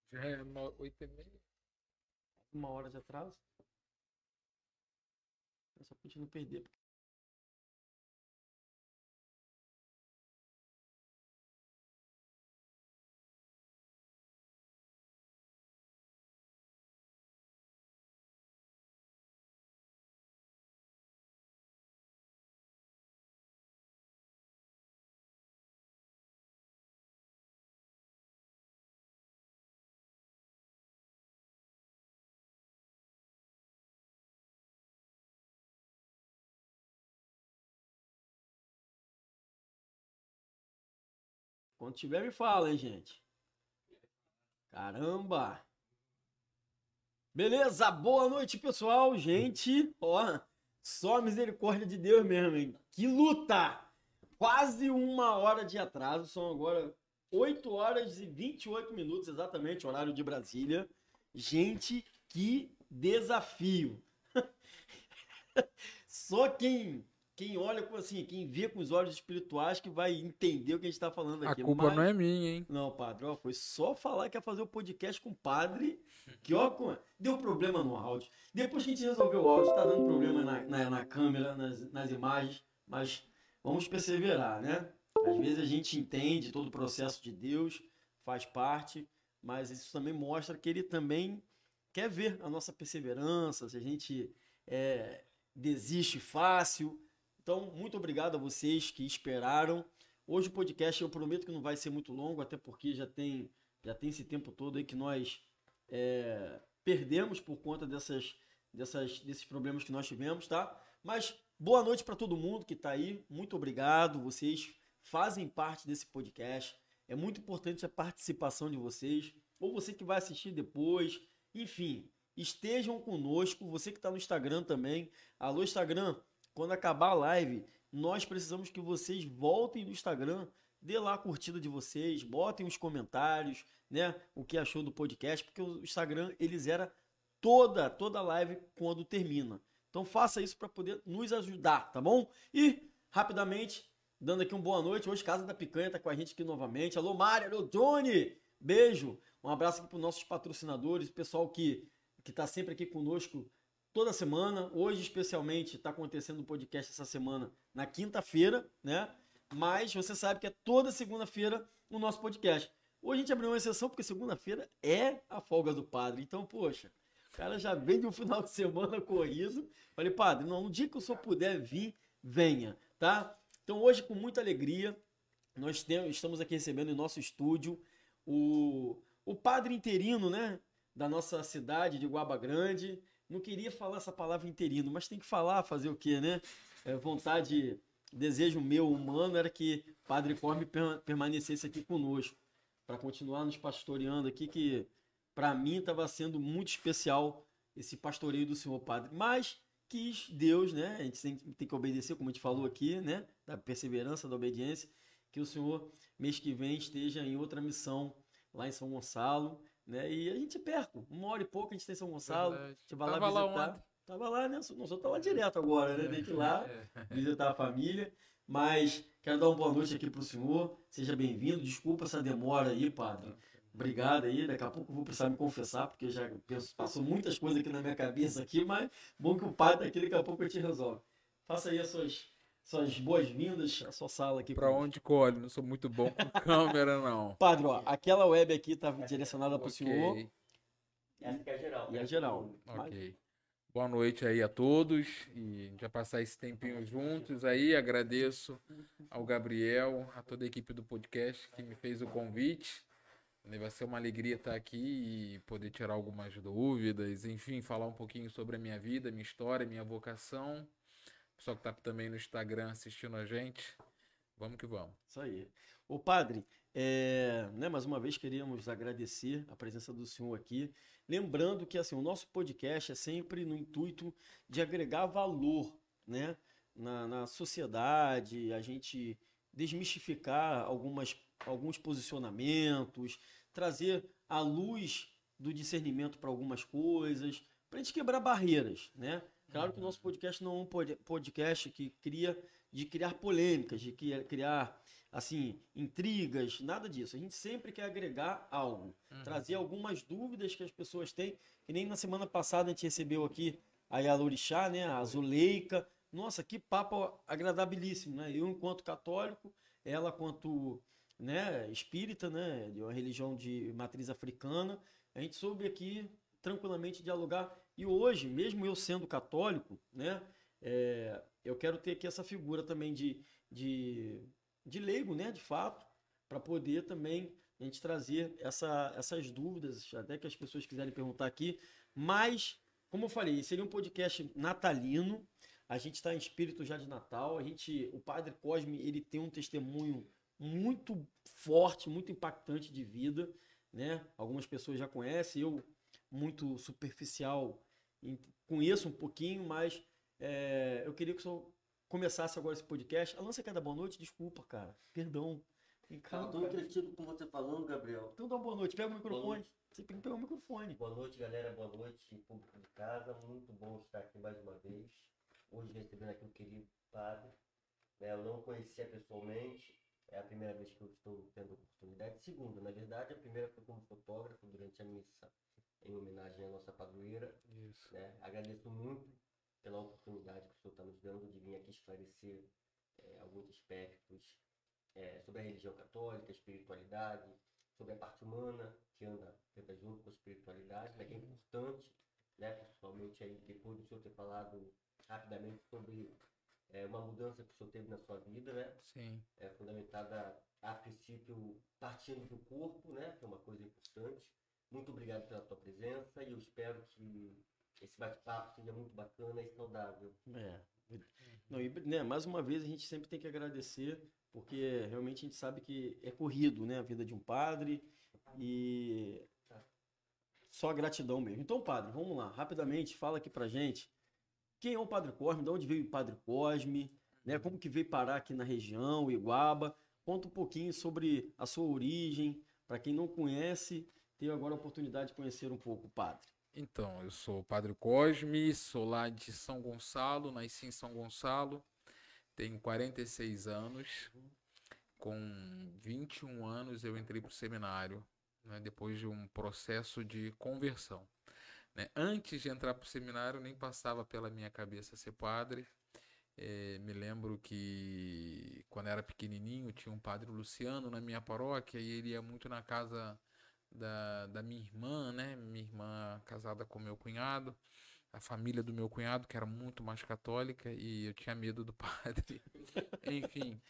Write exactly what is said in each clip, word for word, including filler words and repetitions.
Já é no- oito e meia. Uma hora de atraso. É só pra gente não perder. Quando tiver, me fala, hein, gente. Caramba! Beleza, boa noite, pessoal. Gente, ó, só a misericórdia de Deus mesmo, hein? Que luta! Quase uma hora de atraso, são agora oito horas e vinte e oito minutos, exatamente, horário de Brasília. Gente, que desafio! Só quem quem olha com assim, quem vê com os olhos espirituais que vai entender o que a gente está falando A aqui. culpa não Mas é minha, hein? não, padre, ó, foi só falar que ia fazer o podcast com o padre, que ó, com- deu problema no áudio. Depois que a gente resolveu o áudio, tá dando problema na, na, na câmera, nas, nas imagens, mas vamos perseverar, né? Às vezes a gente entende todo o processo de Deus, faz parte, mas isso também mostra que ele também quer ver a nossa perseverança, se a gente é, desiste fácil. Então, muito obrigado a vocês que esperaram. Hoje o podcast eu prometo que não vai ser muito longo, até porque já tem, já tem esse tempo todo aí que nós é, perdemos por conta dessas, dessas, desses problemas que nós tivemos, tá? Mas boa noite para todo mundo que está aí, muito obrigado, vocês fazem parte desse podcast, é muito importante a participação de vocês, ou você que vai assistir depois, enfim, estejam conosco, você que está no Instagram também, alô Instagram, quando acabar a live, nós precisamos que vocês voltem no Instagram, dê lá a curtida de vocês, botem os comentários, né? O que achou do podcast, porque o Instagram ele zera toda toda a live quando termina. Então faça isso para poder nos ajudar, tá bom? E rapidamente, dando aqui uma boa noite, hoje Casa da Picanha tá com a gente aqui novamente. Alô Mário, alô Johnny, beijo, um abraço aqui para os nossos patrocinadores, o pessoal que que tá sempre aqui conosco toda semana. Hoje, especialmente, está acontecendo o um podcast essa semana na quinta-feira, né? Mas você sabe que é toda segunda-feira o nosso podcast. Hoje a gente abriu uma exceção porque segunda-feira é a folga do padre. Então, poxa, o cara já vem de um final de semana corrido. Falei, padre, não, no dia que o senhor puder vir, venha, tá? Então, hoje, com muita alegria, nós temos, estamos aqui recebendo em nosso estúdio o, o padre interino, né? Da nossa cidade de Guaba Grande. Não queria falar essa palavra interino, mas tem que falar, fazer o quê, né? É, vontade, desejo meu humano era que o Padre Corme permanecesse aqui conosco, para continuar nos pastoreando aqui, que para mim estava sendo muito especial esse pastoreio do Senhor Padre. Mas quis Deus, né? A gente tem, tem que obedecer, como a gente falou aqui, né? Da perseverança, da obediência, que o Senhor, mês que vem, esteja em outra missão lá em São Gonçalo, né? E a gente é perto, uma hora e pouco a gente tem São Gonçalo, a Verdade. gente vai lá Tava lá visitar. ontem. Tava lá, né? Não só tá lá direto agora, né? Tem que ir lá É. visitar a família. Mas quero dar uma boa noite aqui pro senhor. Seja bem-vindo. Desculpa essa demora aí, padre. Obrigado aí. Daqui a pouco eu vou precisar me confessar, porque já penso, passou muitas coisas aqui na minha cabeça aqui, mas bom que o padre tá aqui, daqui a pouco eu te resolve. Faça aí as suas, suas boas-vindas, a sua sala aqui Pra conosco. onde colhe? Não sou muito bom com câmera, não. Padre, ó, aquela web aqui tá direcionada pro Ok, senhor Essa que é a geral. e a geral. Mas- ok. Boa noite aí a todos. E a gente vai passar esse tempinho juntos aí. Agradeço ao Gabriel, a toda a equipe do podcast que me fez o convite. Vai ser uma alegria estar aqui e poder tirar algumas dúvidas, enfim, falar um pouquinho sobre a minha vida, minha história, minha vocação. O pessoal que está também no Instagram assistindo a gente. Vamos que vamos. Isso aí. Ô padre, é, né, mais uma vez queríamos agradecer a presença do senhor aqui. Lembrando que assim, o nosso podcast é sempre no intuito de agregar valor, né, na, na sociedade, a gente desmistificar algumas, alguns posicionamentos, trazer a luz do discernimento para algumas coisas, para a gente quebrar barreiras, né? Claro que o nosso podcast não é um pod- podcast que cria de criar polêmicas, de que- criar, assim, intrigas, nada disso. A gente sempre quer agregar algo, Uhum. trazer algumas dúvidas que as pessoas têm, que nem na semana passada a gente recebeu aqui a Yalorixá, né, a Zuleika. Nossa, que papo agradabilíssimo, né? Eu, enquanto católico, ela, quanto, né, espírita, né, de uma religião de matriz africana, a gente soube aqui tranquilamente dialogar. E hoje, mesmo eu sendo católico, né, é, eu quero ter aqui essa figura também de, de, de leigo, né, de fato, para poder também a gente trazer essa, essas dúvidas, até que as pessoas quiserem perguntar aqui. Mas, como eu falei, seria um podcast natalino. A gente está em espírito já de Natal. A gente, o Padre Cosme, ele tem um testemunho muito forte, muito impactante de vida, né? Algumas pessoas já conhecem, eu muito superficial, em- conheço um pouquinho, mas é, eu queria que o senhor começasse agora esse podcast. Alan, você quer dar boa noite? Desculpa, cara. Perdão. Vem cá, Eu tô cara. entretido com você falando, Gabriel. Então dá uma boa noite. Pega o Boa microfone. noite. Você tem que pegar o microfone. Boa noite, galera. Boa noite, público de casa. Muito bom estar aqui mais uma vez. Hoje recebendo aqui o querido padre. Né, eu não conhecia pessoalmente. É a primeira vez que eu estou tendo oportunidade. Segunda, na verdade, a primeira foi como fotógrafo durante a missa em homenagem à nossa padroeira. Isso. Né? Agradeço muito pela oportunidade que o senhor está nos dando de vir aqui esclarecer é, alguns aspectos é, sobre a religião católica, a espiritualidade, sobre a parte humana que anda, anda junto com a espiritualidade, né, que é importante, né, principalmente aí depois do senhor ter falado rapidamente sobre é, uma mudança que o senhor teve na sua vida, né, Sim. é, fundamentada a princípio partindo do corpo, né, que é uma coisa importante. Muito obrigado pela tua presença e eu espero que esse bate-papo seja muito bacana e saudável. É. Não, e, né, mais uma vez a gente sempre tem que agradecer, porque realmente a gente sabe que é corrido, né, a vida de um padre e só gratidão mesmo. Então, padre, vamos lá, rapidamente, fala aqui pra gente quem é o Padre Cosme, de onde veio o Padre Cosme, né, como que veio parar aqui na região, Iguaba. Conta um pouquinho sobre a sua origem, para quem não conhece, ter agora a oportunidade de conhecer um pouco o padre. Então, eu sou o Padre Cosme, sou lá de São Gonçalo, nasci em São Gonçalo, tenho quarenta e seis anos. Com vinte e um anos eu entrei para o seminário, né, depois de um processo de conversão. Né? Antes de entrar para o seminário, nem passava pela minha cabeça ser padre. É, me lembro que quando era pequenininho tinha um padre Luciano na minha paróquia e ele ia muito na casa da, da minha irmã, né? Minha irmã casada com meu cunhado, a família do meu cunhado, que era muito mais católica, e eu tinha medo do padre. Enfim.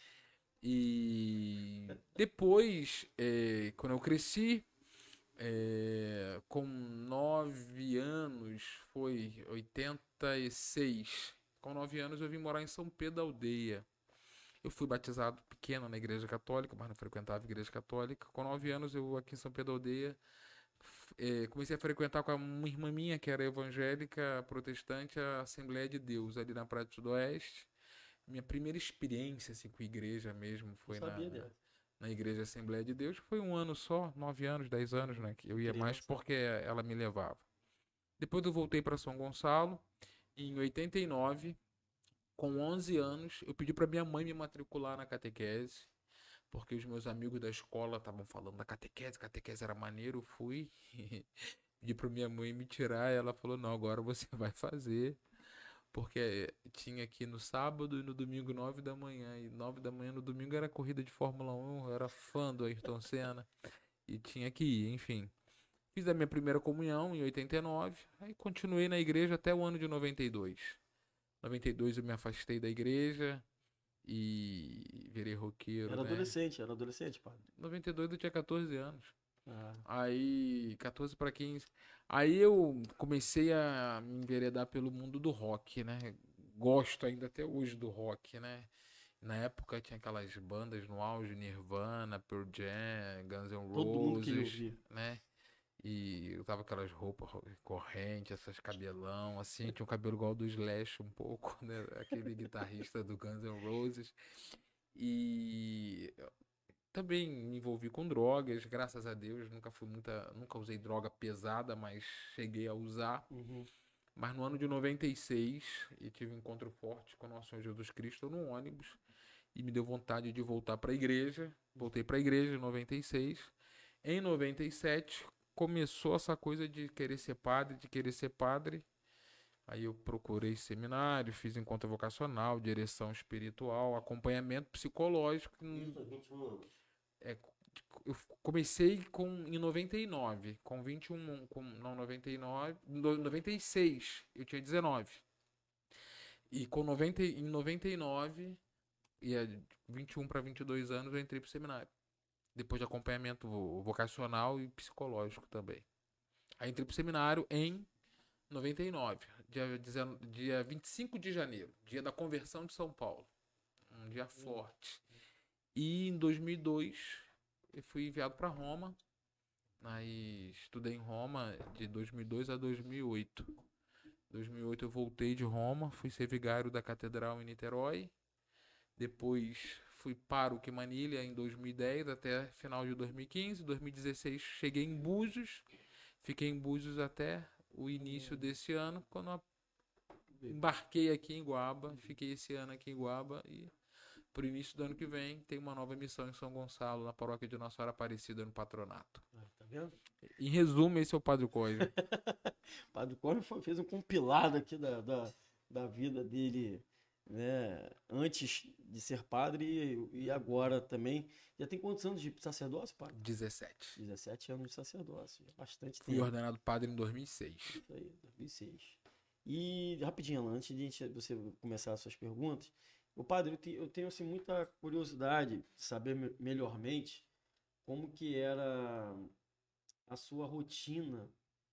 E depois, é, quando eu cresci, é, com nove anos, foi oitenta e seis. Com nove anos eu vim morar em São Pedro da Aldeia. Eu fui batizado pequeno na igreja católica, mas não frequentava a igreja católica. Com nove anos eu aqui em São Pedro da Aldeia é, comecei a frequentar com uma irmã minha que era evangélica protestante a Assembleia de Deus ali na Praia do Sudoeste. Minha primeira experiência assim, com igreja mesmo Não foi na, sabia dela. na igreja Assembleia de Deus. Foi um ano só, nove anos, dez anos, né? Que eu ia mais Criança. porque ela me levava. Depois eu voltei para São Gonçalo. Em oitenta e nove, com onze anos, eu pedi para minha mãe me matricular na catequese, porque os meus amigos da escola estavam falando da catequese, catequese era maneiro, eu fui. Pedi para minha mãe me tirar, e ela falou: "Não, agora você vai fazer". Porque tinha aqui no sábado e no domingo, nove da manhã. E nove da manhã no domingo era corrida de Fórmula um. Eu era fã do Ayrton Senna. E tinha que ir, enfim. Fiz a minha primeira comunhão em oitenta e nove. Aí continuei na igreja até o ano de noventa e dois. Em noventa e dois eu me afastei da igreja e virei roqueiro, Era né? adolescente, era adolescente, padre. Em noventa e dois eu tinha catorze anos. Ah, Aí, catorze para quinze. Aí eu comecei a me enveredar pelo mundo do rock, né? Gosto ainda até hoje do rock, né? Na época tinha aquelas bandas no auge, Nirvana, Pearl Jam, Guns N' todo mundo queria Roses, ouvir. né? E eu tava aquelas roupas correntes, essas cabelão, assim, tinha um cabelo igual ao do Slash um pouco, né? Aquele guitarrista do Guns N' Roses. E também me envolvi com drogas, graças a Deus, nunca fui muita, nunca usei droga pesada, mas cheguei a usar. Uhum. Mas no ano de noventa e seis, eu tive um encontro forte com o nosso Senhor Jesus Cristo no ônibus e me deu vontade de voltar para a igreja. Voltei para a igreja em noventa e seis. Em noventa e sete, começou essa coisa de querer ser padre, de querer ser padre. Aí eu procurei seminário, fiz encontro vocacional, direção espiritual, acompanhamento psicológico. Isso, vinte e um anos. É, eu comecei com, em noventa e nove, com vinte e um, com, não, noventa e nove, noventa e seis, eu tinha dezenove. E com noventa, em noventa e nove, ia vinte e um para vinte e dois anos, eu entrei pro seminário. Depois de acompanhamento vocacional e psicológico também. Aí entrei pro seminário em noventa e nove, dia, dia vinte e cinco de janeiro, dia da conversão de São Paulo. Um dia forte. E em dois mil e dois, eu fui enviado para Roma. Aí estudei em Roma de dois mil e dois a dois mil e oito. Em dois mil e oito eu voltei de Roma, fui ser vigário da Catedral em Niterói. Depois fui pároco em Manilha em dois mil e dez até final de dois mil e quinze. Em dois mil e dezesseis cheguei em Búzios. Fiquei em Búzios até o início desse ano, quando eu embarquei aqui em Guaba. Fiquei esse ano aqui em Guaba e pro início do ano que vem tem uma nova missão em São Gonçalo, na paróquia de Nossa Senhora Aparecida, no patronato. Ah, tá vendo? Em resumo, esse é o Padre Cosme. O Padre Cosme foi- fez um compilado aqui da, da, da vida dele, né? Antes de ser padre e, e agora também. Já tem quantos anos de sacerdócio, padre? dezessete. dezessete anos de sacerdócio, já bastante Fui tempo. ordenado padre em dois mil e seis. Isso aí, dois mil e seis. E rapidinho, Alan, antes de a gente- você começar as suas perguntas, o padre, eu, te- eu tenho assim, muita curiosidade de saber me- melhormente como que era a sua rotina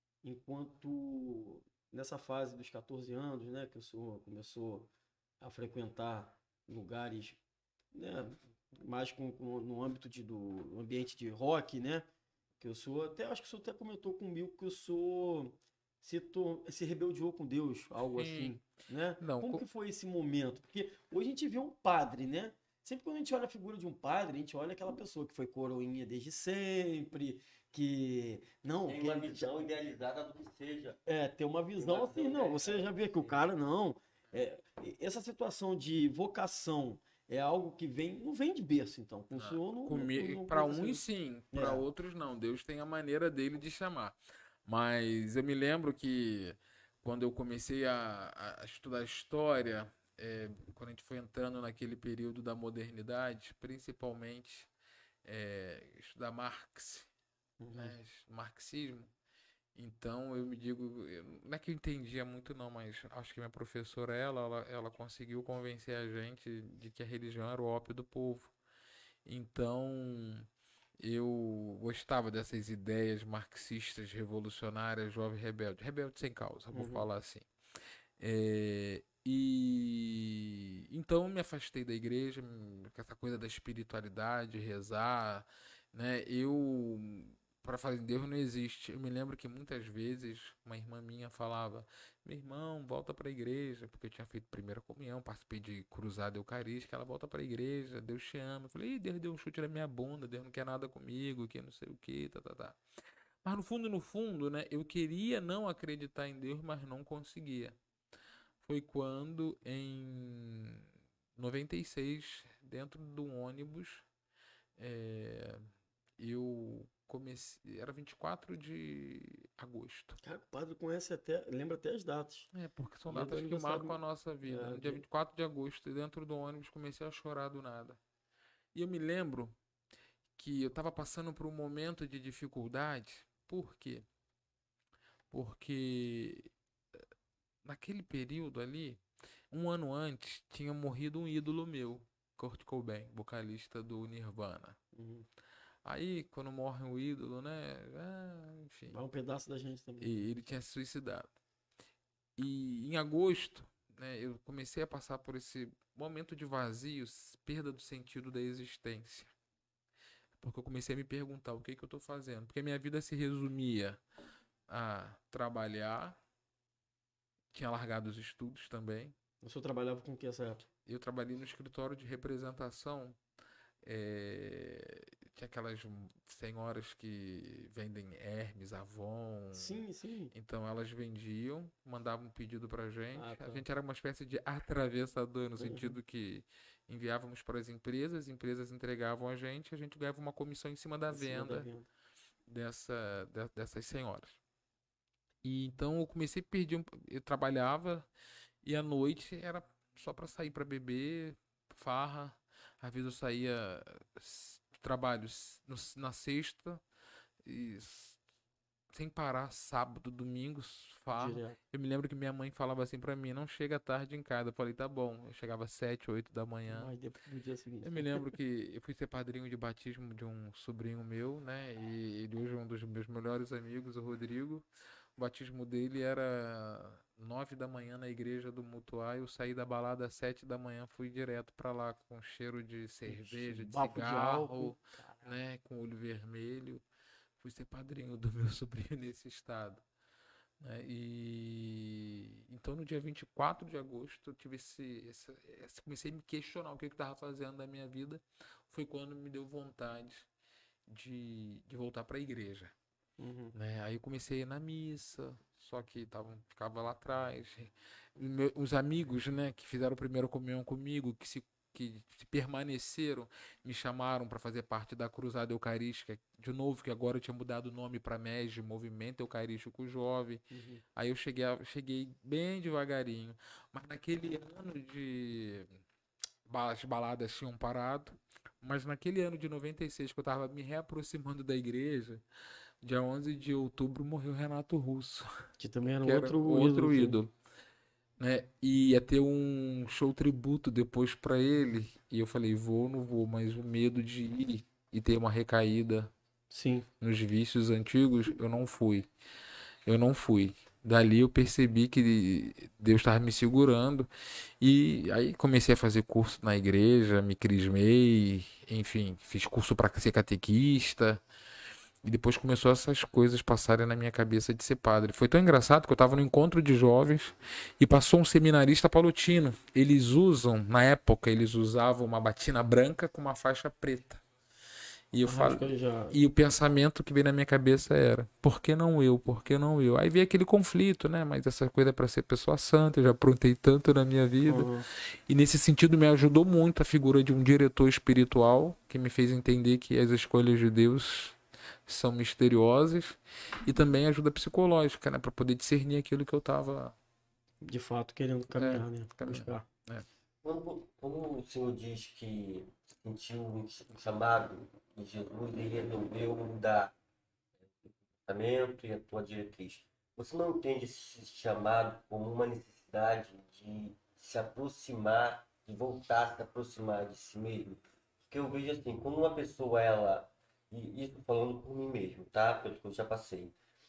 enquanto nessa fase dos quatorze anos, né, que o senhor começou a frequentar lugares, né, mais com, com- no âmbito de, do ambiente de rock, né, que o senhor até acho que o senhor até comentou comigo que o senhor se, tor- se rebeldeou com Deus, algo Sim. assim, né? Não, Como co- que foi esse momento? Porque hoje a gente vê um padre, né? Sempre quando a gente olha a figura de um padre, a gente olha aquela pessoa que foi coroinha desde sempre, que não, Tem que uma ele visão idealizada do que seja. é, ter uma visão uma assim, visão não, dessa, você já vê que o sim. cara não. É, e- essa situação de vocação é algo que vem, não vem de berço, então. Com o Ah, senhor não, comi- não, não pra aconteceu. uns sim, pra É. outros não. Deus tem a maneira dele de chamar. Mas eu me lembro que quando eu comecei a, a estudar história, é, quando a gente foi entrando naquele período da modernidade, principalmente é, estudar Marx, Uhum. né, marxismo. Então eu me digo, eu- não é que eu entendia muito não, mas acho que minha professora, ela, ela, ela conseguiu convencer a gente de que a religião era o ópio do povo. Então eu gostava dessas ideias marxistas, revolucionárias, jovem rebelde, rebelde sem causa, vou Uhum. falar assim. É, e então eu me afastei da igreja, hum, com essa coisa da espiritualidade, rezar, né? Eu, para falar em Deus não existe. Eu me lembro que muitas vezes uma irmã minha falava: meu irmão, volta para a igreja, porque eu tinha feito primeira comunhão, participei de cruzada eucarística. Ela volta para a igreja, Deus te ama. Eu falei: Ih, Deus deu um chute na minha bunda, Deus não quer nada comigo, que não sei o que, tá, tá, tá. Mas no fundo, no fundo, né? Eu queria não acreditar em Deus, mas não conseguia. Foi quando, em noventa e seis, dentro do ônibus, é, eu comecei. Era vinte e quatro de agosto. Cara, o padre conhece até, lembra até as datas. É, porque são Dia do datas que aniversário- marcam a nossa vida. É, No dia dia- vinte e quatro de agosto, dentro do ônibus, comecei a chorar do nada. E eu me lembro que eu estava passando por um momento de dificuldade. Por quê? Porque naquele período ali, um ano antes, tinha morrido um ídolo meu, Kurt Cobain, vocalista do Nirvana. Uhum. Aí, quando morre um ídolo, né? ah, enfim. Vai um pedaço da gente também. E ele tinha se suicidado. E em agosto, né, eu comecei a passar por esse momento de vazio, perda do sentido da existência. Porque eu comecei a me perguntar o que que eu tô fazendo. Porque a minha vida se resumia a trabalhar, tinha largado os estudos também. O senhor trabalhava com o que essa época? Eu trabalhei no escritório de representação, é, tinha aquelas senhoras que vendem Hermes, Avon. Sim, sim. Então elas vendiam, mandavam um pedido pra gente. Ah, tá. A gente era uma espécie de atravessador, no Uhum. sentido que enviávamos para as empresas, as empresas entregavam a gente, a gente ganhava uma comissão em cima da Em cima da venda venda. dessa, de- dessas senhoras. E então eu comecei a perder, um, eu trabalhava e à noite era só para sair para beber, farra. Às vezes eu saía s- do trabalho s- no- na sexta e s- sem parar, sábado, domingo, farra. Direto. Eu me lembro que minha mãe falava assim pra mim, não chega tarde em casa. Eu falei, tá bom. Eu chegava às sete, oito da manhã. Mas depois do dia seguinte. Eu me lembro que eu fui ser padrinho de batismo de um sobrinho meu, né? E ele hoje é um dos meus melhores amigos, o Rodrigo. O batismo dele era nove da manhã na igreja do Mutuá. Eu saí da balada às sete da manhã, fui direto pra lá com cheiro de cerveja, de Bafo de cigarro, álcool. né? Com olho vermelho. Fui ser padrinho do meu sobrinho nesse estado. Né? E então no dia vinte e quatro de agosto eu tive esse, esse, esse comecei a me questionar o que eu estava fazendo da minha vida. Foi quando me deu vontade de, de voltar para a igreja. Uhum. Né? Aí eu comecei a ir na missa, só que tava, ficava lá atrás. Meu- os amigos, né, que fizeram a primeira comunhão comigo, que se, que se permaneceram, me chamaram para fazer parte da Cruzada Eucarística, de novo, que agora eu tinha mudado o nome para M E S J, Movimento Eucarístico Jovem. Uhum. Aí eu cheguei, a- cheguei bem devagarinho. Mas naquele ano de... ba- As baladas tinham parado. Mas naquele ano de noventa e seis, que eu tava me reaproximando da igreja, dia onze de outubro morreu Renato Russo, Que também era que era outro, outro ídolo. ídolo. Né? E ia ter um show tributo depois pra ele. E eu falei, vou ou não vou, mas o medo de ir e ter uma recaída Sim. nos vícios antigos, eu não fui. Eu não fui. Dali eu percebi que Deus estava me segurando. E aí comecei a fazer curso na igreja, me crismei, enfim, fiz curso para ser catequista. E depois começou essas coisas passarem na minha cabeça de ser padre. Foi tão engraçado que eu estava no encontro de jovens e passou um seminarista palotino. Eles usam, na época, eles usavam uma batina branca com uma faixa preta. E eu Ah, falo, acho que ele já... e o pensamento que veio na minha cabeça era, por que não eu? Por que não eu? Aí veio aquele conflito, né? Mas essa coisa é para ser pessoa santa, eu já aprontei tanto na minha vida. Uhum. E nesse sentido me ajudou muito a figura de um diretor espiritual que me fez entender que as escolhas de Deus são misteriosas e também ajuda psicológica, né? Para poder discernir aquilo que eu tava... De fato, querendo caminhar, né? caminhar. Buscar. Quando, quando o senhor diz que sentiu um ch- um chamado de Jesus e resolveu mudar o pensamento e a tua diretriz, você não entende esse chamado como uma necessidade de se aproximar, de voltar a se aproximar de si mesmo? Porque eu vejo assim, quando uma pessoa, ela, e isso falando por mim mesmo, tá? Pelo que eu já passei,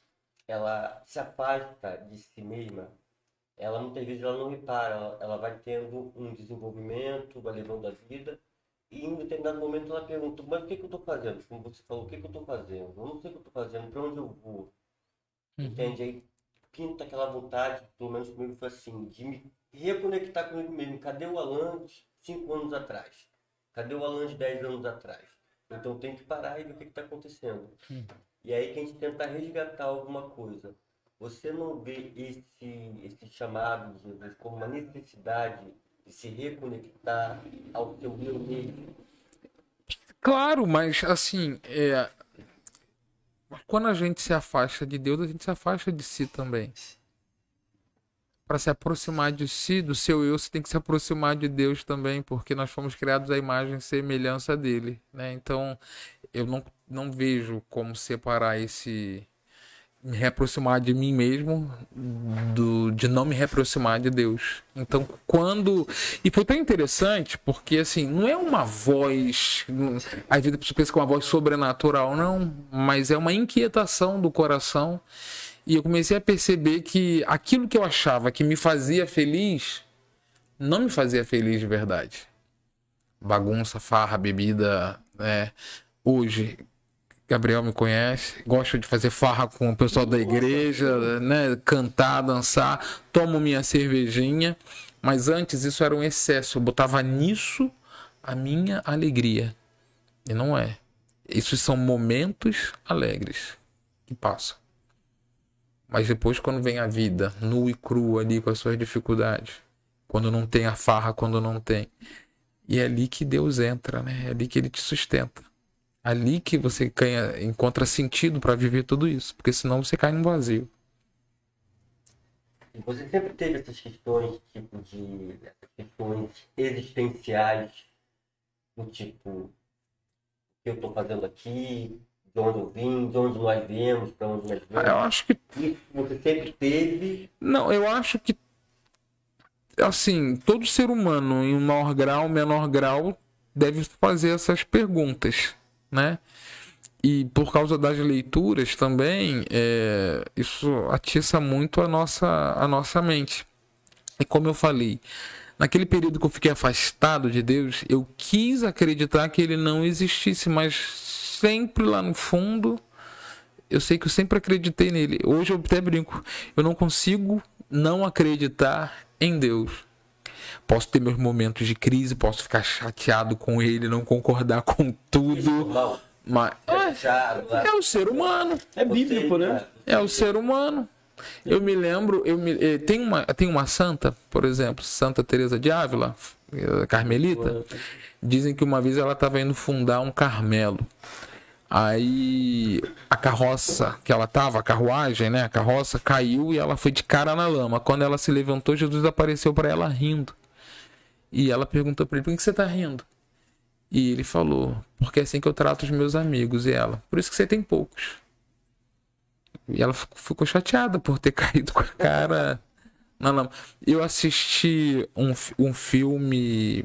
ela se afasta de si mesma, ela muitas vezes ela não repara, ela, ela vai tendo um desenvolvimento, vai levando a vida, e em determinado momento ela pergunta, mas o que, que eu estou fazendo? Como você falou, o que, que eu estou fazendo? Eu não sei o que eu estou fazendo, para onde eu vou? Entende? Aí pinta aquela vontade, pelo menos comigo foi assim, de me reconectar comigo mesmo. Cadê o Alan de cinco anos atrás? Cadê o Alan de dez anos atrás? Então eu tenho que parar e ver o que está acontecendo. E aí que a gente tenta resgatar alguma coisa. Você não vê esse, esse chamado de Jesus como uma necessidade de se reconectar ao teu eu mesmo? Claro, mas assim, é... quando a gente se afasta de Deus, a gente se afasta de si também. Para se aproximar de si, do seu eu, você tem que se aproximar de Deus também, porque nós fomos criados à imagem e semelhança dele, né? Então, eu não, não vejo como separar esse me reaproximar de mim mesmo do, de não me reaproximar de Deus. Então, quando... E foi tão interessante, porque, assim, não é uma voz... Às vezes a pessoa pensa que é uma voz sobrenatural, não. Mas é uma inquietação do coração. E eu comecei a perceber que aquilo que eu achava que me fazia feliz, não me fazia feliz de verdade. Bagunça, farra, bebida, né? Hoje... Gabriel me conhece, gosto de fazer farra com o pessoal da igreja, né? Cantar, dançar, tomo minha cervejinha, mas antes isso era um excesso, eu botava nisso a minha alegria, e não é. Esses são momentos alegres que passam. Mas depois, quando vem a vida nua e crua ali com as suas dificuldades, quando não tem a farra, quando não tem, e é ali que Deus entra, né? É ali que Ele te sustenta. Ali que você ganha, encontra sentido para viver tudo isso, porque senão você cai num vazio. Você sempre teve essas questões, tipo de essas questões existenciais, do tipo, o que eu estou fazendo aqui, de onde eu vim, de onde nós viemos, para onde nós vamos. Eu acho que Isso você sempre teve. não, eu acho que assim, todo ser humano em um maior grau, menor grau, deve fazer essas perguntas, né? E por causa das leituras também, é, isso atiça muito a nossa, a nossa mente. E como eu falei, naquele período que eu fiquei afastado de Deus, eu quis acreditar que Ele não existisse, mas sempre lá no fundo, eu sei que eu sempre acreditei nele. Hoje eu até brinco, eu não consigo não acreditar em Deus. Posso ter meus momentos de crise, posso ficar chateado com Ele, não concordar com tudo. Mas é, é o ser humano. É bíblico, né? É o ser humano. Eu me lembro, eu me, tem, uma, tem uma santa, por exemplo, Santa Teresa de Ávila, carmelita. Dizem que uma vez ela estava indo fundar um Carmelo. Aí a carroça que ela estava, a carruagem, né? A carroça caiu e ela foi de cara na lama. Quando ela se levantou, Jesus apareceu para ela rindo. E ela perguntou para ele: por que você está rindo? E ele falou: porque é assim que eu trato os meus amigos. E ela: por isso que você tem poucos. E ela ficou chateada por ter caído com a cara na lama. Eu assisti um, um filme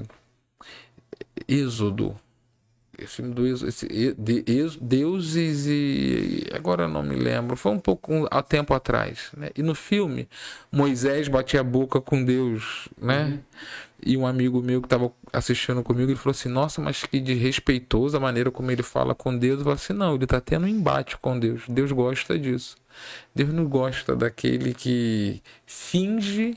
Êxodo. Esse filme do Êxodo, esse, de, Êxodo, Deuses e... agora eu não me lembro. Foi um pouco há tempo atrás, né? E no filme, Moisés batia a boca com Deus, né? Uhum. E um amigo meu que estava assistindo comigo, ele falou assim: nossa, mas que desrespeitoso a maneira como ele fala com Deus. Eu falei assim: não, ele está tendo um embate com Deus. Deus gosta disso. Deus não gosta daquele que finge.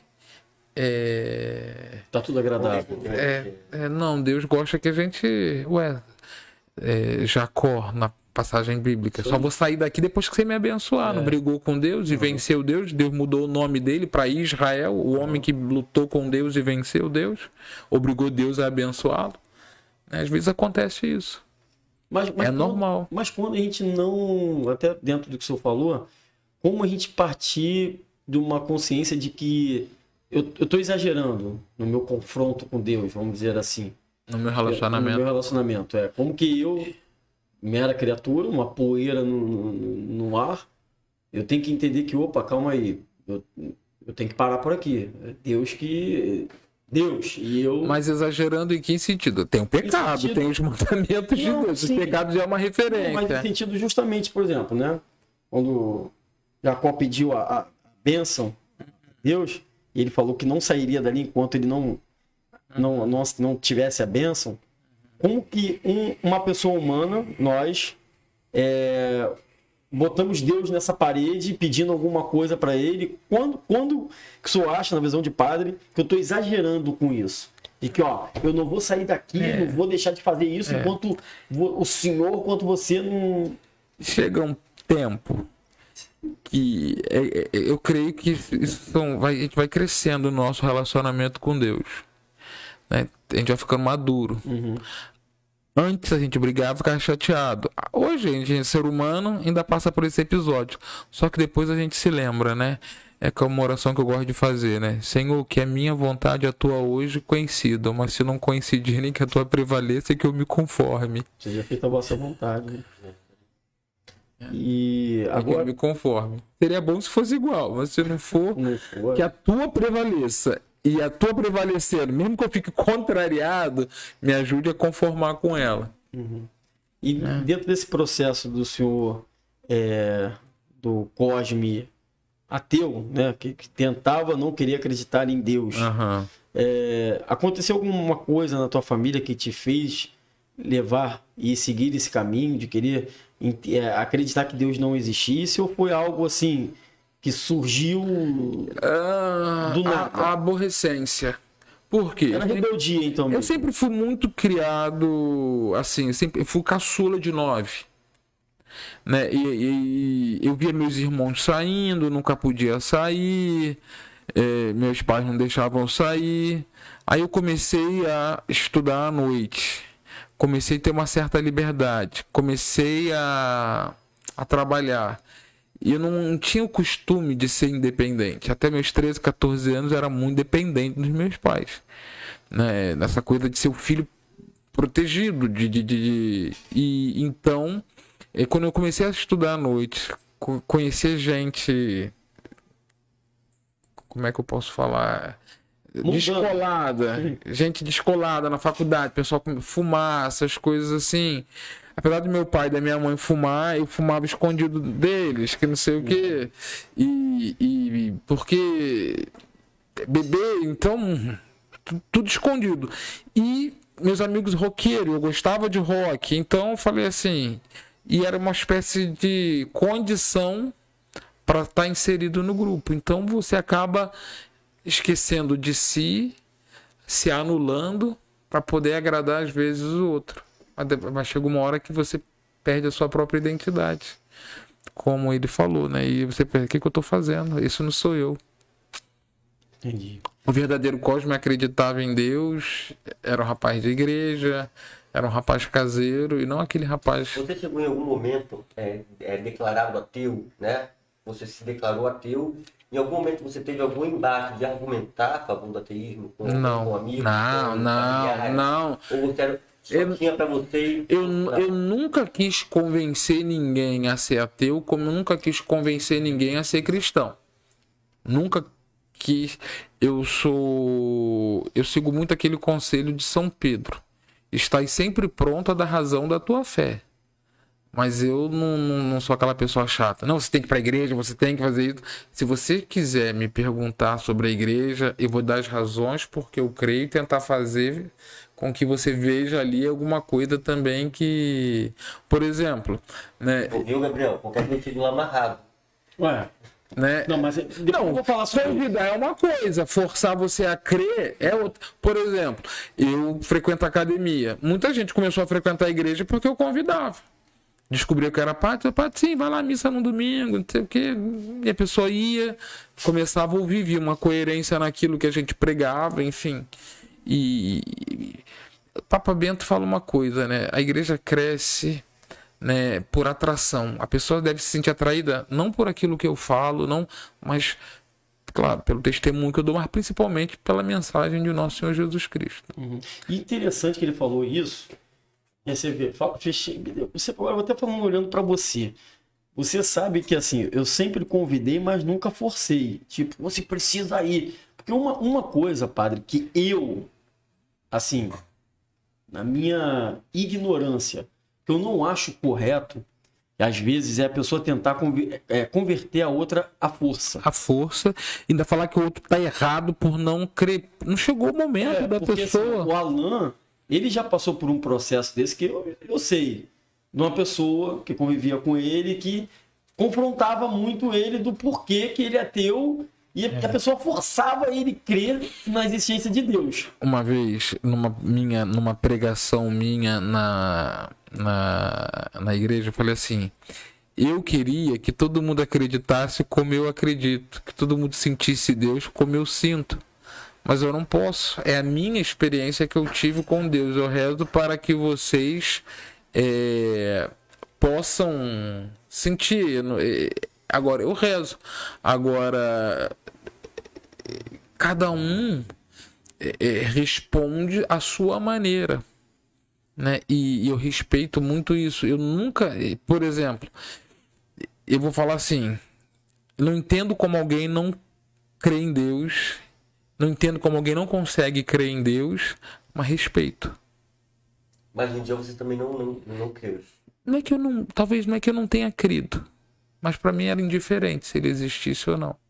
É... Tá tudo agradável. É, é, não, Deus gosta que a gente... Ué, é, Jacó, na passagem bíblica, sim, só vou sair daqui depois que você me abençoar. É. Não brigou com Deus e uhum. venceu Deus. Deus mudou o nome dele para Israel, o homem que lutou com Deus e venceu Deus, obrigou Deus a abençoá-lo. Às vezes acontece isso. Mas, mas é quando, normal. Mas quando a gente não, até dentro do que o senhor falou, como a gente partir de uma consciência de que eu estou exagerando no meu confronto com Deus, vamos dizer assim. No meu relacionamento. No meu relacionamento, é. Como que eu, mera criatura, uma poeira no, no, no ar, eu tenho que entender que, opa, calma aí, eu, eu tenho que parar por aqui. É Deus que... Deus, e eu... Mas exagerando em que sentido? Tem o pecado, sentido... tem os mandamentos de Deus. Os pecados é uma referência. Não, mas no sentido justamente, por exemplo, né? Quando Jacó pediu a, a bênção a Deus, e ele falou que não sairia dali enquanto ele não, não, não, não tivesse a bênção. Como que um, uma pessoa humana, nós, é, botamos Deus nessa parede pedindo alguma coisa para ele? Quando, quando que o senhor acha, na visão de padre, que eu estou exagerando com isso? De que, ó, eu não vou sair daqui, é. não vou deixar de fazer isso é. enquanto o senhor, enquanto você não... Chega um tempo que é, é, eu creio que isso são, vai, a gente vai crescendo no nosso relacionamento com Deus, né? A gente vai ficando maduro. Uhum. Antes a gente brigava e ficava chateado. Hoje a gente é ser humano, ainda passa por esse episódio. Só que depois a gente se lembra, né? É como uma oração que eu gosto de fazer, né? Senhor, que a minha vontade e a tua hoje coincidam, mas se não coincidirem, que a tua prevaleça e que eu me conforme. Seja feita a vossa vontade, né? E agora eu me conforme. Seria bom se fosse igual, mas se não for, não for, que a tua prevaleça e a tua prevalecendo, mesmo que eu fique contrariado, me ajude a conformar com ela. Uhum. E é. dentro desse processo do senhor é, do Cosme ateu, né, que, que tentava não querer acreditar em Deus, uhum. é, aconteceu alguma coisa na tua família que te fez levar e seguir esse caminho de querer acreditar que Deus não existisse, ou foi algo assim que surgiu ah, do nada? A, a aborrecência. Por quê? Era rebeldia, então. Eu mesmo. sempre fui muito criado, assim, eu sempre eu fui caçula de nove. Né? E, e- e eu via meus irmãos saindo, nunca podia sair, é, meus pais não deixavam eu sair. Aí eu comecei a estudar à noite, comecei a ter uma certa liberdade, comecei a, a trabalhar. E eu não tinha o costume de ser independente. Até meus treze, quatorze anos eu era muito dependente dos meus pais. Né? Nessa coisa de ser o filho protegido. De, de, de, de- E então, eh, quando eu comecei a estudar à noite, co- conhecer gente. Como é que eu posso falar? Mudando. Descolada. Gente descolada na faculdade, pessoal com fumar, essas coisas assim. Apesar do meu pai e da minha mãe fumar, eu fumava escondido deles, que não sei o quê. E, e porque beber, então, tu- tudo escondido. E meus amigos roqueiros, eu gostava de rock, então eu falei assim, e era uma espécie de condição para estar inserido no grupo. Então você acaba esquecendo de si, se anulando para poder agradar às vezes o outro. Mas de- Mas chega uma hora que você perde a sua própria identidade. Como ele falou, né? E você pensa, o que, que eu estou fazendo? Isso não sou eu. Entendi. O verdadeiro Cosme acreditava em Deus, era um rapaz de igreja, era um rapaz caseiro e não aquele rapaz. Você chegou em algum momento é, é, declarado ateu, né? Você se declarou ateu. Em algum momento você teve algum embate de argumentar a favor do ateísmo com, Não, com amigos? não, com não, familiares? não. Ou você era, só Eu- tinha pra você... Eu, eu nunca quis convencer ninguém a ser ateu, como eu nunca quis convencer ninguém a ser cristão. Nunca quis. Eu sou. Eu sigo muito aquele conselho de São Pedro. Estás sempre pronto a dar razão da tua fé. Mas eu não, não, não sou aquela pessoa chata. Não, você tem que ir para a igreja, você tem que fazer isso. Se você quiser me perguntar sobre a igreja, eu vou dar as razões porque eu creio e tentar fazer com que você veja ali alguma coisa também que... Por exemplo, né? Ouviu, Gabriel? Qualquer sentido lá amarrado. Ué, né não, mas depois Não, eu vou falar sobre isso. convidar é uma coisa, forçar você a crer é outra. Por exemplo, eu frequento a academia. Muita gente começou a frequentar a igreja porque eu convidava. Descobriu que era padre, padre, sim, vai lá à missa no domingo, não sei o quê. E a pessoa ia, começava a ouvir, via uma coerência naquilo que a gente pregava, enfim. E, e o Papa Bento fala uma coisa, né? A igreja cresce, né, por atração. A pessoa deve se sentir atraída não por aquilo que eu falo, não, mas, claro, pelo testemunho que eu dou, mas principalmente pela mensagem de nosso Senhor Jesus Cristo. Uhum. E interessante que ele falou isso. E você vê, fala, fechei, você, agora eu vou até falando olhando para você. Você sabe que assim, eu sempre convidei, mas nunca forcei. Tipo, você precisa ir. Porque uma, uma coisa, padre, que eu, assim, na minha ignorância, que eu não acho correto, às vezes é a pessoa tentar conver- é, converter a outra à força. A força, ainda falar que o outro tá errado por não crer. Não chegou o momento É, da porque, pessoa. assim, o Alan, ele já passou por um processo desse que eu, eu sei. De uma pessoa que convivia com ele, que confrontava muito ele do porquê que ele é ateu. E a pessoa forçava ele a crer na existência de Deus. Uma vez, numa, minha, numa pregação minha na, na, na igreja, eu falei assim: eu queria que todo mundo acreditasse como eu acredito, que todo mundo sentisse Deus como eu sinto. Mas eu não posso. É a minha experiência que eu tive com Deus. Eu rezo para que vocês é, possam sentir. Agora, eu rezo. Agora, cada um é, responde à sua maneira. Né? E, e eu respeito muito isso. Eu nunca, por exemplo, eu vou falar assim: eu não entendo como alguém não crê em Deus. Não entendo como alguém não consegue crer em Deus, mas respeito. Mas um dia você também não, não, não creu. Não é que eu não, talvez não é que eu não tenha crido, mas para mim era indiferente se ele existisse ou não.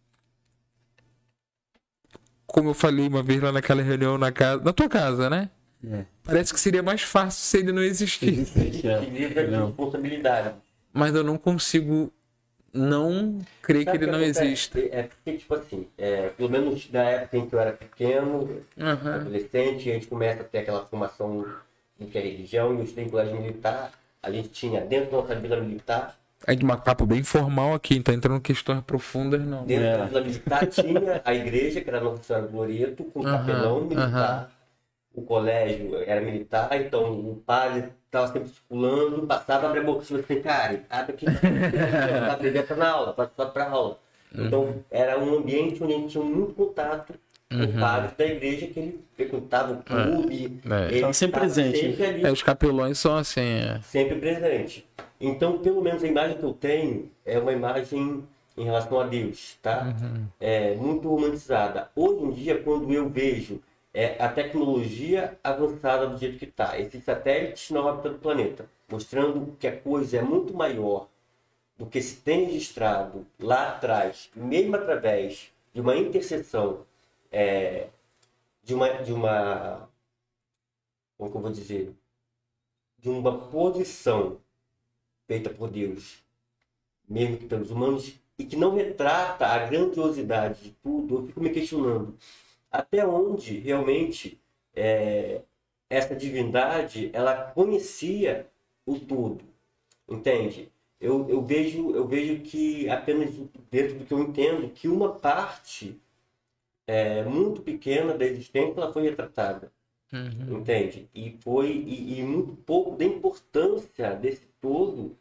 Como eu falei uma vez lá naquela reunião na casa, na tua casa, né? É. Parece que seria mais fácil se ele não existisse. Que livra de responsabilidade. Mas eu não consigo não crê que Sabe ele o que não acontece? existe. É porque, tipo assim, é, pelo menos na época em que eu era pequeno, Aham. adolescente, a gente começa a ter aquela formação do que é religião, e eu estudei em colégio militar, a gente tinha dentro da nossa vila militar, É de uma papo bem formal aqui, não tá entrando em questões profundas, não. dentro É. da vila militar tinha a igreja, que era a Nossa Senhora do Loreto, com Aham, capelão militar, aham. o colégio era militar, então o padre estava sempre circulando, passava, abre a boca, tipo assim, cara, abre aqui, a bebê tá na aula, passa só pra aula. Então, era um ambiente onde a gente tinha muito contato com o padre da igreja, que ele frequentava o clube, É. ele Estava sempre estava presente, sempre ali, É, os capelões são assim, é. sempre presente. Então, pelo menos a imagem que eu tenho é uma imagem em relação a Deus, tá? É muito romantizada. Hoje em dia, quando eu vejo é, a tecnologia avançada do jeito que está, esses satélites na órbita do planeta, mostrando que a coisa é muito maior do que se tem registrado lá atrás, mesmo através de uma interseção, é, de uma, de uma, como que eu vou dizer, de uma posição feita por Deus, mesmo que pelos humanos, e que não retrata a grandiosidade de tudo, eu fico me questionando até onde realmente é, essa divindade ela conhecia o todo, entende? Eu, eu, vejo, eu vejo que apenas dentro do que eu entendo, que uma parte é, muito pequena da existência ela foi retratada, Uhum. entende? E foi e, e muito pouco da importância desse todo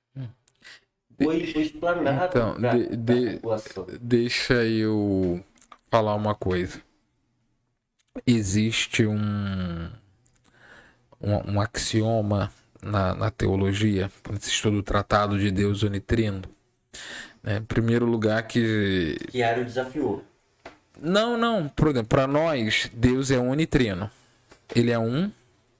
foi, foi explanado Então, para de- de- a população. Deixa eu falar uma coisa. Existe um, um, um axioma na, na teologia, quando se estuda o Tratado de Deus Unitrino. Né? Em primeiro lugar que... Que Ario desafiou. Não, não. Por exemplo, para nós, Deus é unitrino. Ele é um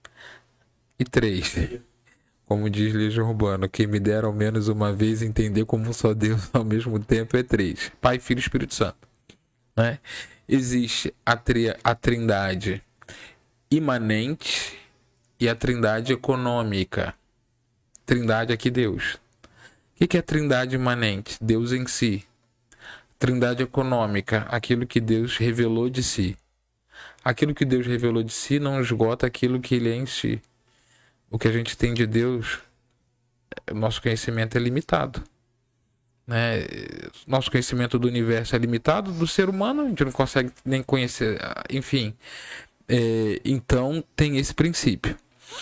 e três. Como diz Legião Urbana, quem me dera ao menos uma vez entender como só Deus ao mesmo tempo é três. Pai, Filho e Espírito Santo. Né? Existe a, tri a trindade imanente e a trindade econômica. Trindade aqui, Deus. O que é a trindade imanente? Deus em si. Trindade econômica, aquilo que Deus revelou de si. Aquilo que Deus revelou de si não esgota aquilo que ele é em si. O que a gente tem de Deus, nosso conhecimento é limitado. Né? Nosso conhecimento do universo é limitado, do ser humano a gente não consegue nem conhecer, enfim. É, então tem esse princípio.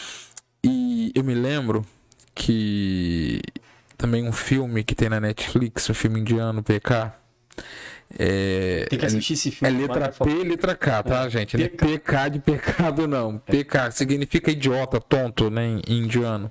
E eu me lembro que também um filme que tem na Netflix, um filme indiano, P K. É, Tem que assistir esse é filme. letra P e letra K, tá, É, gente? Não é P K. P K de pecado, não. P K significa idiota, tonto, né, em indiano.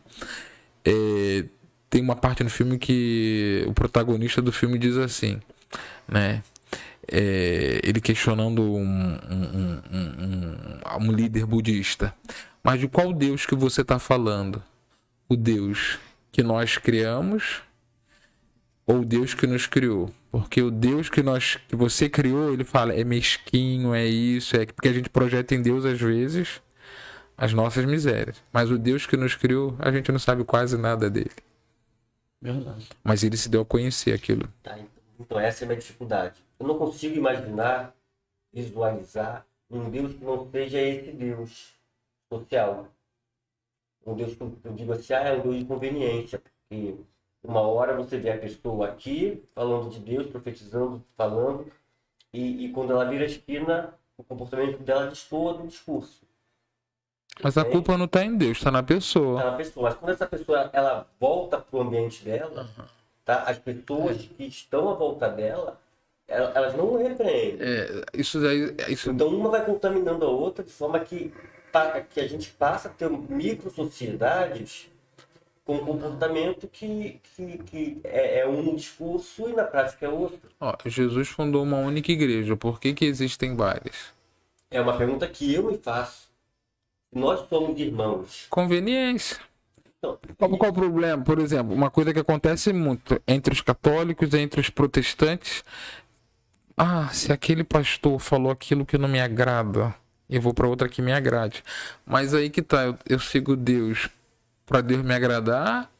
É, tem uma parte no filme que o protagonista do filme diz assim, né? É, ele questionando um, um, um, um, um líder budista. Mas de qual Deus que você está falando? O Deus que nós criamos ou o Deus que nos criou? Porque o Deus que, nós, que você criou, ele fala, é mesquinho, é isso, é porque a gente projeta em Deus, às vezes, as nossas misérias. Mas o Deus que nos criou, a gente não sabe quase nada dele. Verdade. Mas ele se deu a conhecer aquilo. Tá? Então essa é a minha dificuldade. Eu não consigo imaginar, visualizar um Deus que não seja esse Deus social. Um Deus que eu digo assim, ah, é um Deus de conveniência, porque uma hora você vê a pessoa aqui falando de Deus, profetizando, falando, e, e quando ela vira a esquina, o comportamento dela destoa do discurso. Mas a Entende? culpa não está em Deus, está na pessoa. Tá na pessoa. Mas quando essa pessoa ela volta para o ambiente dela, tá? As pessoas que estão à volta dela, ela- elas não repreendem. É, isso daí, isso, Então uma vai contaminando a outra de forma que, pa- que a gente passa a ter micro-sociedades com um comportamento que, que, que é, é um discurso e na prática é outro. ó, Jesus fundou uma única igreja. Por que que existem várias? É uma pergunta que eu me faço. Nós somos irmãos. Conveniência. Então, Qual, qual o problema? Por exemplo, uma coisa que acontece muito entre os católicos, entre os protestantes. Ah, se aquele pastor falou aquilo que não me agrada, eu vou para outra que me agrade. Mas aí que tá, eu, eu sigo Deus para Deus me agradar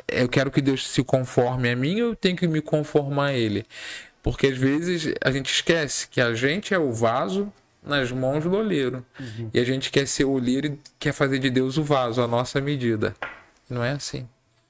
eu quero que Deus se conforme a mim ou eu tenho que me conformar a Ele? Porque às vezes a gente esquece que a gente é o vaso nas mãos do oleiro. Uhum. E a gente quer ser o oleiro e quer fazer de Deus o vaso, a nossa medida. E não é assim.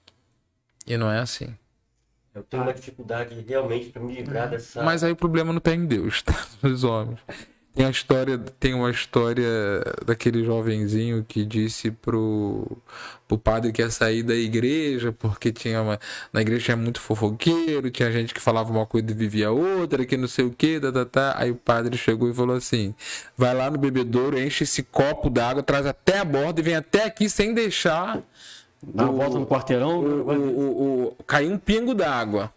E não é assim. Eu tenho uma dificuldade realmente para me livrar uhum. dessa... Mas aí o problema não está em Deus, tá? Nos homens. Tem a história, tem uma história daquele jovenzinho que disse pro, pro padre que ia sair da igreja, porque tinha uma, na igreja tinha muito fofoqueiro, tinha gente que falava uma coisa e vivia outra, que não sei o que, tá, tá, tá. Aí o padre chegou e falou assim: vai lá no bebedouro, enche esse copo d'água, traz até a borda e vem até aqui sem deixar. Dá uma volta no quarteirão, o, o, o, o, caiu um pingo d'água.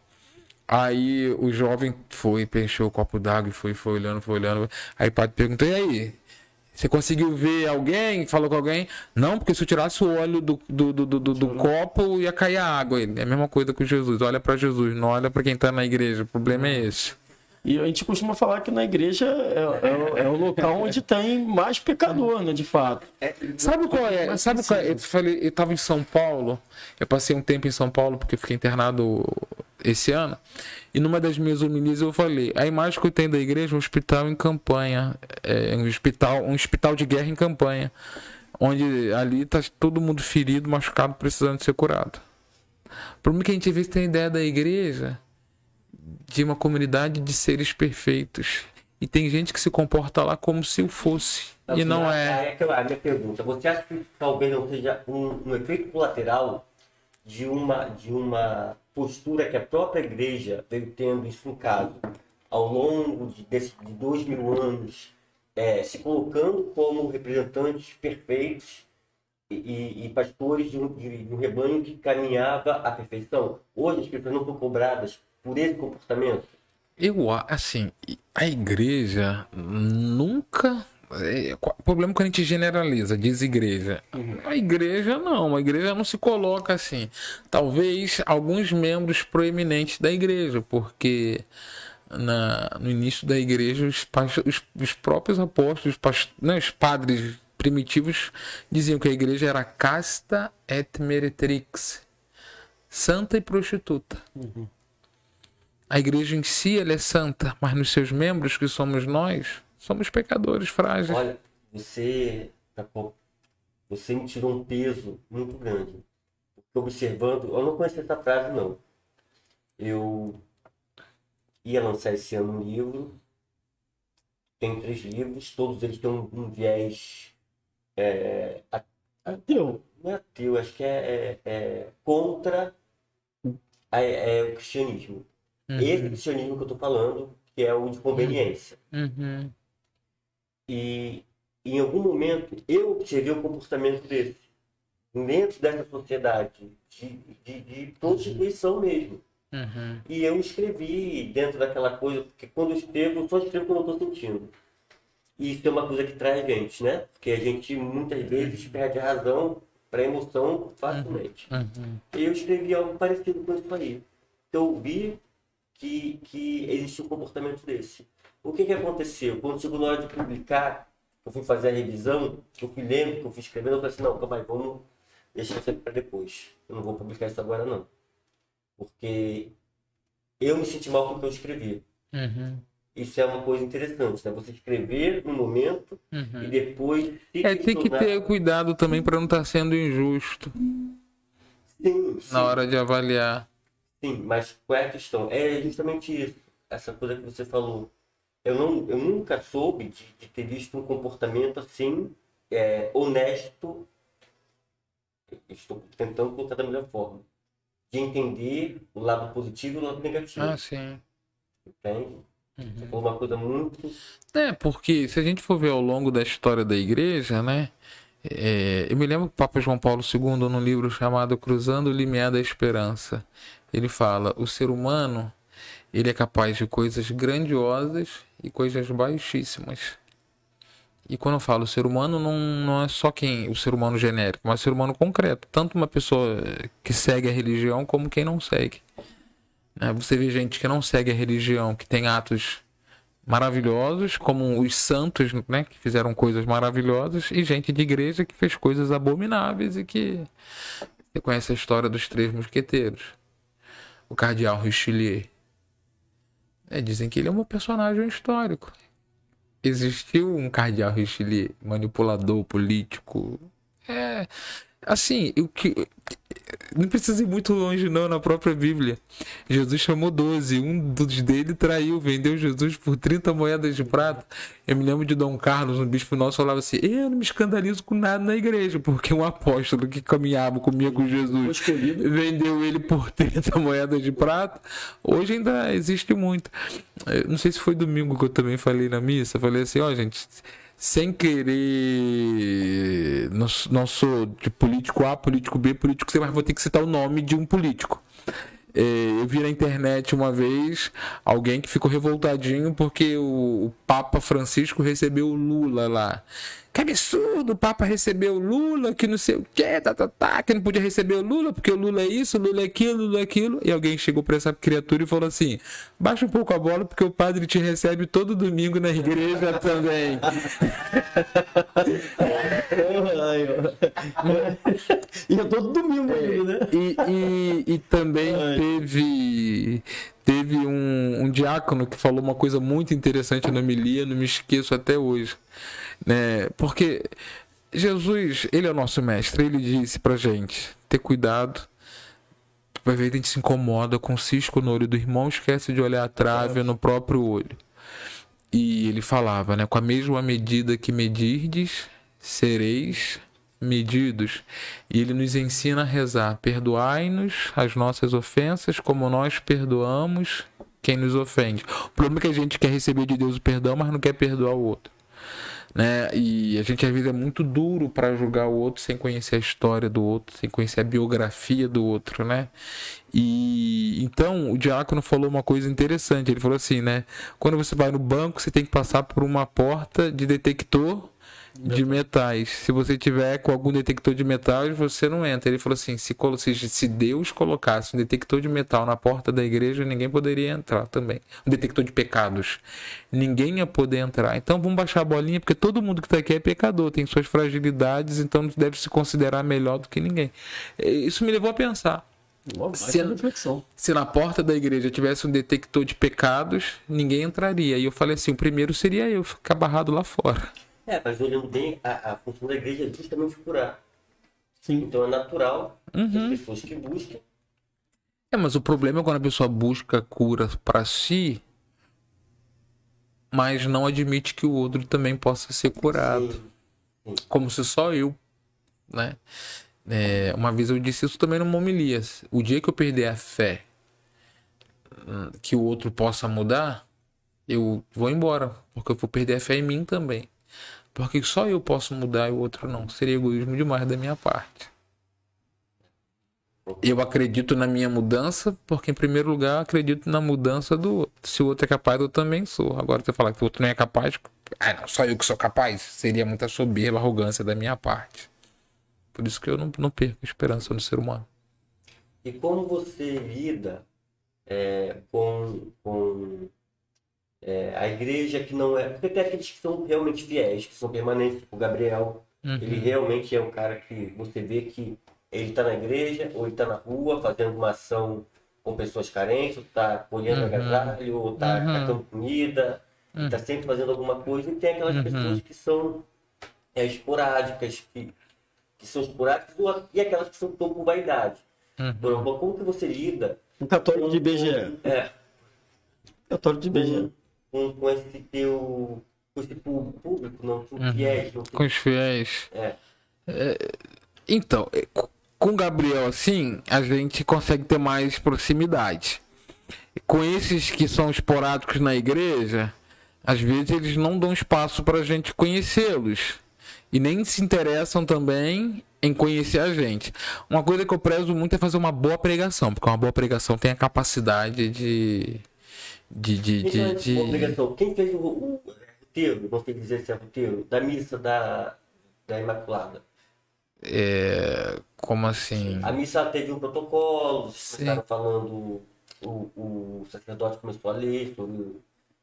Aí o jovem foi, encheu o copo d'água e foi, foi olhando, foi olhando. Aí o padre perguntou: e aí? Você conseguiu ver alguém? Falou com alguém? Não, porque se eu tirasse o óleo do, do, do, do, do copo, ia cair a água. É a mesma coisa com Jesus. Olha para Jesus, não olha para quem está na igreja. O problema é esse. E a gente costuma falar que na igreja é, é, é o local onde tem mais pecador, né, de fato. Sabe qual é? Sabe qual é? Eu falei, eu estava em São Paulo, eu passei um tempo em São Paulo porque eu fiquei internado esse ano, e numa das minhas homilias eu falei: a imagem que eu tenho da igreja é um hospital em campanha, é um hospital, um hospital de guerra em campanha, onde ali está todo mundo ferido, machucado, precisando de ser curado. O problema é que a gente às vezes tem a ideia da igreja de uma comunidade de seres perfeitos. E tem gente que se comporta lá como se o fosse. Não, e não é. É a minha pergunta. Você acha que talvez não seja um, um efeito colateral de uma, de uma postura que a própria igreja veio tendo, isso no caso, ao longo de, desse, de dois mil anos, é, se colocando como representantes perfeitos e, e, e pastores de um, de, de um rebanho que caminhava à perfeição? Hoje as pessoas não são cobradas por esse comportamento? Eu, assim, a igreja nunca... É, o problema é que a gente generaliza, diz igreja. Uhum. A igreja não, a igreja não se coloca assim. Talvez alguns membros proeminentes da igreja, porque na, no início da igreja os, os, os próprios apóstolos, os, não, os padres primitivos diziam que a igreja era casta et meretrix, santa e prostituta. Uhum. A igreja em si ela é santa, mas nos seus membros, que somos nós, somos pecadores frágeis. Olha, você, você me tirou um peso muito grande. Observando, eu não conhecia essa frase não. Eu ia lançar esse ano um livro, tem três livros, todos eles têm um, um viés é, ateu. Não é ateu, acho que é, é, é contra a, é, o cristianismo. Uhum. Esse cristianismo que eu estou falando, que é o de conveniência. Uhum. E em algum momento eu observei o comportamento desse, dentro dessa sociedade de, de, de prostituição mesmo. Uhum. E eu escrevi dentro daquela coisa, porque quando eu escrevo, eu só escrevo quando eu estou sentindo. E isso é uma coisa que traz a gente, né? Porque a gente muitas vezes perde a razão para a emoção facilmente. Uhum. E eu escrevi algo parecido com isso aí. Eu vi que, que existia um comportamento desse. O que que aconteceu? Quando chegou na hora de publicar, eu fui fazer a revisão, eu fui lendo, que eu fui escrevendo, eu falei assim: não, calma aí, vamos deixar isso para depois. Eu não vou publicar isso agora, não. Porque eu me senti mal com o que eu escrevi. Uhum. Isso é uma coisa interessante, né? Você escrever no momento uhum. e depois... É, tem que ter cuidado também para não estar sendo injusto. Sim, sim. Na hora de avaliar. Sim, mas qual é a questão? É justamente isso, essa coisa que você falou. Eu, não, eu nunca soube de, de ter visto um comportamento assim, é, honesto. Estou tentando colocar da melhor forma. De entender o lado positivo e o lado negativo. Ah, sim. Entende? Uhum. Você falou uma coisa muito... É, porque se a gente for ver ao longo da história da igreja, né? É, eu me lembro que o Papa João Paulo segundo, num livro chamado Cruzando o Limiar da Esperança, ele fala: o ser humano, ele é capaz de coisas grandiosas e coisas baixíssimas. E quando eu falo ser humano, não, não é só quem, o ser humano genérico, mas o ser humano concreto. Tanto uma pessoa que segue a religião como quem não segue. Né? Você vê gente que não segue a religião, que tem atos maravilhosos, como os santos, né, que fizeram coisas maravilhosas, e gente de igreja que fez coisas abomináveis e que Você conhece a história dos Três Mosqueteiros? O cardeal Richelieu. É, dizem que ele é um personagem histórico. Existiu um cardeal Richelieu, manipulador político. É, assim, o que... Não precisa ir muito longe, não, na própria Bíblia. Jesus chamou doze, um dos dele traiu, vendeu Jesus por trinta moedas de prata. Eu me lembro de Dom Carlos, um bispo nosso, falava assim: eu não me escandalizo com nada na igreja, porque um apóstolo que caminhava comigo com Jesus vendeu ele por trinta moedas de prata. Hoje ainda existe muito. Eu não sei se foi domingo que eu também falei na missa, falei assim: ó, oh, gente, sem querer, não, não sou de político A, político B, político C, mas vou ter que citar o nome de um político. Eu vi na internet uma vez alguém que ficou revoltadinho porque o, o Papa Francisco recebeu o Lula lá. Que absurdo, o Papa recebeu o Lula, que não sei o que, tá, tá, tá, que não podia receber o Lula, porque o Lula é isso, o Lula é aquilo, o Lula é aquilo. E alguém chegou pra essa criatura e falou assim: baixa um pouco a bola, porque o padre te recebe todo domingo na igreja também. E é todo domingo, é, né? E, e, e também Ai. teve... Teve um, um diácono que falou uma coisa muito interessante na homilia, não me esqueço até hoje, né? Porque Jesus, ele é o nosso mestre, ele disse pra gente ter cuidado. Vai ver, a gente se incomoda com o cisco no olho do irmão, esquece de olhar a trave no próprio olho. E ele falava, né? Com a mesma medida que medirdes, sereis medidos. E ele nos ensina a rezar: perdoai-nos as nossas ofensas como nós perdoamos quem nos ofende. O problema é que a gente quer receber de Deus o perdão, mas não quer perdoar o outro, né? E a gente às vezes é muito duro para julgar o outro sem conhecer a história do outro, sem conhecer a biografia do outro, né? E então o diácono falou uma coisa interessante. Ele falou assim, né? Quando você vai no banco, você tem que passar por uma porta de detector de metais. Se você tiver com algum detector de metais, você não entra. Ele falou assim: se, se Deus colocasse um detector de metal na porta da igreja, ninguém poderia entrar também. Um detector de pecados, ninguém ia poder entrar. Então vamos baixar a bolinha, porque todo mundo que está aqui é pecador, tem suas fragilidades, então deve se considerar melhor do que ninguém. Isso me levou a pensar: se, se na porta da igreja tivesse um detector de pecados, ninguém entraria. E eu falei assim: o primeiro seria eu ficar barrado lá fora. É, mas olhando bem, a, a função da igreja é justamente curar. Sim. Então é natural uhum. que as pessoas que buscam. É, mas o problema é quando a pessoa busca cura para si, mas não admite que o outro também possa ser curado. Sim. Sim. Como se só eu, né? É, uma vez eu disse isso também numa homilia: o dia que eu perder a fé que o outro possa mudar, eu vou embora, porque eu vou perder a fé em mim também. Porque só eu posso mudar e o outro não. Seria egoísmo demais da minha parte. Eu acredito na minha mudança, porque em primeiro lugar eu acredito na mudança do outro. Se o outro é capaz, eu também sou. Agora você falar que o outro não é capaz, ah, não, só eu que sou capaz, seria muita soberba, arrogância da minha parte. Por isso que eu não, não perco a esperança no ser humano. E como você lida é, com... com... É, a igreja que não é... Porque tem aqueles que são realmente fiéis, que são permanentes. O Gabriel, uhum. ele realmente é um cara que você vê que ele está na igreja, ou ele está na rua fazendo uma ação com pessoas carentes, ou está colhendo uhum. agasalho, ou está uhum. catando comida, uhum. está sempre fazendo alguma coisa. E tem aquelas uhum. pessoas que são é, esporádicas, que, que são esporádicas, e aquelas que são tão com vaidade. Uhum. Então, como que você lida... Um católico de I B G E. É. Católico de I B G E. Com, com esse teu com esse público, não, com uhum. fiéis. Não, com os fiéis. É. É, então, com o Gabriel, assim, a gente consegue ter mais proximidade. Com esses que são esporádicos na igreja, às vezes eles não dão espaço para a gente conhecê-los. E nem se interessam também em conhecer a gente. Uma coisa que eu prezo muito é fazer uma boa pregação, porque uma boa pregação tem a capacidade de... De, de, então, de, de... Quem fez o, o roteiro, não sei dizer se é roteiro, da missa da, da Imaculada? É, como assim? A missa teve um protocolo, vocês estavam falando, o, o sacerdote começou a ler sobre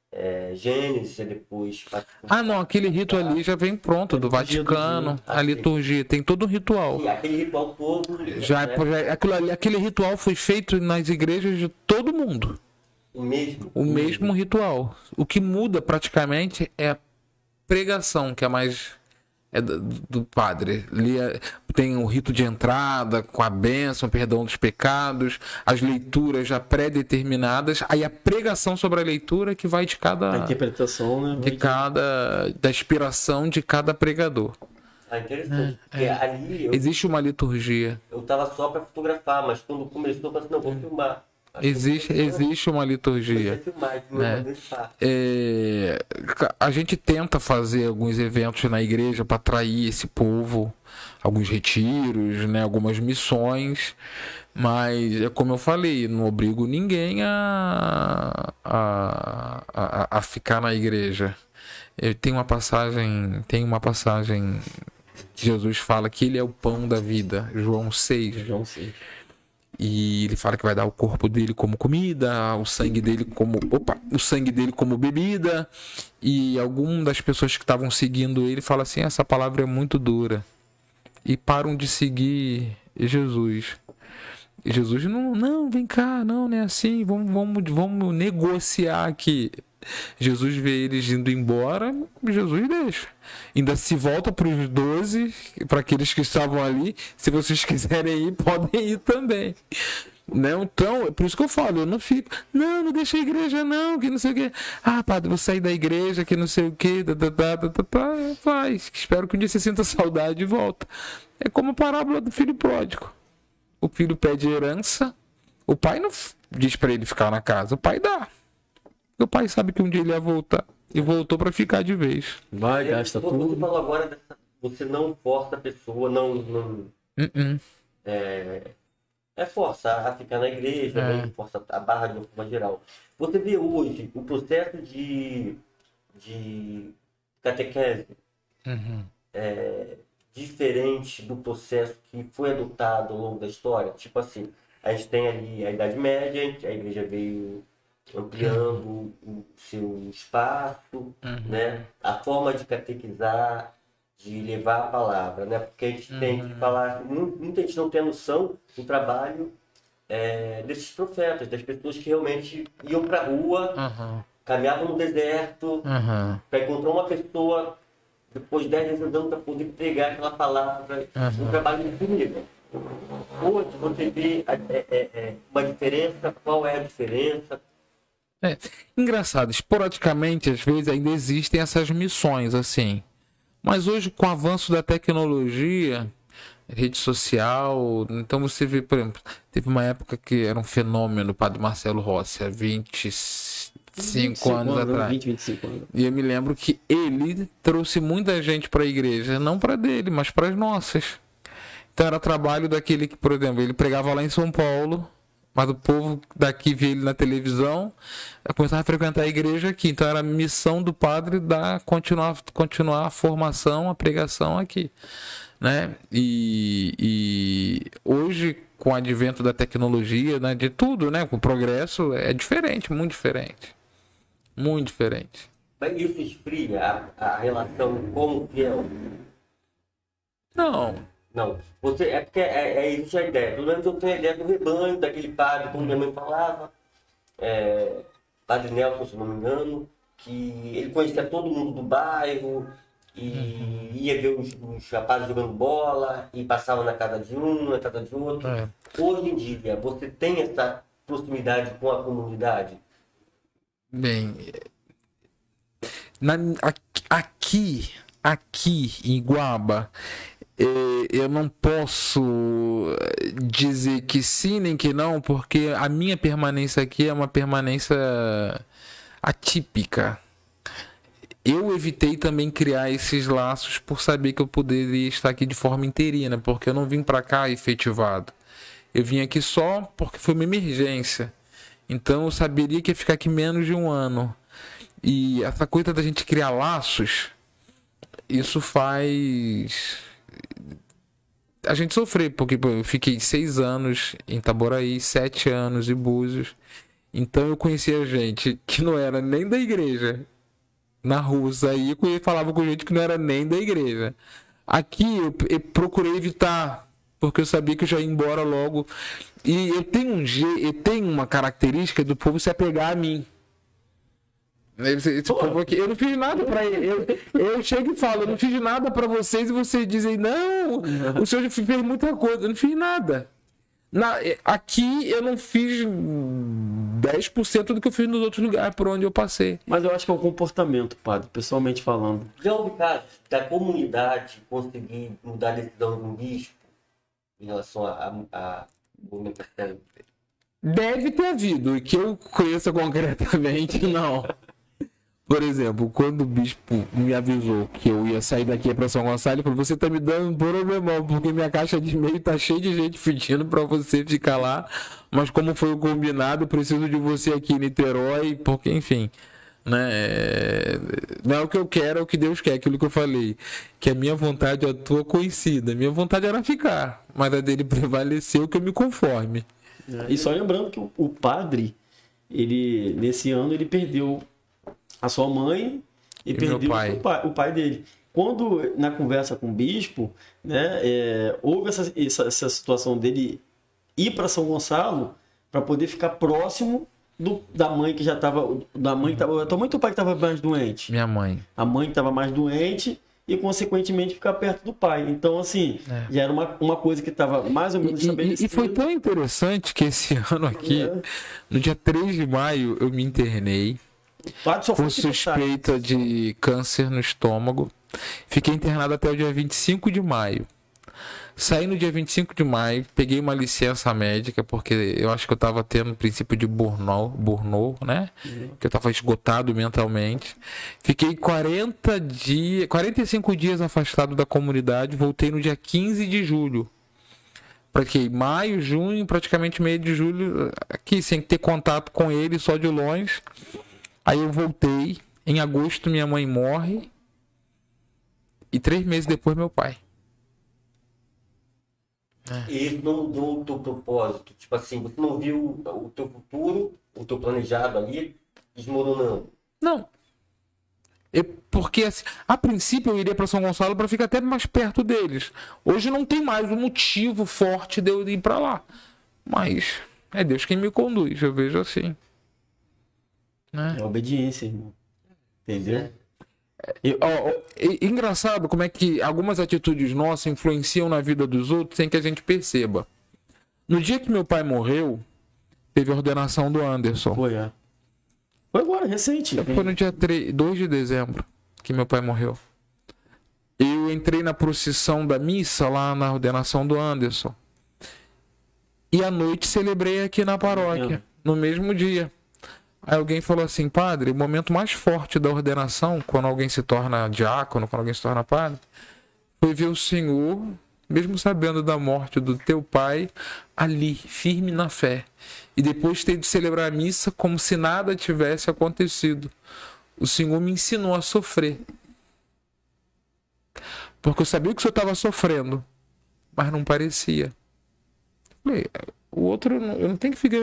é, Gênesis, e depois... Ah, não, aquele rito ali já vem pronto, do Vaticano, a liturgia, tem todo um ritual. E aquele ritual todo... Já, né? já, aquilo ali, aquele ritual foi feito nas igrejas de todo mundo. O mesmo? O mesmo ritual. O que muda praticamente é a pregação, que é mais... é do, do padre. Ali é, tem o rito de entrada, com a bênção, perdão dos pecados, as leituras já pré-determinadas, aí a pregação sobre a leitura que vai de cada... A interpretação, né? de cada... da inspiração de cada pregador. Ah, interessante. Porque É. ali eu, Existe uma liturgia. eu tava só para fotografar, mas quando começou, eu falei assim, não, vou filmar. Acho que Existe, eu vou existe uma liturgia. filmar, Né? filmar. É, a gente tenta fazer alguns eventos na igreja para atrair esse povo, alguns retiros, né, algumas missões, mas é como eu falei, não obrigo ninguém a, a, a, a ficar na igreja. Eu tenho uma passagem, tem uma passagem que Jesus fala que ele é o pão da vida, João seis. João seis. E ele fala que vai dar o corpo dele como comida, o sangue dele como, opa, o sangue dele como bebida. E algumas das pessoas que estavam seguindo ele falam assim: essa palavra é muito dura. E param de seguir Jesus. E Jesus não, não, vem cá, não, não é assim, vamos, vamos, vamos negociar aqui. Jesus vê eles indo embora, Jesus deixa. Ainda se volta para os doze, para aqueles que estavam ali. Se vocês quiserem ir, podem ir também. Não, então, é por isso que eu falo, eu não fico, não, não deixa a igreja não, que não sei o que. Ah, padre, vou sair da igreja, que não sei o que, faz. Espero que um dia você sinta saudade e volta. É como a parábola do filho pródigo. O filho pede herança, o pai não diz para ele ficar na casa, o pai dá. O pai sabe que um dia ele ia voltar. E voltou para ficar de vez. Vai, gasta Você tudo. falou agora, dessa, você não força a pessoa, não... não Uh-uh. é, é forçar a ficar na igreja, É. né? Força a barra de uma forma geral. Você vê hoje o processo de, de catequese Uhum. é, diferente do processo que foi adotado ao longo da história. Tipo assim, a gente tem ali a Idade Média, a igreja veio ampliando o seu espaço, Uhum. né? A forma de catequizar, de levar a palavra, né? Porque a gente tem que falar, mu- muita gente não tem noção do trabalho é, desses profetas, das pessoas que realmente iam para a rua, Uhum. caminhavam no deserto, Uhum. para encontrar uma pessoa depois de dez anos andando para poder pregar aquela palavra, Uhum. um trabalho incrível. Hoje você vê é, é, é, uma diferença, qual é a diferença? É, engraçado, esporadicamente, às vezes, ainda existem essas missões, assim. Mas hoje, com o avanço da tecnologia, rede social, então você vê, por exemplo, teve uma época que era um fenômeno o padre Marcelo Rossi, há vinte e cinco anos atrás. vinte, vinte e cinco anos. E eu me lembro que ele trouxe muita gente para a igreja, não para dele, mas para as nossas. Então era trabalho daquele que, por exemplo, ele pregava lá em São Paulo, mas o povo daqui via ele na televisão, começava a frequentar a igreja aqui. Então era a missão do padre da continuar, continuar a formação, a pregação aqui, né? E, e hoje, com o advento da tecnologia, né, de tudo, né, com o progresso, é diferente, muito diferente. Muito diferente. Mas isso esfria a, a relação com o fiel? Não. Não. Você, é porque é, é, existe a ideia. Pelo menos eu tenho a ideia do rebanho, daquele padre, como minha mãe falava, é, Padre Nelson, se não me engano, que ele conhecia todo mundo do bairro e ia ver os, os rapazes jogando bola e passava na casa de um, na casa de outro. É. Hoje em dia, você tem essa proximidade com a comunidade? Bem, na, aqui, aqui em Guaba, eh, eu não posso dizer que sim nem que não, porque a minha permanência aqui é uma permanência atípica. Eu evitei também criar esses laços por saber que eu poderia estar aqui de forma interina, porque eu não vim para cá efetivado. Eu vim aqui só porque foi uma emergência. Então eu saberia que ia ficar aqui menos de um ano. E essa coisa da gente criar laços, isso faz a gente sofrer, porque pô, eu fiquei seis anos em Itaboraí, sete anos em Búzios, Então eu conhecia gente que não era nem da igreja. Na rua, aí eu falava com gente que não era nem da igreja. Aqui eu, eu procurei evitar, porque eu sabia que eu já ia embora logo. E eu tenho, um, eu tenho uma característica do povo se apegar a mim. Esse, esse povo aqui, eu não fiz nada pra ele. Eu, eu chego e falo, eu não fiz nada pra vocês, e vocês dizem, não, o senhor já fez muita coisa. Eu não fiz nada. Na, aqui eu não fiz dez por cento do que eu fiz nos outros lugares por onde eu passei. Mas eu acho que é o comportamento, padre, pessoalmente falando. Já houve casos da comunidade conseguir mudar a decisão de um bispo em relação à movimentação? Deve ter havido, e que eu conheça concretamente, não. Por exemplo, quando o bispo me avisou que eu ia sair daqui para São Gonçalo, ele falou, você tá me dando um problemão, porque minha caixa de e-mail tá cheia de gente pedindo para você ficar lá, mas como foi o combinado, eu preciso de você aqui em Niterói, porque, enfim, né, não é o que eu quero, é o que Deus quer, aquilo que eu falei, que a minha vontade é a tua conhecida, a minha vontade era ficar, mas a dele prevaleceu, que eu me conforme. E só lembrando que o, o padre, ele, nesse ano, ele perdeu a sua mãe e, e perdeu pai. O, pai, o pai dele. Quando, na conversa com o bispo, né, é, houve essa, essa, essa situação dele ir para São Gonçalo para poder ficar próximo do, da mãe que já estava... Da mãe que tava, a tua mãe ou teu pai que estava mais doente? Minha mãe. A mãe que estava mais doente e, consequentemente, ficar perto do pai. Então, assim, é. já era uma, uma coisa que estava mais ou menos estabelecida. E, e foi tão interessante que esse ano aqui, é. no dia três de maio, eu me internei. Com suspeita de câncer no estômago. Fiquei internado até o dia vinte e cinco de maio. Saí no dia vinte e cinco de maio, peguei uma licença médica, porque eu acho que eu estava tendo o princípio de burnout, burnout, né? Uhum. Que eu estava esgotado mentalmente. Fiquei quarenta dias, quarenta e cinco dias afastado da comunidade, voltei no dia quinze de julho. Para que maio, junho, praticamente meio de julho, aqui, sem ter contato com ele, só de longe. Aí eu voltei, em agosto minha mãe morre e três meses depois meu pai. É. E isso não mudou o teu propósito? Tipo assim, você não viu o teu futuro, o teu planejado ali, desmoronando? Não. Eu, porque assim, a princípio eu iria para São Gonçalo para ficar até mais perto deles. Hoje não tem mais um motivo forte de eu ir para lá. Mas é Deus quem me conduz, eu vejo assim. É obediência, irmão. Entendeu? E, ó, é engraçado como é que algumas atitudes nossas influenciam na vida dos outros sem que a gente perceba. No dia que meu pai morreu, teve a ordenação do Anderson. Foi, é. Foi agora, recente. Foi no dia dois de dezembro que meu pai morreu. Eu entrei na procissão da missa lá na ordenação do Anderson. E à noite celebrei aqui na paróquia, é. no mesmo dia. Aí alguém falou assim, padre, o momento mais forte da ordenação, quando alguém se torna diácono, quando alguém se torna padre, foi ver o Senhor, mesmo sabendo da morte do teu pai, ali, firme na fé. E depois ter de celebrar a missa como se nada tivesse acontecido. O Senhor me ensinou a sofrer. Porque eu sabia que o Senhor estava sofrendo, mas não parecia. Falei, o outro, eu não tenho que ficar...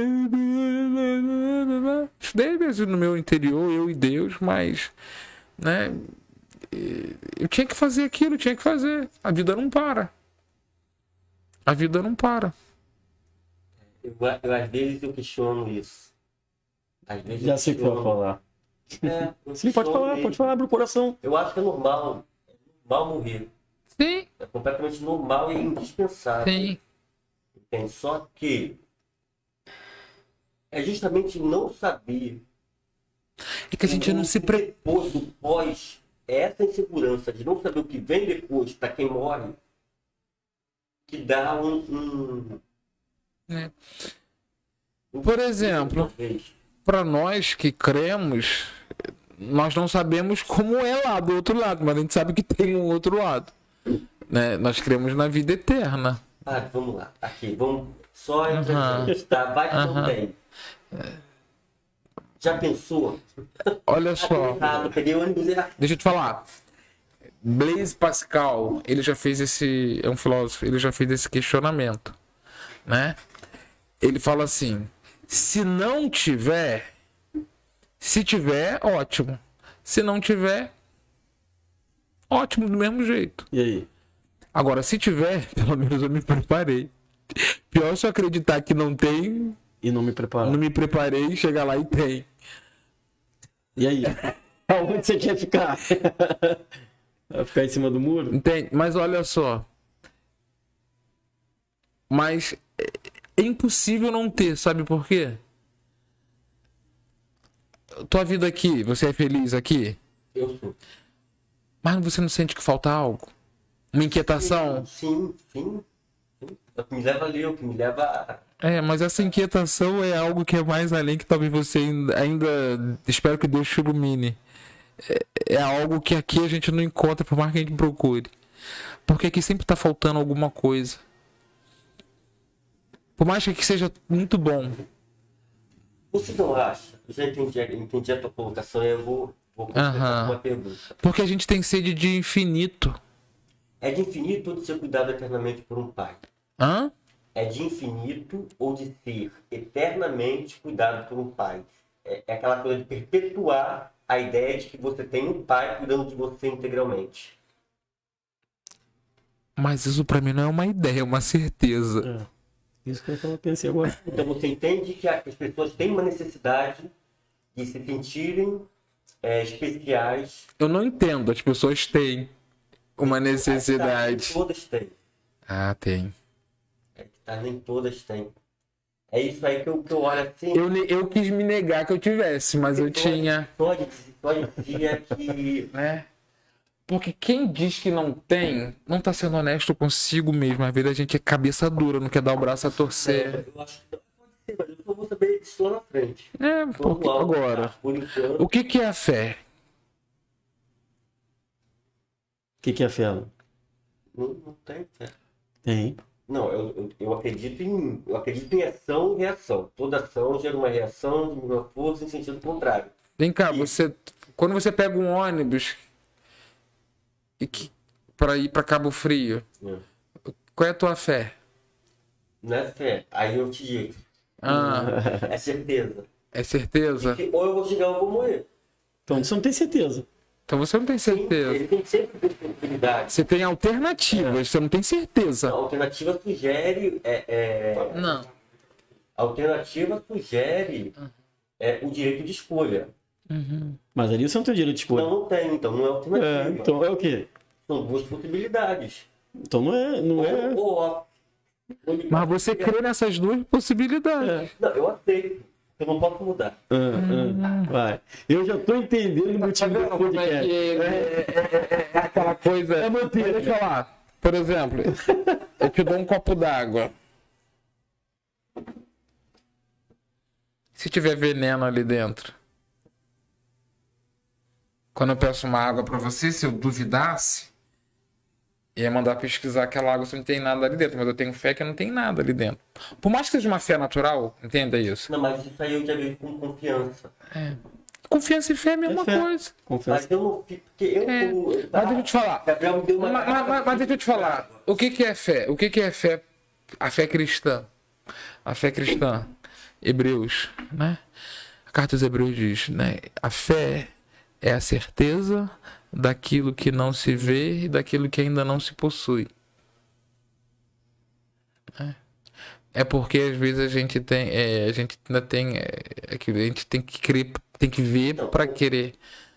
Estudei mesmo no meu interior, eu e Deus, mas... né, eu tinha que fazer aquilo, eu tinha que fazer. A vida não para. A vida não para. Eu, eu, às vezes eu questiono isso. Às vezes Já sei o que eu vou falar. É, Sim, pode falar, mesmo. Pode falar, abre o coração. Eu acho que é normal. É normal morrer. Sim. É completamente normal e indispensável. Sim. Entende? Só que é justamente não saber. É que a gente não se prepara. Depois do pós, essa insegurança de não saber o que vem depois para quem morre, que dá um. um... É. Por exemplo, para nós que cremos, nós não sabemos como é lá do outro lado, mas a gente sabe que tem um outro lado. Né? Nós cremos na vida eterna. Ah, vamos lá. Aqui, vamos só entrevistar. Uhum. Vai que uhum. não tem. Já pensou? Olha só. Errado, peguei o ônibus errado. Deixa eu te falar. Blaise Pascal, ele já fez esse... É um filósofo, ele já fez esse questionamento. Né? Ele fala assim... Se não tiver, se tiver, ótimo. Se não tiver, ótimo do mesmo jeito. E aí? Agora, se tiver, pelo menos eu me preparei. Pior se eu acreditar que não tem, E não me preparar. não me preparei, chegar lá e tem. E aí? Aonde você quer ficar? Vai ficar em cima do muro? Entende? Mas olha só. Mas é impossível não ter, sabe por quê? Tua vida aqui, você é feliz aqui? Eu sou. Mas você não sente que falta algo? Uma inquietação? Sim, sim. sim. É o que me leva a ler, é o que me leva a... É, mas essa inquietação é algo que é mais além, que talvez você ainda, ainda espero que Deus te ilumine. É, é algo que aqui a gente não encontra, por mais que a gente procure. Porque aqui sempre tá faltando alguma coisa. Por mais que aqui seja muito bom. Você não acha? Eu já entendi, entendi a tua colocação e eu vou, vou completar Aham. com uma pergunta. Porque a gente tem sede de infinito. É de infinito ou de ser cuidado eternamente por um pai? Hã? É de infinito ou de ser eternamente cuidado por um pai? É, é aquela coisa de perpetuar a ideia de que você tem um pai cuidando de você integralmente. Mas isso pra mim não é uma ideia, é uma certeza. É. Isso que eu tava pensando agora. Então você entende que as pessoas têm uma necessidade de se sentirem é, especiais. Eu não entendo, as pessoas têm uma Nem necessidade. todas têm. Ah, tem. É que tá, nem todas têm. É isso aí que eu, que eu olho assim. Eu, ne- eu quis me negar que eu tivesse, mas eu tinha. Pode, pode dizer que. Né? Porque quem diz que não tem, não tá sendo honesto consigo mesmo. Às vezes a gente é cabeça dura, não quer dar o braço a torcer. Eu acho que não pode ser, mas eu só vou saber disso lá na frente. É, Vamos porque lá, agora. Por enquanto. O que que é a fé? O que, que é fé? Alan? Não, não tem fé. Tem. Não, eu, eu, eu acredito em. Eu acredito em ação e reação. Toda ação gera uma reação de uma força em sentido contrário. Vem cá, você. Quando você pega um ônibus e que, pra ir pra Cabo Frio, Né? qual é a tua fé? Não é fé. Aí eu te digo. Ah, É certeza. é certeza? Que ou eu vou chegar ou eu vou morrer. Então você não tem certeza. Então você não tem Sim, certeza. ele tem sempre possibilidade. Você tem alternativas, você não tem certeza. A alternativa sugere. É, é, Não. a alternativa sugere é, o direito de escolha. Mas ali você não tem o direito de escolha. Não, não tem, então não é alternativa. É, então é o quê? São duas possibilidades. Então não é. Não é. Ou, ou, a- ou ele- Mas você crê nessas duas possibilidades. Não, eu aceito. Eu não posso mudar. Ah, ah, vai. Eu já tô entendendo o motivo do podcast. É aquela coisa. É manter. Deixa eu falar. Por exemplo, eu te dou um copo d'água. Se tiver veneno ali dentro. Quando eu peço uma água pra você, se eu duvidasse, ia mandar pesquisar aquela água se não tem nada ali dentro. Mas eu tenho fé que não tem nada ali dentro. Por mais que seja uma fé natural, entenda isso. Não, mas isso aí eu já vejo com confiança. Confiança e fé é a mesma É fé. coisa. Confesso. Mas eu não fico. Porque eu. É, eu- mas deixa eu te falar. Gabriel me deu uma. Mas, mas- mas- mas deixa eu te falar. O que, que é fé? O que, que é fé? A fé cristã. A fé cristã. Hebreus, né? A carta dos Hebreus diz, né? A fé é a certeza daquilo que não se vê e daquilo que ainda não se possui. É, é porque às vezes a gente tem, é, a gente ainda tem, é, aquilo, a gente tem que crer, tem que ver para querer.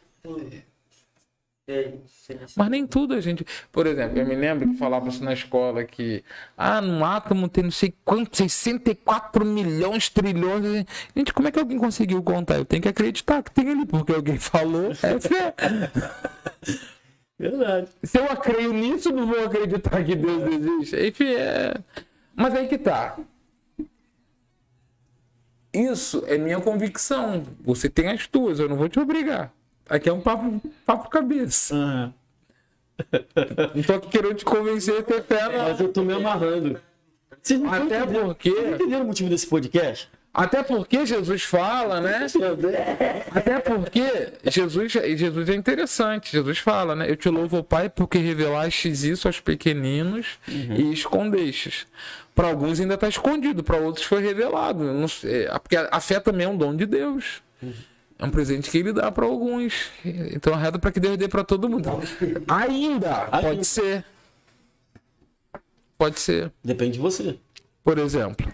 É, sim, sim. Mas nem tudo a gente. Por exemplo, eu me lembro que falava-se na escola que ah, no átomo tem não sei quantos, sessenta e quatro milhões, trilhões. Gente, como é que alguém conseguiu contar? Eu tenho que acreditar que tem ali, porque alguém falou. É fé. Verdade. Se eu creio nisso, não vou acreditar que Deus existe. Enfim, é... Mas aí que tá. Isso é minha convicção. Você tem as tuas, eu não vou te obrigar. Aqui é um papo, papo cabeça. Aham. Não tô aqui querendo te convencer a ter fé, não. Mas eu tô me amarrando. Vocês não Até estão entendendo- porque- Vocês não entenderam o motivo desse podcast? Até porque Jesus fala, né? Até porque Jesus, Jesus é interessante. Jesus fala, né? Eu te louvo, Pai, porque revelastes isso aos pequeninos uhum. e escondestes. Para alguns ainda está escondido, para outros foi revelado. Não sei, porque a fé também é um dom de Deus. Uhum. É um presente que ele dá para alguns. Então reza para que Deus dê para todo mundo. Ainda pode ser. Pode ser. Depende de você. Por exemplo,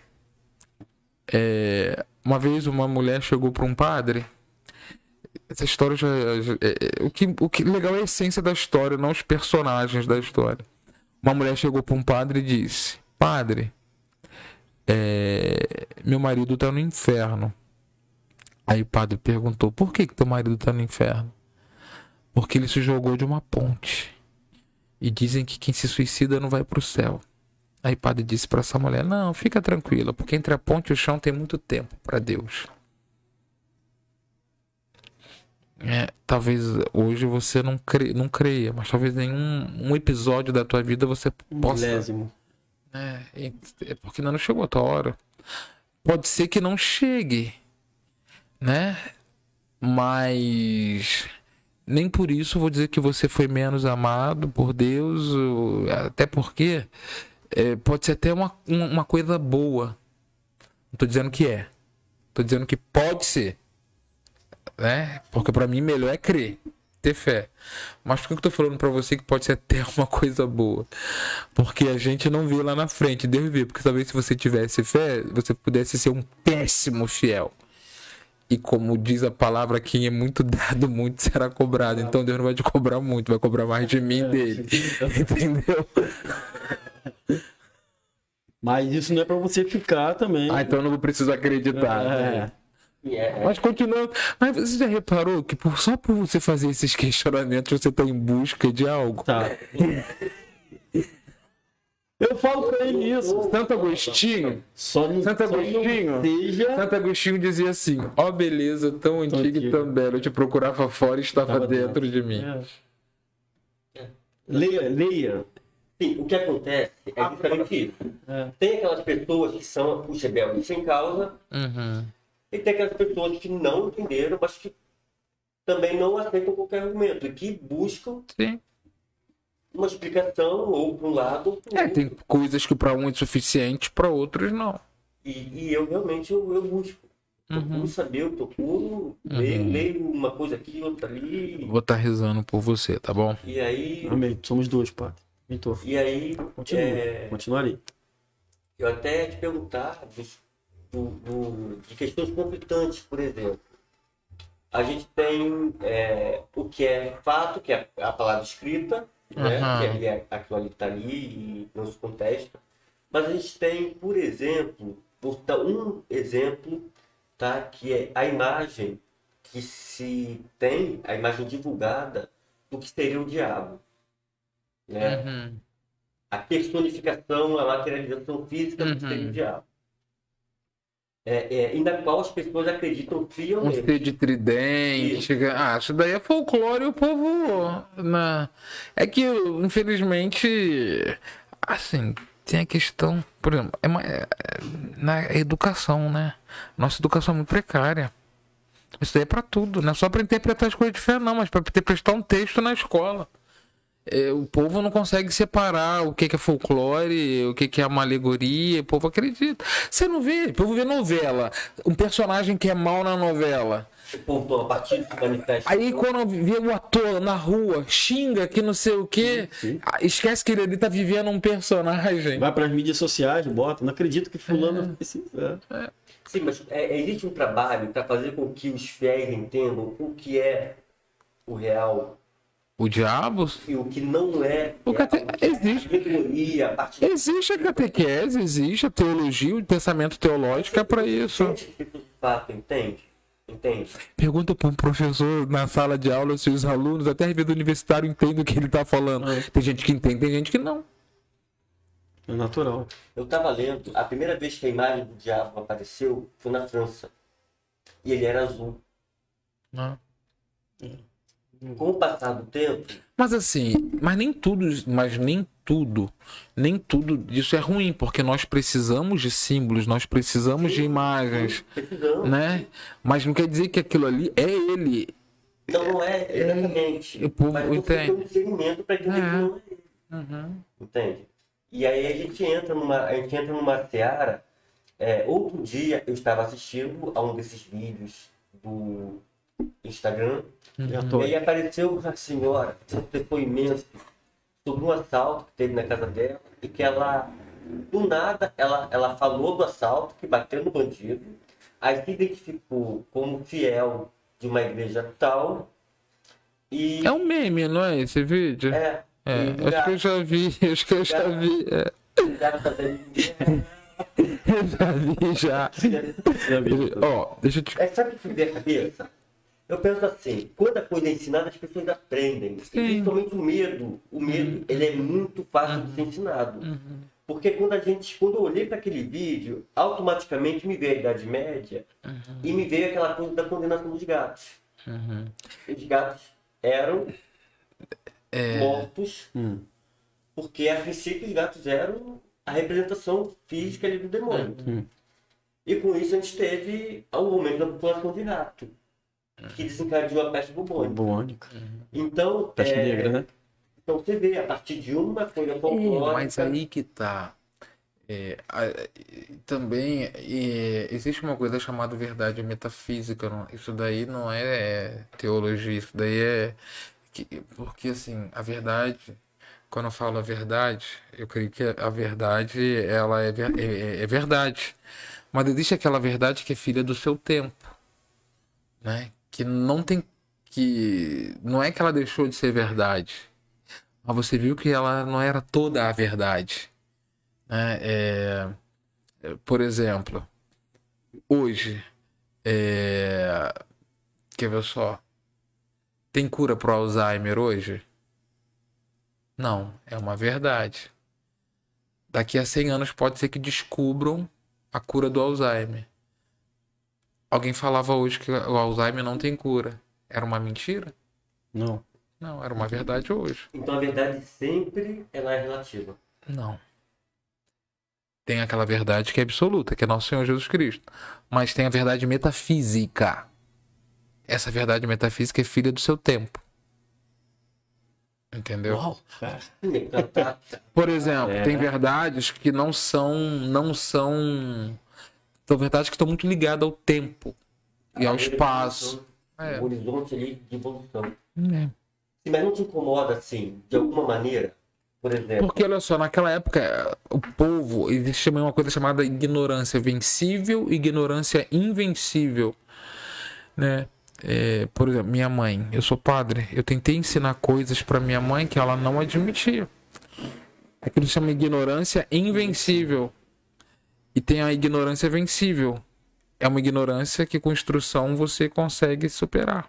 é, uma vez uma mulher chegou para um padre. Essa história já, já é, o que o que legal é a essência da história, não os personagens da história. Uma mulher chegou para um padre e disse: Padre, é, meu marido está no inferno. Aí o padre perguntou: por que que teu marido está no inferno? Porque ele se jogou de uma ponte. E dizem que quem se suicida não vai para o céu. Aí o padre disse para essa mulher: não, fica tranquila, porque entre a ponte e o chão tem muito tempo para Deus. É, talvez hoje você não, cre... não creia, mas talvez nenhum um episódio da tua vida você possa... Milésimo. É, é porque ainda não chegou a tua hora. Pode ser que não chegue, né? Mas nem por isso vou dizer que você foi menos amado por Deus, até porque é, pode ser até uma, uma coisa boa. Não tô dizendo que é, tô dizendo que pode ser, né? Porque para mim melhor é crer, ter fé. Mas por que eu tô falando para você que pode ser até uma coisa boa? Porque a gente não vê lá na frente, Deus vê. Porque talvez se você tivesse fé, você pudesse ser um péssimo fiel. E como diz a palavra, quem é muito dado, muito será cobrado. Então Deus não vai te cobrar muito, vai cobrar mais de mim e dele. Entendeu? Mas isso não é pra você ficar também. Ah, então eu não preciso acreditar. É. Né? Yeah. Mas continuando. Mas você já reparou que por, só por você fazer esses questionamentos você tá em busca de algo? Tá. Eu falo pra ele isso. Santo Agostinho, só não, Santo Agostinho, seja... Santo Agostinho dizia assim: ó, oh, beleza tão antiga e tão bela, eu te procurava fora e estava, estava dentro, dentro de mim. É. Leia, leia. Sim, o que acontece é justamente isso. É. Tem aquelas pessoas que são os rebeldes sem causa, uhum. e tem aquelas pessoas que não entenderam, mas que também não aceitam qualquer argumento e que buscam. Sim. Uma explicação, ou para um lado ou pro é, outro. Tem coisas que para um é suficiente, para outros não. E, e eu realmente eu, eu busco. Uhum. Procuro saber, eu procuro, uhum. leio, leio uma coisa aqui, outra ali. Vou estar tá rezando por você, tá bom? E aí. Amém. Somos dois, padre. Então. E aí. Continua. É... Continuarei. Eu até ia te perguntar do, do, de questões conflitantes, por exemplo. A gente tem é, o que é fato, que é a palavra escrita. Né? Uhum. Que é aquilo ali que está ali e não se contesta. Mas a gente tem, por exemplo, vou dar um exemplo, tá? Que é a imagem que se tem, a imagem divulgada do que seria o diabo. Né? Uhum. A personificação, a materialização física do que seria o diabo. É, é, e na qual as pessoas acreditam fielmente. Um ser de tridente. Isso. Ah, isso daí é folclore, o povo. Na... É que, infelizmente, assim, tem a questão, por exemplo, é uma, é, na educação, né? Nossa educação é muito precária. Isso daí é pra tudo, não é só pra interpretar as coisas de fé, não, mas pra prestar um texto na escola. É, o povo não consegue separar o que, que é folclore, o que, que é uma alegoria, o povo acredita. Você não vê, o povo vê novela, um personagem que é mal na novela. O povo a partir do manifesto. Aí quando vê o ator na rua, xinga que não sei o que, esquece que ele ali tá vivendo um personagem. Vai para as mídias sociais, bota, não acredito que fulano é. precisa. É. Sim, mas é, existe um trabalho para fazer com que os fiéis entendam o que é o real. O diabo? E o que não é. O cate... é existe. A partir... Existe a catequese, existe a teologia, o pensamento teológico é para isso. De fato, entende? Entende? Pergunta para um professor na sala de aula se os alunos, até a vida universitário, entendem o que ele está falando. É. Tem gente que entende, tem gente que não. É natural. Eu estava lendo, a primeira vez que a imagem do diabo apareceu foi na França. E ele era azul. Não. É. Com o passar do tempo... Mas assim, mas nem tudo, mas nem tudo, nem tudo disso é ruim, porque nós precisamos de símbolos, nós precisamos de imagens, Precisamos. né? Mas não quer dizer que aquilo ali é ele. Não, não é exatamente. o povo Mas você entende. tem um discernimento para entender É. que não é ele. Uhum. Entende? E aí a gente entra numa, a gente entra numa seara. É, outro dia eu estava assistindo a um desses vídeos do Instagram. E aí apareceu uma senhora, um depoimento sobre um assalto que teve na casa dela e que ela, do nada, ela, ela falou do assalto, que bateu no bandido, aí se identificou como fiel de uma igreja tal e... É um meme, não é esse vídeo? É, É, e acho que eu já vi, acho que eu já vi. É. Eu já vi, já. Ó, deixa eu te... É, sabe o que me vem à cabeça? Eu penso assim, quando a coisa é ensinada, as pessoas aprendem. E principalmente o medo. O medo, ele é muito fácil de ser ensinado. Uhum. Porque quando a gente, quando eu olhei para aquele vídeo, automaticamente me veio a Idade Média Uhum. e me veio aquela coisa da condenação dos gatos. Uhum. Os gatos eram É... mortos Hum. porque a princípio os gatos eram a representação física ali do demônio. Hum. E com isso a gente teve o aumento da população de rato, que desencadeou a peste bubônica. Bubônica. Então, Peste é, negra, né? então você vê, a partir de uma coisa É, folclórica... mas aí que tá. É, a- também é, existe uma coisa chamada verdade metafísica. Não? Isso daí não é teologia, isso daí é. que- porque assim, a verdade, quando eu falo a verdade, eu creio que a verdade ela é, ver- é, é verdade. Mas existe aquela verdade que é filha do seu tempo, né? Que não tem. Que não é que ela deixou de ser verdade, mas você viu que ela não era toda a verdade, né? É, é, por exemplo, hoje, é, quer ver só? Tem cura para o Alzheimer hoje? Não, é uma verdade. Daqui a cem anos pode ser que descubram a cura do Alzheimer. Alguém falava hoje que o Alzheimer não tem cura. Era uma mentira? Não. Não, era uma verdade hoje. Então a verdade sempre ela é relativa. Não. Tem aquela verdade que é absoluta, que é Nosso Senhor Jesus Cristo. Mas tem a verdade metafísica. Essa verdade metafísica é filha do seu tempo. Entendeu? Uau, cara. Então, tá- Por exemplo, É. tem verdades que não são. Não são. São verdades que estão muito ligadas ao tempo e ao espaço. É. O horizonte ali de evolução. É. Mas não te incomoda assim, de alguma maneira? Por exemplo, Porque, olha só, naquela época, o povo, eles chamam uma coisa chamada ignorância vencível e ignorância invencível, né? É, por exemplo, minha mãe, eu sou padre, eu tentei ensinar coisas para minha mãe que ela não admitia. Aquilo se chama ignorância invencível. E tem a ignorância vencível. É uma ignorância que com instrução você consegue superar,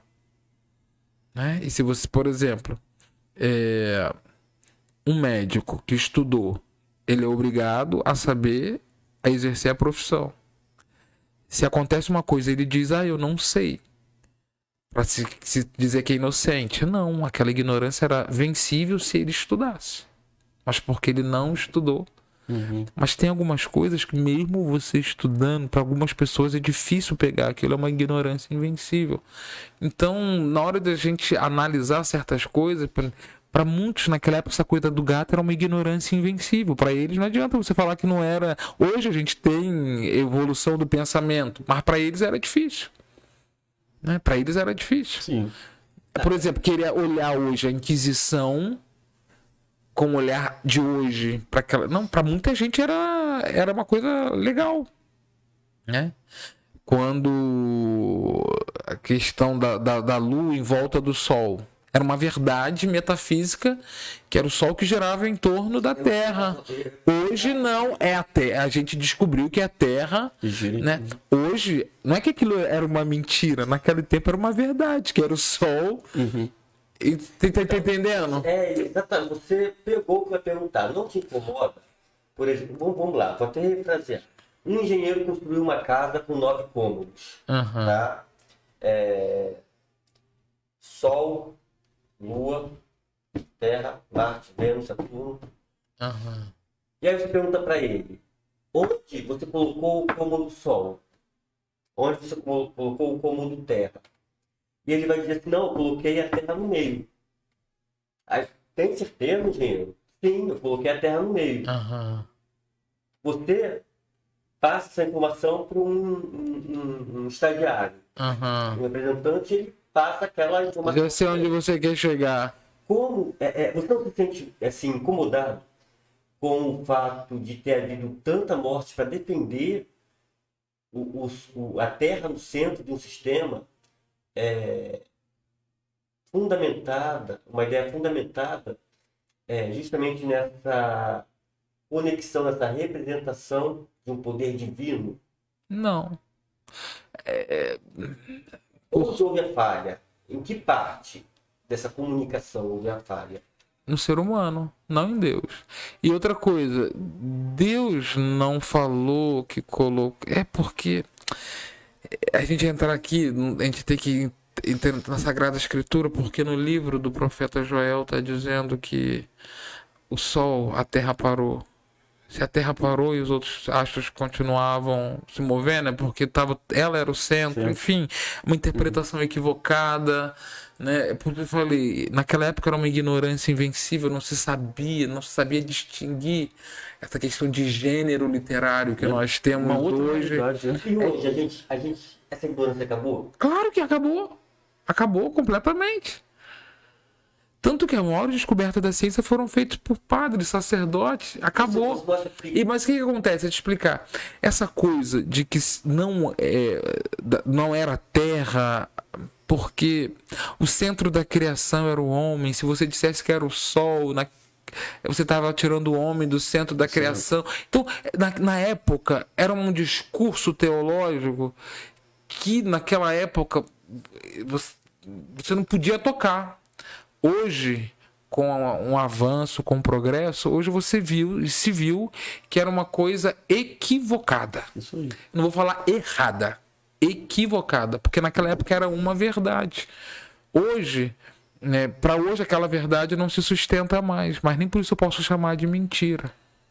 né? E se você, por exemplo, é... um médico que estudou, ele é obrigado a saber a exercer a profissão. Se acontece uma coisa, ele diz, ah, eu não sei. Para se, se dizer que é inocente. Não, aquela ignorância era vencível se ele estudasse. Mas porque ele não estudou. Uhum. Mas tem algumas coisas que mesmo você estudando, para algumas pessoas é difícil pegar. Aquilo é uma ignorância invencível. Então, na hora da gente analisar certas coisas... Para muitos, naquela época, essa coisa do gato era uma ignorância invencível. Para eles, não adianta você falar que não era. Hoje a gente tem evolução do pensamento, mas para eles era difícil. Né? Para eles era difícil. Sim. Por exemplo, querer olhar hoje a Inquisição com o olhar de hoje para aquela. Não, para muita gente era, era uma coisa legal. Né? Quando a questão da, da, da lua em volta do sol. Era uma verdade metafísica que era o Sol que girava em torno da Terra. Hoje não é a Terra. A gente descobriu que a Terra, né? Hoje, não é que aquilo era uma mentira. Naquele tempo era uma verdade, que era o Sol. Uhum. E tá, tá, tá entendendo? é exatamente, você pegou o que vai perguntar, não te incomoda? Por exemplo, vamos, vamos lá, vou até refrasear. Um engenheiro construiu uma casa com nove cômodos, Uhum. tá? É, sol Lua, Terra, Marte, Vênus, Saturno. Aham. E aí você pergunta para ele, onde você colocou o cômodo Sol? Onde você colocou o cômodo Terra? E ele vai dizer assim, não, eu coloquei a Terra no meio. Aí, tem certeza, engenheiro? Sim, eu coloquei a Terra no meio. Aham. Você passa essa informação para um, um, um, um estagiário. Aham. O representante, ele passa aquela informação. Já sei onde você quer chegar. Como é, é, você não se sente assim, incomodado com o fato de ter havido tanta morte para defender o, o, a Terra no centro de um sistema é, fundamentada, uma ideia fundamentada é, justamente nessa conexão, nessa representação de um poder divino? Não. É, Onde houve a falha? Em que parte dessa comunicação houve a falha? no ser humano, não em Deus. E outra coisa, Deus não falou que colocou. É porque a gente entrar aqui, a gente tem que entrar na Sagrada Escritura, porque no livro do profeta Joel está dizendo que o sol, a terra parou. Se a Terra parou e os outros astros continuavam se movendo, é porque tava, ela era o centro, Sim. enfim, uma interpretação equivocada, né? Porque eu falei, naquela época era uma ignorância invencível, não se sabia, não se sabia distinguir essa questão de gênero literário que nós temos Uma outra hoje. realidade, né? E hoje, a gente, a gente, essa ignorância acabou? Claro que acabou, acabou completamente. Tanto que a maior descoberta da ciência foram feitas por padres, sacerdotes, acabou. E, mas o que, que acontece? Vou te explicar. Essa coisa de que não, é, não era terra, porque o centro da criação era o homem. Se você dissesse que era o sol, na, você estava tirando o homem do centro da criação. Então, na, na época, era um discurso teológico que naquela época você, você não podia tocar. Hoje, com um avanço, com um progresso, hoje você viu e se viu que era uma coisa equivocada. Isso aí. Não vou falar errada, equivocada, porque naquela época era uma verdade. Hoje, né, para hoje aquela verdade não se sustenta mais, mas nem por isso eu posso chamar de mentira.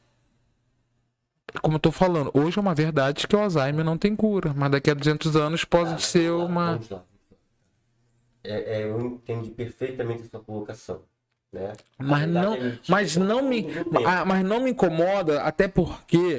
Como eu tô falando, hoje é uma verdade que o Alzheimer não tem cura, mas daqui a duzentos anos pode Ah, ser vamos lá, uma... vamos lá. É, é, eu entendi perfeitamente a sua colocação, né? Mas não, A gente mas tem não me, todo o tempo. ah, mas não me incomoda, até porque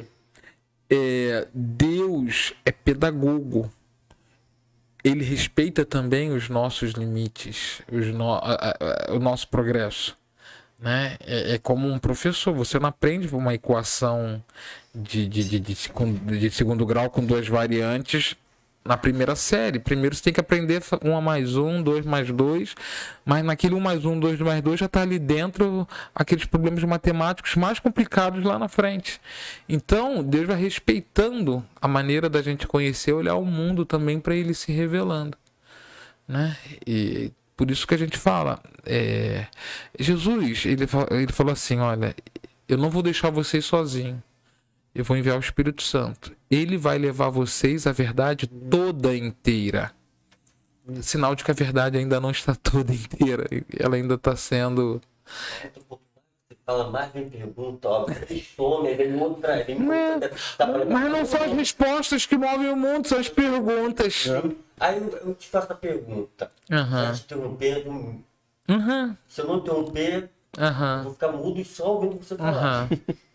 é, Deus é pedagogo. Ele respeita também os nossos limites, os no, a, a, o nosso progresso, né? É, é como um professor, você não aprende uma equação de, de, de, de, segundo, de segundo grau com duas variantes na primeira série. Primeiro você tem que aprender um mais um, dois mais dois, mas naquele um mais um, dois mais dois já está ali dentro aqueles problemas matemáticos mais complicados lá na frente. Então, Deus vai respeitando a maneira da gente conhecer, olhar o mundo também para ele se revelando, né? E por isso que a gente fala, é, Jesus, ele, ele falou assim, olha, eu não vou deixar vocês sozinhos. Eu vou enviar o Espírito Santo. Ele vai levar vocês a verdade toda inteira. Sinal de que a verdade ainda não está toda inteira. Ela ainda está sendo... Você fala mais, vem pergunta, ó, você some, aí vem outra... Vem É, outra tá falando- mas não são as respostas que movem o mundo, são as perguntas. Aí eu, eu te faço a pergunta. Aham. Tá te interrompendo. Aham. Se eu não interromper, eu Aham. vou ficar mudo e só ouvindo você falar. Aham.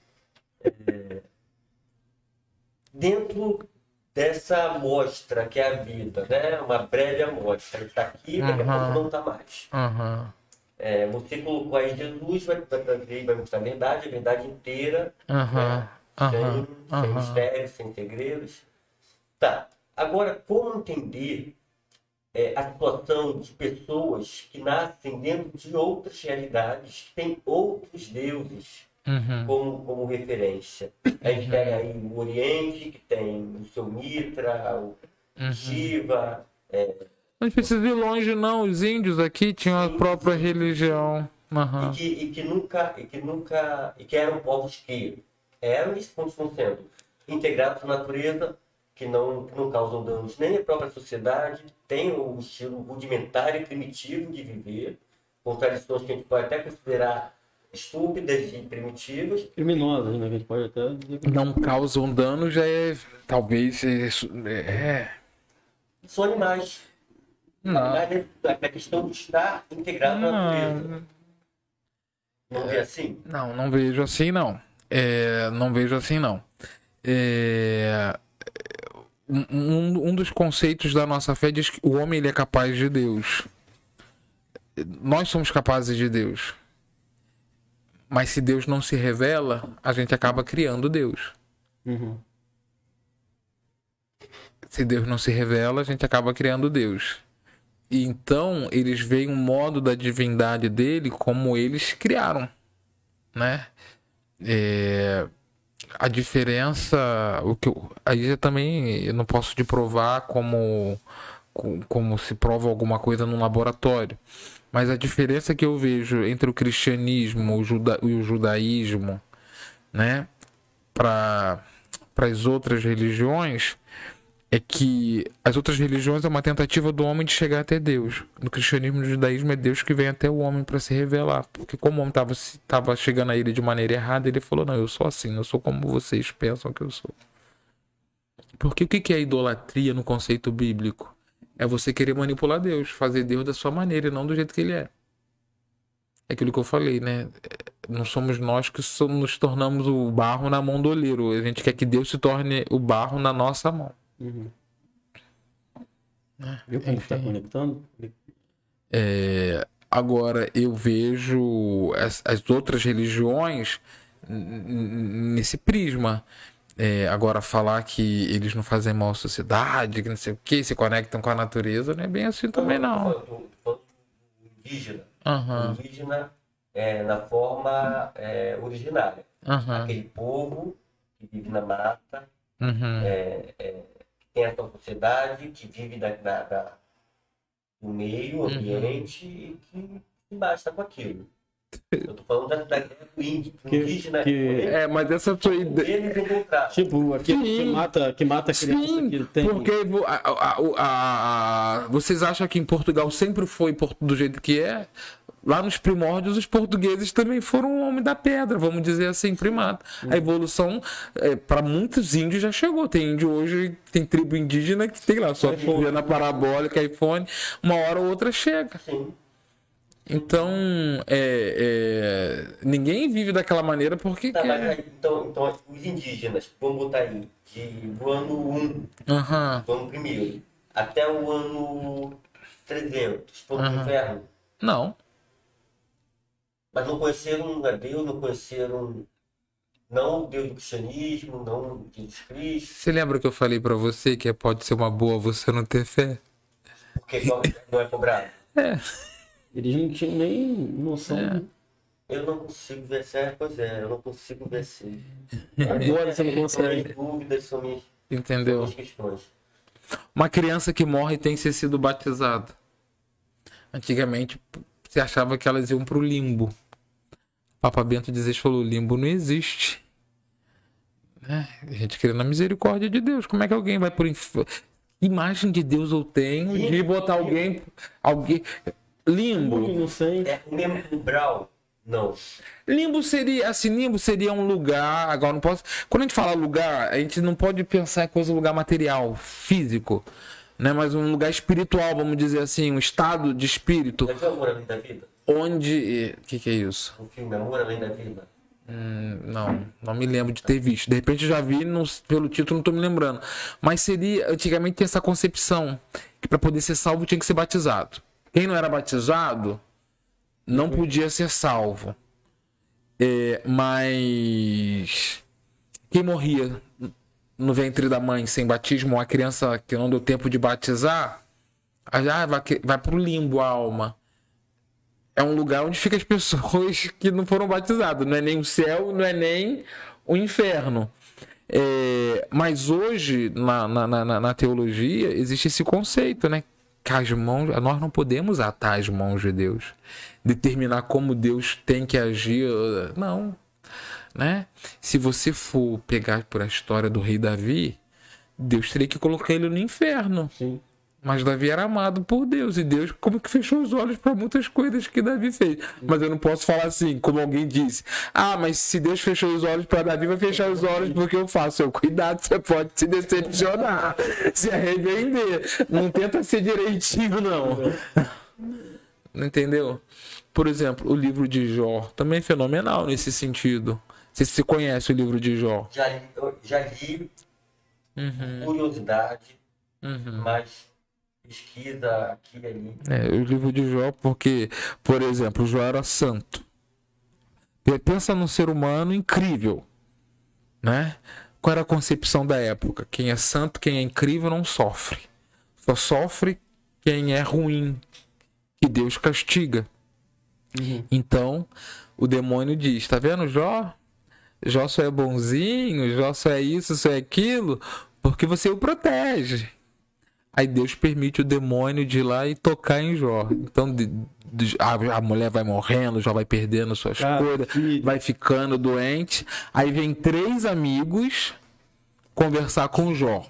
Dentro dessa amostra que é a vida, né? Uma breve amostra. Está aqui, daqui a Aham. pouco não está mais. Aham. É, você colocou aí Jesus, vai, vai trazer, vai mostrar a verdade, a verdade inteira. Aham. Né? Aham. Sem, sem Aham. mistérios, sem segredos. Tá. Agora, como entender é, a situação de pessoas que nascem dentro de outras realidades, que têm outros deuses Uhum. como, como referência? A gente pega aí o Oriente, que tem o seu Mitra, o Uhum. Shiva. É, Não precisa ir longe, não. Os índios aqui tinham a Sim, própria sim. religião. Aham. e, que, e que nunca, e que nunca, e que eram povos que eram e continuam sendo integrados na natureza, que não, que não causam danos nem à própria sociedade, têm o estilo rudimentar e primitivo de viver, com tradições que a gente pode até considerar estúpidas e primitivas. Criminosas, né? Que a gente pode até dizer que Não causam dano, já é. Talvez. É. é- São animais. Não. Na verdade, a questão de estar integrado na natureza. Não, Não vê assim? não, não vejo assim, não. É, não vejo assim, não. É, um, um- um dos conceitos da nossa fé diz que o homem ele é capaz de Deus. Nós somos capazes de Deus. Mas se Deus não se revela, a gente acaba criando Deus. Uhum. Se Deus não se revela, a gente acaba criando Deus. E então, eles veem um modo da divindade dele como eles criaram, né? É, a diferença, o que eu, aí eu também eu não posso te provar como, co- como se prova alguma coisa num laboratório. Mas a diferença que eu vejo entre o cristianismo o juda, e o judaísmo, né, para as outras religiões, é que as outras religiões é uma tentativa do homem de chegar até Deus. No cristianismo e no judaísmo é Deus que vem até o homem para se revelar. Porque como o homem estava tava chegando a ele de maneira errada, ele falou, não, eu sou assim, eu sou como vocês pensam que eu sou. Porque o que que é idolatria no conceito bíblico? É você querer manipular Deus, fazer Deus da sua maneira e não do jeito que ele é. É aquilo que eu falei, né? Não somos nós que somos, nos tornamos o barro na mão do oleiro. A gente quer que Deus se torne o barro na nossa mão. Uhum. Viu como está Enfim. conectando? É, agora, eu vejo as, as outras religiões n- n- nesse prisma. É, agora, falar que eles não fazem mal à sociedade, que não sei o que, se conectam com a natureza, não é bem assim também, não. Tô falando do indígena. Aham, Indígena é, na forma é, originária. aham, Aquele povo que vive na mata, uhum. que tem essa sociedade, que vive da, da- da- do meio ambiente e que se basta com aquilo. Eu tô falando da, da guerra do índio, do Que- indígena. que- É, mas essa sua ideia. Eles encontraram. Tipo, aquele que Sim. mata, que mata a criança Sim, que tem. porque vo- a- a- a- a- vocês acham que em Portugal sempre foi por- do jeito que é? Lá nos primórdios, os portugueses também foram o homem da pedra, vamos dizer assim, primata. A evolução, para muitos índios, já chegou. Tem índio hoje, tem tribo indígena que tem lá, só iPhone. vê na parabólica, iPhone, uma hora ou outra chega. Sim. Então, é, é, ninguém vive daquela maneira porque Tá, mas quer. aí, então, então, os indígenas, vamos botar aí, de, do ano um, Aham. do ano primeiro, até o ano trezentos, foram pro Aham. inferno. Não. Mas não conheceram a Deus, não conheceram não o Deus do cristianismo, não Jesus Cristo, Você lembra que eu falei pra você que pode ser uma boa você não ter fé? porque não não é cobrado. Eles não tinham nem noção. É. Eu não consigo ver certo, pois é, eu não consigo ver certo. Agora você não São consegue. minhas dúvidas, são minhas, são Entendeu? minhas questões. Uma criança que morre tem que ter sido batizada. Antigamente, você achava que elas iam pro limbo. Papa Bento dezesseis falou, limbo não existe. Né? A gente querendo a misericórdia de Deus. Como é que alguém vai por inferno? Imagem de Deus eu tenho de botar alguém... alguém... Limbo. Não sei. É o mesmo umbral? Não. Limbo seria, assim, limbo seria um lugar, agora não posso... Quando a gente fala lugar, a gente não pode pensar em coisa, lugar material, físico, né? Mas um lugar espiritual, vamos dizer assim, um estado de espírito, Já viu Amor Além da Vida? onde... O que que é isso? O filme Amor Além da Vida? Hum, não, não me lembro de ter visto. De repente eu já vi, não- pelo título não tô me lembrando. Mas seria, antigamente tinha essa concepção, que para poder ser salvo tinha que ser batizado. Quem não era batizado não podia ser salvo. É, mas quem morria no ventre da mãe sem batismo, uma criança que não deu tempo de batizar, ah, vai, vai pro limbo a alma. É um lugar onde ficam as pessoas que não foram batizadas. Não é nem o céu, não é nem o inferno. É, mas hoje, na, na, na, na teologia, existe esse conceito, né? Que as mãos, nós não podemos atar as mãos de Deus, determinar como Deus tem que agir. Não, né? Se você for pegar por a história do rei Davi, Deus teria que colocar ele no inferno. Sim. Mas Davi era amado por Deus, e Deus como que fechou os olhos para muitas coisas que Davi fez. Mas eu não posso falar assim, como alguém disse: ah, mas se Deus fechou os olhos para Davi, vai fechar os olhos porque eu faço. Eu, cuidado, você pode se decepcionar, se arrepender. Não tenta ser direitinho, não. Não entendeu? Por exemplo, o livro de Jó também é fenomenal nesse sentido. Você se conhece o livro de Jó? Já li, eu já li Uhum. curiosidade, Uhum. mas pesquisa aqui e ali. É, o livro de Jó, porque, por exemplo, Jó era santo. Pensa num ser humano incrível, né? Qual era a concepção da época? Quem é santo, quem é incrível não sofre. Só sofre quem é ruim, que Deus castiga. Uhum. Então, o demônio diz: tá vendo, Jó? Jó só é bonzinho, Jó só é isso, só é aquilo, porque você o protege. Aí Deus permite o demônio de ir lá e tocar em Jó. Então de, de, a, a mulher vai morrendo, Jó vai perdendo suas Cara, coisas, que- vai ficando doente. Aí vem três amigos conversar com Jó.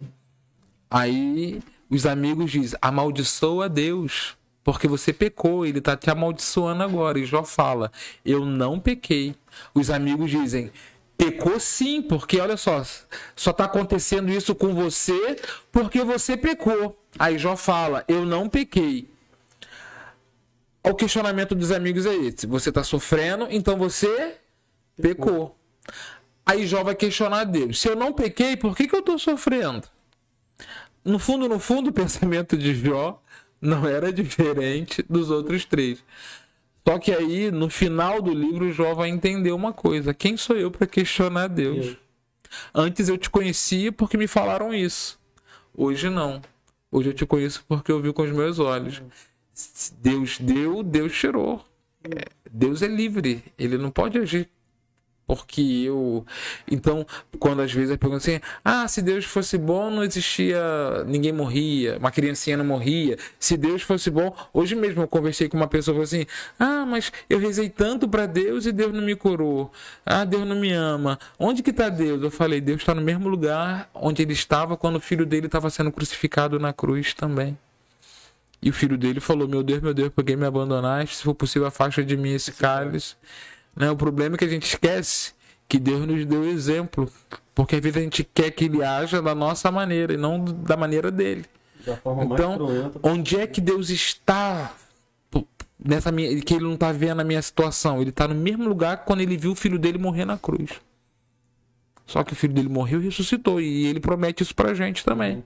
Aí os amigos dizem: amaldiçoa Deus, porque você pecou, ele está te amaldiçoando agora. E Jó fala: eu não pequei. Os amigos dizem: pecou sim, porque olha só, só está acontecendo isso com você porque você pecou. Aí Jó fala: eu não pequei. O questionamento dos amigos é esse: você está sofrendo, então você pecou. Aí Jó vai questionar Deus: se eu não pequei, por que, que eu estou sofrendo? No fundo, no fundo, o pensamento de Jó não era diferente dos outros três. Só que aí, no final do livro, Jó vai entender uma coisa: quem sou eu para questionar Deus? Deus. Antes eu te conhecia porque me falaram isso. Hoje não. Hoje eu te conheço porque eu vi com os meus olhos. Deus deu, Deus tirou. É, Deus é livre. Ele não pode agir porque eu... Então, quando às vezes eu pergunto assim: ah, se Deus fosse bom, não existia... ninguém morria, uma criancinha não morria. Se Deus fosse bom... Hoje mesmo eu conversei com uma pessoa e falei assim: ah, mas eu rezei tanto para Deus e Deus não me curou. Ah, Deus não me ama. Onde que está Deus? Eu falei: Deus está no mesmo lugar onde ele estava quando o filho dele estava sendo crucificado na cruz também. E o filho dele falou: meu Deus, meu Deus, por que me abandonaste? Se for possível, afasta de mim esse cálice. Né? O problema é que a gente esquece que Deus nos deu exemplo, porque às vezes a gente quer que ele haja da nossa maneira e não da maneira dele. Da forma mais Então, cruenta. onde é que Deus está nessa minha, que ele não está vendo a minha situação? Ele está no mesmo lugar que quando ele viu o filho dele morrer na cruz. Só que o filho dele morreu e ressuscitou, e ele promete isso pra gente também.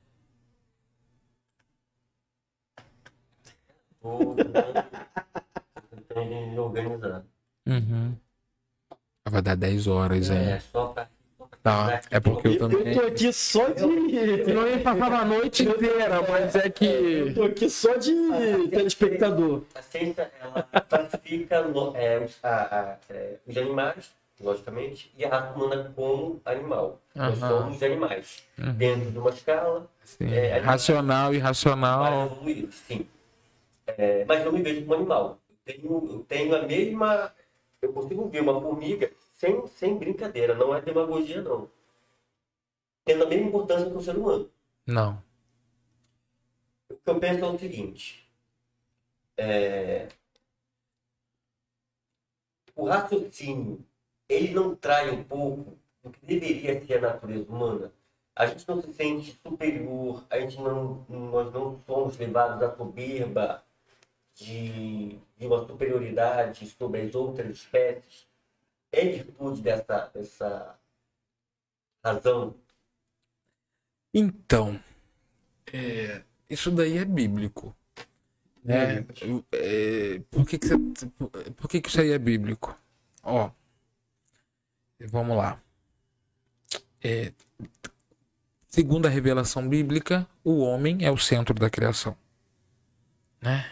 Vou tentando, tentando me organizar. Uhum. Vai dar dez horas, É, é. só pra. Tá, é porque eu Eu também... tô aqui só de. Eu não ia passar a noite inteira, mas é Eu que... tô aqui só de telespectador. A ciência, ela classifica lo- é, os, a- a- é, os animais, logicamente, e a raça humana como animal. Nós Aham. somos animais. Dentro de uma escala, Sim. É, animais Racional, mais irracional. evoluídos, sim. É, mas eu me vejo como animal. Eu tenho, eu tenho a mesma... Eu consigo ver uma formiga sem, sem brincadeira, não é demagogia, não. Tendo a mesma importância que o ser humano. Não. O que eu penso é o seguinte: é, o raciocínio, ele não trai um pouco do que deveria ser a natureza humana. A gente não se sente superior, a gente não, nós não somos levados à soberba de, de uma superioridade sobre as outras espécies. É virtude dessa, dessa razão. Então, é, isso daí é bíblico. Né? É, por que, que, você, por que, que isso aí é bíblico? Ó, vamos lá. É, segundo a revelação bíblica, o homem é o centro da criação. Né?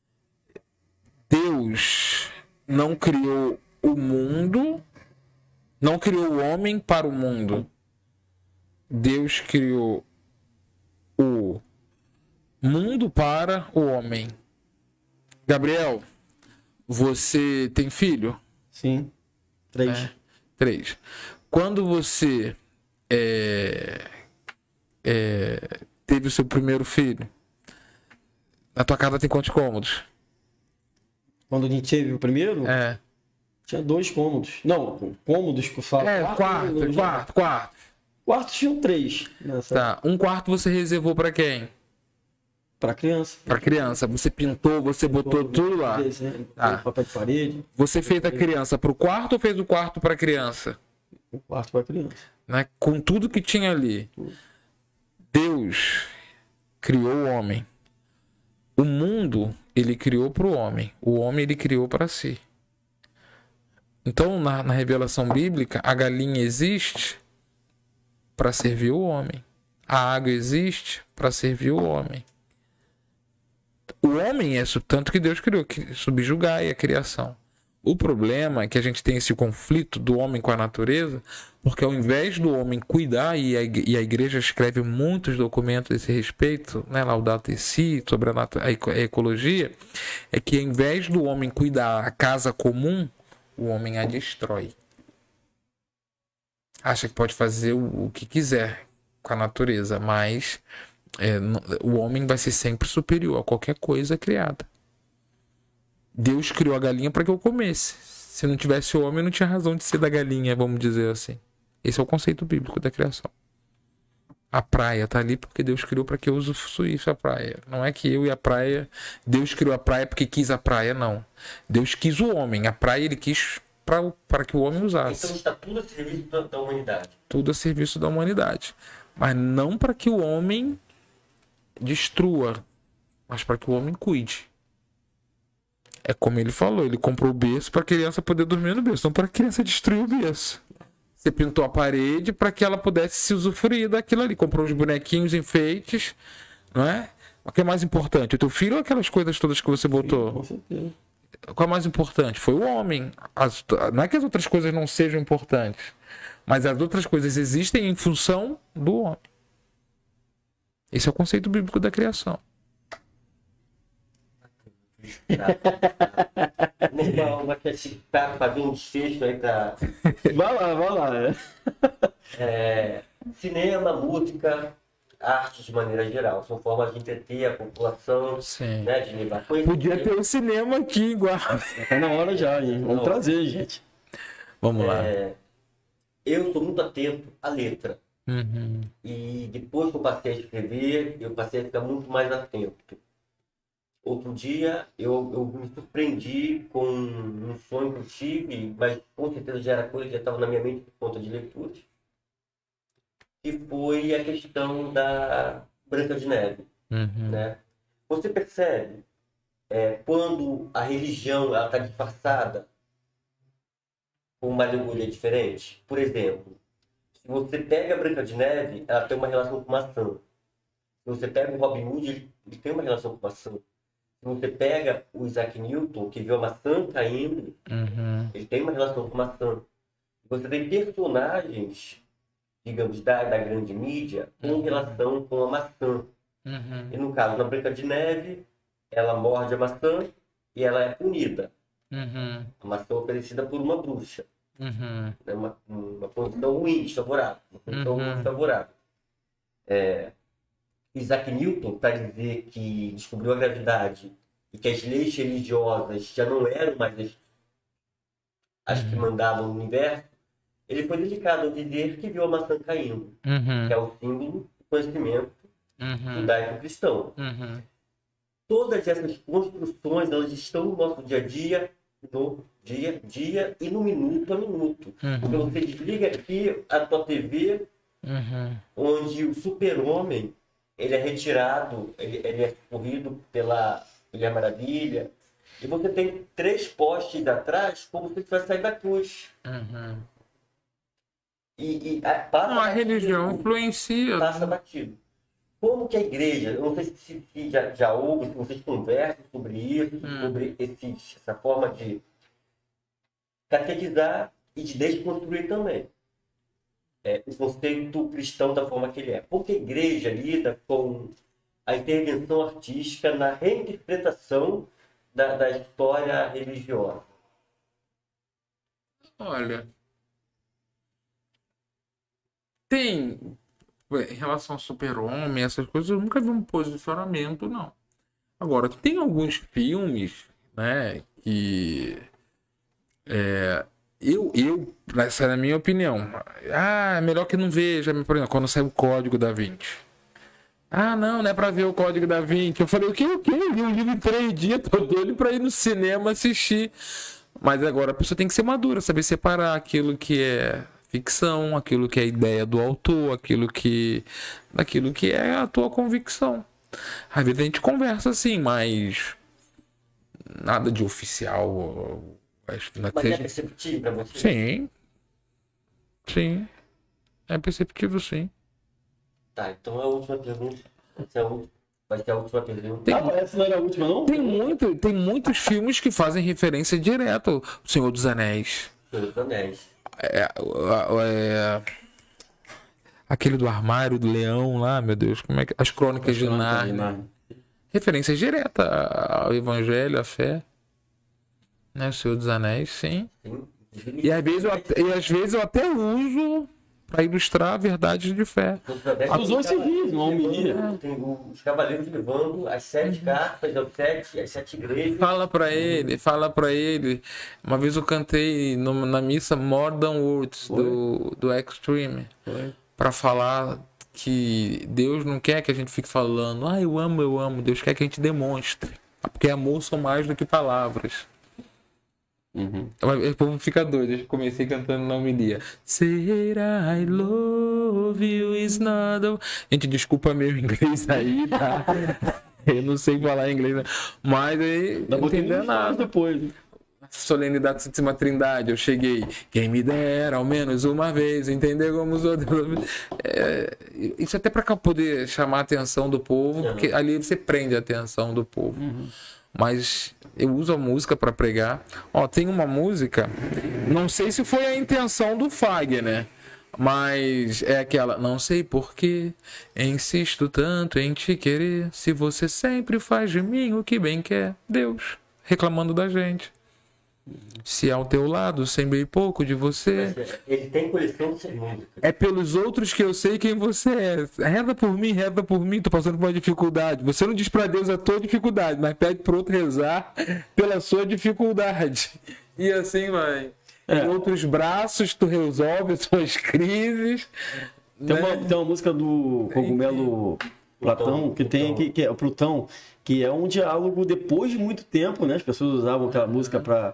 Deus não criou o mundo, não criou o homem para o mundo. Deus criou o mundo para o homem. Gabriel, você tem filho? Sim. Três. É, três. Quando você é, é, teve o seu primeiro filho? Na tua casa tem quantos cômodos? Quando a gente teve o primeiro, É. tinha dois cômodos. Não, cômodos que eu falo. É, quarto, quarto, quarto, quarto. Quartos tinham três. Nessa... Tá, um quarto você reservou pra quem? Pra criança. Pra criança. Você pintou, você botou tudo lá. Desenho, Ah. papel de parede. Você fez a criança pro quarto ou fez o quarto pra criança? Um quarto pra criança. Né? Com tudo que tinha ali. Deus criou o homem. O mundo, ele criou pro homem. O homem, ele criou para si. Então, na, na revelação bíblica, a galinha existe para servir o homem. A água existe para servir o homem. O homem é tanto que Deus criou, que subjugar a criação. O problema é que a gente tem esse conflito do homem com a natureza, porque ao invés do homem cuidar, e a, e a igreja escreve muitos documentos a esse respeito, né, Laudato Si, sobre a, a ecologia, é que ao invés do homem cuidar a casa comum, o homem a destrói. Acha que pode fazer o, o que quiser com a natureza, mas é, o homem vai ser sempre superior a qualquer coisa criada. Deus criou a galinha para que eu comesse. Se não tivesse o homem, não tinha razão de ser da galinha, vamos dizer assim. Esse é o conceito bíblico da criação. A praia tá ali porque Deus criou para que eu usufruísse a praia. Não é que eu e a praia... Deus criou a praia porque quis a praia, não. Deus quis o homem. A praia ele quis para que o homem usasse. Então está tudo a serviço da, da humanidade. Tudo a serviço da humanidade. Mas não para que o homem destrua, mas para que o homem cuide. É como ele falou, ele comprou o berço para a criança poder dormir no berço, não para a criança destruir o berço. Você pintou a parede para que ela pudesse se usufruir daquilo ali. Comprou os bonequinhos, enfeites, não é? O que é mais importante? O teu filho ou aquelas coisas todas que você botou? Sim, com certeza. Qual é mais importante? Foi o homem. As, não é que as outras coisas não sejam importantes, mas as outras coisas existem em função do homem. Esse é o conceito bíblico da criação. Uma, uma que tá fazendo um desfecho aí pra. Vai lá, vai lá. É, cinema, música, arte de maneira geral. São formas de entreter a população, Sim. né? De levar conhecimento. Podia ter o cinema aqui igual. Tá na hora já, hein? Vamos Não. trazer, gente. Vamos lá. É, eu sou muito atento à letra. Uhum. E depois que eu passei a escrever, eu passei a ficar muito mais atento. Outro dia eu, eu me surpreendi com um sonho que eu tive, mas com certeza já era coisa que já estava na minha mente por conta de leituras, que foi a questão da Branca de Neve. Uhum. Né? Você percebe é, quando a religião está disfarçada com uma alegoria diferente? Por exemplo, se você pega a Branca de Neve, ela tem uma relação com maçã. Se você pega o Robin Hood, ele, ele tem uma relação com maçã. Se você pega o Isaac Newton, que viu a maçã caindo, Uhum. ele tem uma relação com maçã. Você tem personagens, digamos, da, da grande mídia, com Uhum. relação com a maçã. Uhum. E no caso, na Branca de Neve, ela morde a maçã e ela é punida. Uhum. A maçã é oferecida por uma bruxa. Uhum. Né? Uma, uma condição ruim, desfavorável. Uma condição Uhum. desfavorável. É, Isaac Newton, para dizer que descobriu a gravidade e que as leis religiosas já não eram mais as, as que Uhum. mandavam no universo, ele foi dedicado a dizer que viu a maçã caindo, Uhum. que é o símbolo do conhecimento Uhum. judaico-cristão. Uhum. Todas essas construções, elas estão no nosso dia a dia, no dia a dia e no minuto a minuto. Porque Uhum. você desliga aqui a tua T V, Uhum. onde o super-homem ele é retirado, ele, ele é corrido pela Mulher Maravilha, e você tem três postes atrás como se tivesse saído da cruz. Uhum. E, e a, passa Não, a batido. religião influencia. Passa batido. Como que a igreja, eu não sei se, se já, já houve, se vocês conversam sobre isso, Hum. sobre esse, essa forma de catequizar e de desconstruir também. É, o conceito cristão da forma que ele é. Porque a igreja lida com a intervenção artística na reinterpretação da, da história religiosa. Olha, tem em relação ao super-homem, essas coisas, eu nunca vi um posicionamento, não. Agora, tem alguns filmes, né, que... É, eu, eu, essa é a minha opinião. Ah, é melhor que não veja, por exemplo, quando sai o Código da Vinci. Ah, não, não é pra ver o Código da Vinci. Eu falei, o que, o que? Eu li o livro em três dias, tô doido pra ir no cinema assistir. Mas agora a pessoa tem que ser madura, saber separar aquilo que é ficção, aquilo que é ideia do autor, aquilo que, aquilo que é a tua convicção. Às vezes a gente conversa assim, mas nada de oficial. Acho que Mas seja... é perceptível pra você? Sim. Sim. É perceptível, sim. Tá, então a última pergunta. Essa é a última. Vai ser a última pergunta. Tem- Ah, essa não era a última, não? Tem, muito, tem muitos filmes que fazem referência direta ao Senhor dos Anéis. Senhor dos Anéis. É, é, aquele do armário do leão lá, meu Deus, como é que... As Crônicas de Nárnia. Referência direta ao Evangelho, à fé. Né? O Senhor dos Anéis, sim. Sim. E às vezes eu, até- e às vezes eu até uso para ilustrar verdades de fé. Usou esse vídeo, uma homilia. Tem os cavaleiros levando as sete cartas, as sete, as sete igrejas. Fala pra ele, fala pra ele. Uma vez eu cantei no- na missa More Than Words do, do Extreme. Foi. Pra falar que Deus não quer que a gente fique falando, ah, eu amo, eu amo. Deus quer que a gente demonstre. Porque amor são mais do que palavras. Uhum. O povo fica doido. Eu comecei cantando na homilia. Say I love you is not a... Gente, desculpa meu inglês aí, tá? Eu não sei falar inglês, né? Mas aí Dá não pra entender nada. depois. Né? Solenidade de Santíssima Trindade, eu cheguei. Quem me dera, ao menos uma vez, entender como os outros. É, isso até para poder chamar a atenção do povo, porque ali você prende a atenção do povo. Uhum. Mas eu uso a música para pregar. Ó, tem uma música, não sei se foi a intenção do Fagner, né? Mas é aquela, não sei porquê, insisto tanto em te querer, se você sempre faz de mim o que bem quer. Deus, reclamando da gente. Se ao teu lado, sem bem pouco de você, Ele tem coleção de músicas. é pelos outros que eu sei quem você é. Reza por mim, reza por mim, tô passando por uma dificuldade. Você não diz pra Deus a tua dificuldade, mas pede pro outro rezar pela sua dificuldade. E assim vai. É. Em outros braços, tu resolve as suas crises. Tem, né? uma, tem uma música do Cogumelo Platão, que tem que, que é o Plutão, que é um diálogo depois de muito tempo, né? As pessoas usavam aquela música para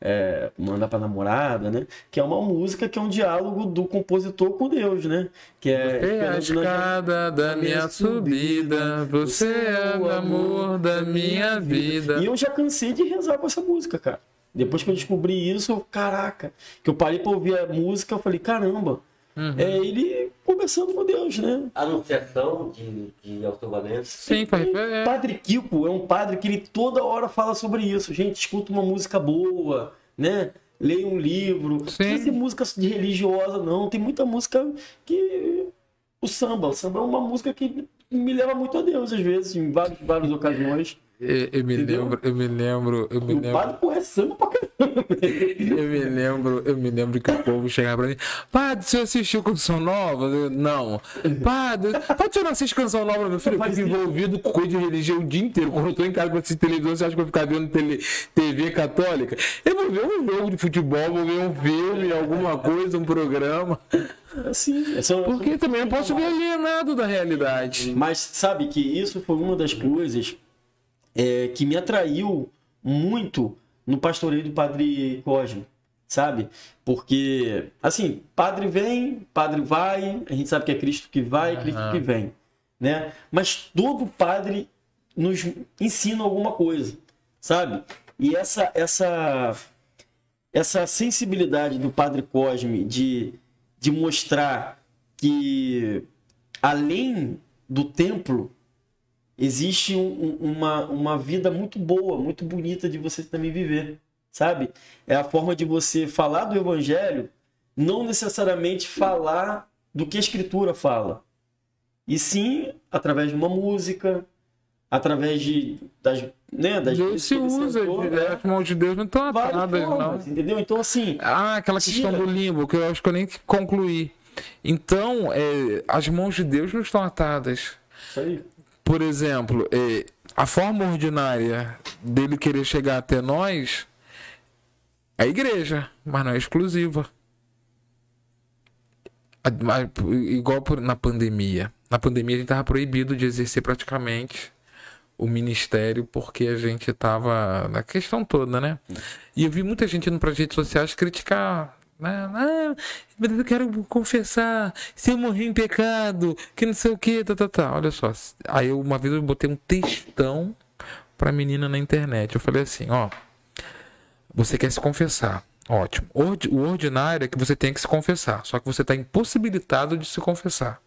é, mandar para namorada, né? Que é uma música que é um diálogo do compositor com Deus, né? Que é Você é a escada da minha subida, você é o amor da minha vida. E eu já cansei de rezar com essa música, cara. Depois que eu descobri isso, eu, caraca, que eu parei para ouvir a música, eu falei, caramba, Uhum. é ele conversando com Deus, né? Anunciação de, de Alceu Valença. Sim, pai. É. Padre Kiko é um padre que ele toda hora fala sobre isso. Gente, escuta uma música boa, né? Leia um livro. Não precisa ser música de religiosa, não. Tem muita música que... O samba. O samba é uma música que me leva muito a Deus, às vezes, em várias, várias ocasiões. Eu, eu me Entendeu? lembro, eu me lembro, eu me E o lembro. padre, pô, é samba pra caramba. Eu me lembro, eu me lembro que o povo chegava pra mim, padre, você assistiu Canção Nova? Eu, não. Padre, pode você não assistir Canção Nova, meu filho? Eu fico envolvido com coisa de religião o dia inteiro. Quando eu tô em casa pra assistir televisão, você acha que eu vou ficar vendo tele, T V católica? Eu vou ver um jogo de futebol, vou ver um filme, alguma coisa, um programa. Assim, são, Porque também eu posso ver alienado da realidade. Mas sabe que isso foi uma das coisas é, que me atraiu muito no pastoreio do Padre Cosme, sabe? Porque, assim, padre vem, padre vai, a gente sabe que é Cristo que vai, Cristo Aham. que vem, né? Mas todo padre nos ensina alguma coisa, sabe? E essa, essa, essa sensibilidade do Padre Cosme de, de mostrar que além do templo existe um- um- uma, uma vida muito boa, muito bonita de você também viver, sabe? É a forma de você falar do evangelho, não necessariamente falar do que a escritura fala, e sim através de uma música, através de das, né, das Deus se músicas que ele usa, sentou, de- né? as mãos de Deus não estão Várias atadas, não. formas, entendeu? Então assim, Ah, aquela questão Tira. do limbo, que eu acho que eu nem concluí. Então, é, as mãos de Deus não estão atadas. Isso aí. Por exemplo, é, a forma ordinária dele querer chegar até nós é a igreja, mas não é exclusiva. Igual na pandemia. Na pandemia a gente estava proibido de exercer praticamente o ministério porque a gente estava na questão toda, né? E eu vi muita gente indo para as redes sociais criticar. Ah, mas eu quero confessar, se eu morrer em pecado, que não sei o que, tá, tá, tá. Olha só. Aí eu, uma vez eu botei um textão pra menina na internet. Eu falei assim, ó, você quer se confessar, ótimo. O ordinário é que você tem que se confessar, só que você tá impossibilitado de se confessar.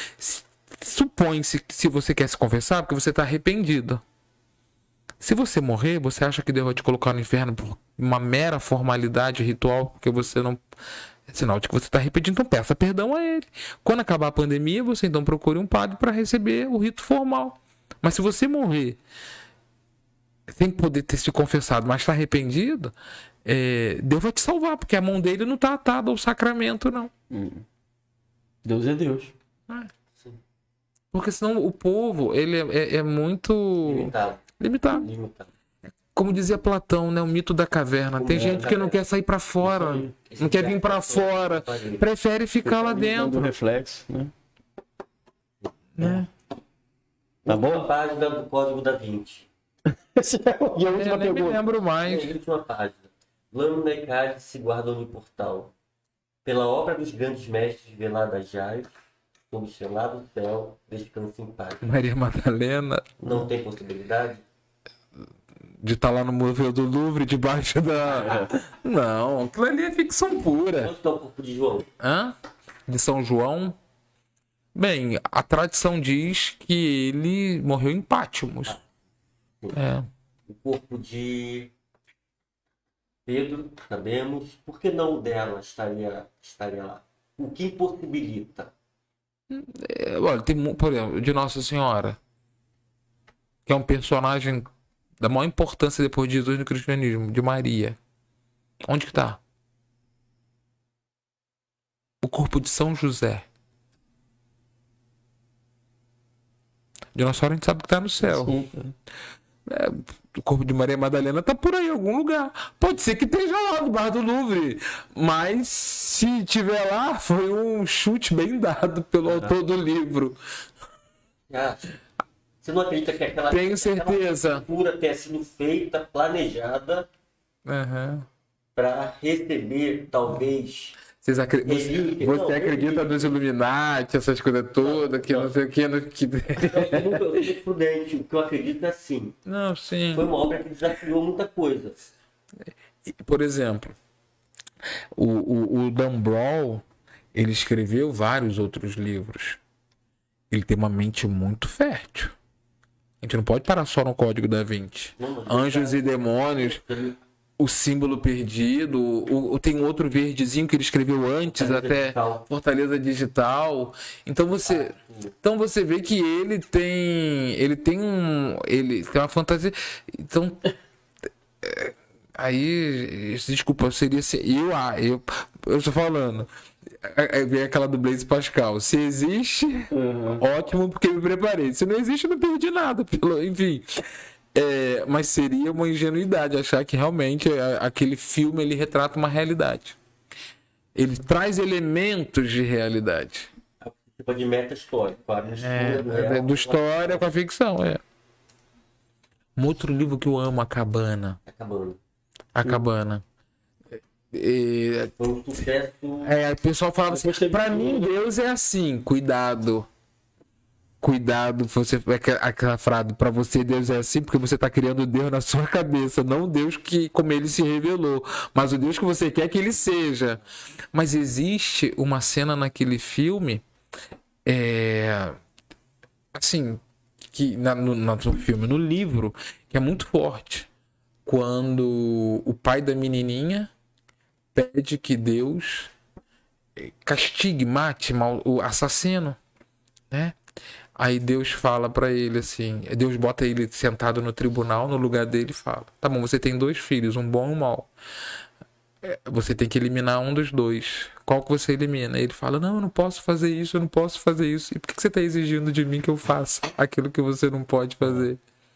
Supõe-se que se você quer se confessar, porque você tá arrependido. Se você morrer, você acha que Deus vai te colocar no inferno por uma mera formalidade ritual, porque você não... É sinal de que você está arrependido, então peça perdão a ele. Quando acabar a pandemia, você então procure um padre para receber o rito formal. Mas se você morrer sem poder ter se confessado, mas está arrependido, é... Deus vai te salvar, porque a mão dele não está atada ao sacramento, não. Hum. Deus é Deus. É. Porque senão o povo, ele é, é, é muito... Limitado. Limitado. Limitado. Como dizia Platão, né? O mito da caverna. O Tem mito gente da que não caverna. quer sair pra fora, Esse não quer vir cara pra tá fora, fora. prefere ficar lá Do dentro, reflexo, né? né? Tá Última bom? página do Código da Vinci. Essa é a Eu última nem me pergunta. lembro É, mais. última página. Lâmina e cálice se guardam no portal. Pela obra dos grandes mestres veladas jaz, sob o estrelado céu, descansa em paz. Maria Madalena, Não tem possibilidade? de estar lá no Museu do Louvre, debaixo da... Não, aquilo ali é ficção pura. Onde está o corpo de João? Hã? De São João? Bem, a tradição diz que ele morreu em Pátimos. É. O corpo de Pedro, sabemos. Por que não o dela estaria, estaria lá? O que impossibilita? É, olha, tem, mu- por exemplo, de Nossa Senhora, que é um personagem da maior importância depois de Jesus no cristianismo, de Maria. Onde que tá? O corpo de São José. De Nossa Senhora a gente sabe que tá no céu. Sim. É, o corpo de Maria Madalena tá por aí em algum lugar. Pode ser que esteja lá no Bar do Louvre. Mas se tiver lá, foi um chute bem dado pelo autor do livro. Ah, você não acredita que aquela, Tenho certeza. aquela cura tenha sido feita, planejada, Aham. para receber, talvez... Vocês acre- Você, Relíquia. você Não, acredita relíquia. nos Illuminati, essas coisas todas, que não, não. sei o que. No, que... Não, eu nunca- eu sou prudente. O que eu acredito é assim. Não, sim. Foi uma obra que desafiou muita coisa. Por exemplo, o, o, o Dan Brown, ele escreveu vários outros livros. Ele tem uma mente muito fértil. A gente não pode parar só no Código da Vinci. Não, mas Anjos e Demônios, O Símbolo Perdido, o, o- tem um outro verdezinho que ele escreveu antes, Fortaleza até Digital. Fortaleza Digital. Então você, então você vê que ele tem, ele tem um, ele tem uma fantasia. Então, é, aí, desculpa, seria assim, eu, ah, eu, eu estou falando. Aí vem aquela do Blaise Pascal. Se existe, Uhum. ótimo, porque me preparei. Se não existe, eu não perdi nada. Pelo, enfim. É, mas seria uma ingenuidade achar que realmente a- aquele filme ele retrata uma realidade. Ele traz elementos de realidade. Tipo de meta histórica. A mistura do É, real do história com a ficção, é. Um outro livro que eu amo, A Cabana. Tá acabando. A Cabana. É, Foi um sucesso. é, o pessoal falava assim, Depois teve pra tudo. mim Deus é assim, cuidado. Cuidado, você aquela frase, pra você Deus é assim porque você tá criando Deus na sua cabeça, não o Deus que como ele se revelou, mas o Deus que você quer que ele seja. Mas existe uma cena naquele filme, é, assim, que na, no, no filme, no livro, que é muito forte, quando o pai da menininha pede que Deus castigue, mate mal, o assassino, né? Aí Deus fala pra ele assim, Deus bota ele sentado no tribunal, no lugar dele e fala, tá bom, você tem dois filhos, um bom e um mau. É, você tem que eliminar um dos dois. qual que você elimina? Ele fala, não, eu não posso fazer isso, eu não posso fazer isso. E por que que você está exigindo de mim que eu faça aquilo que você não pode fazer?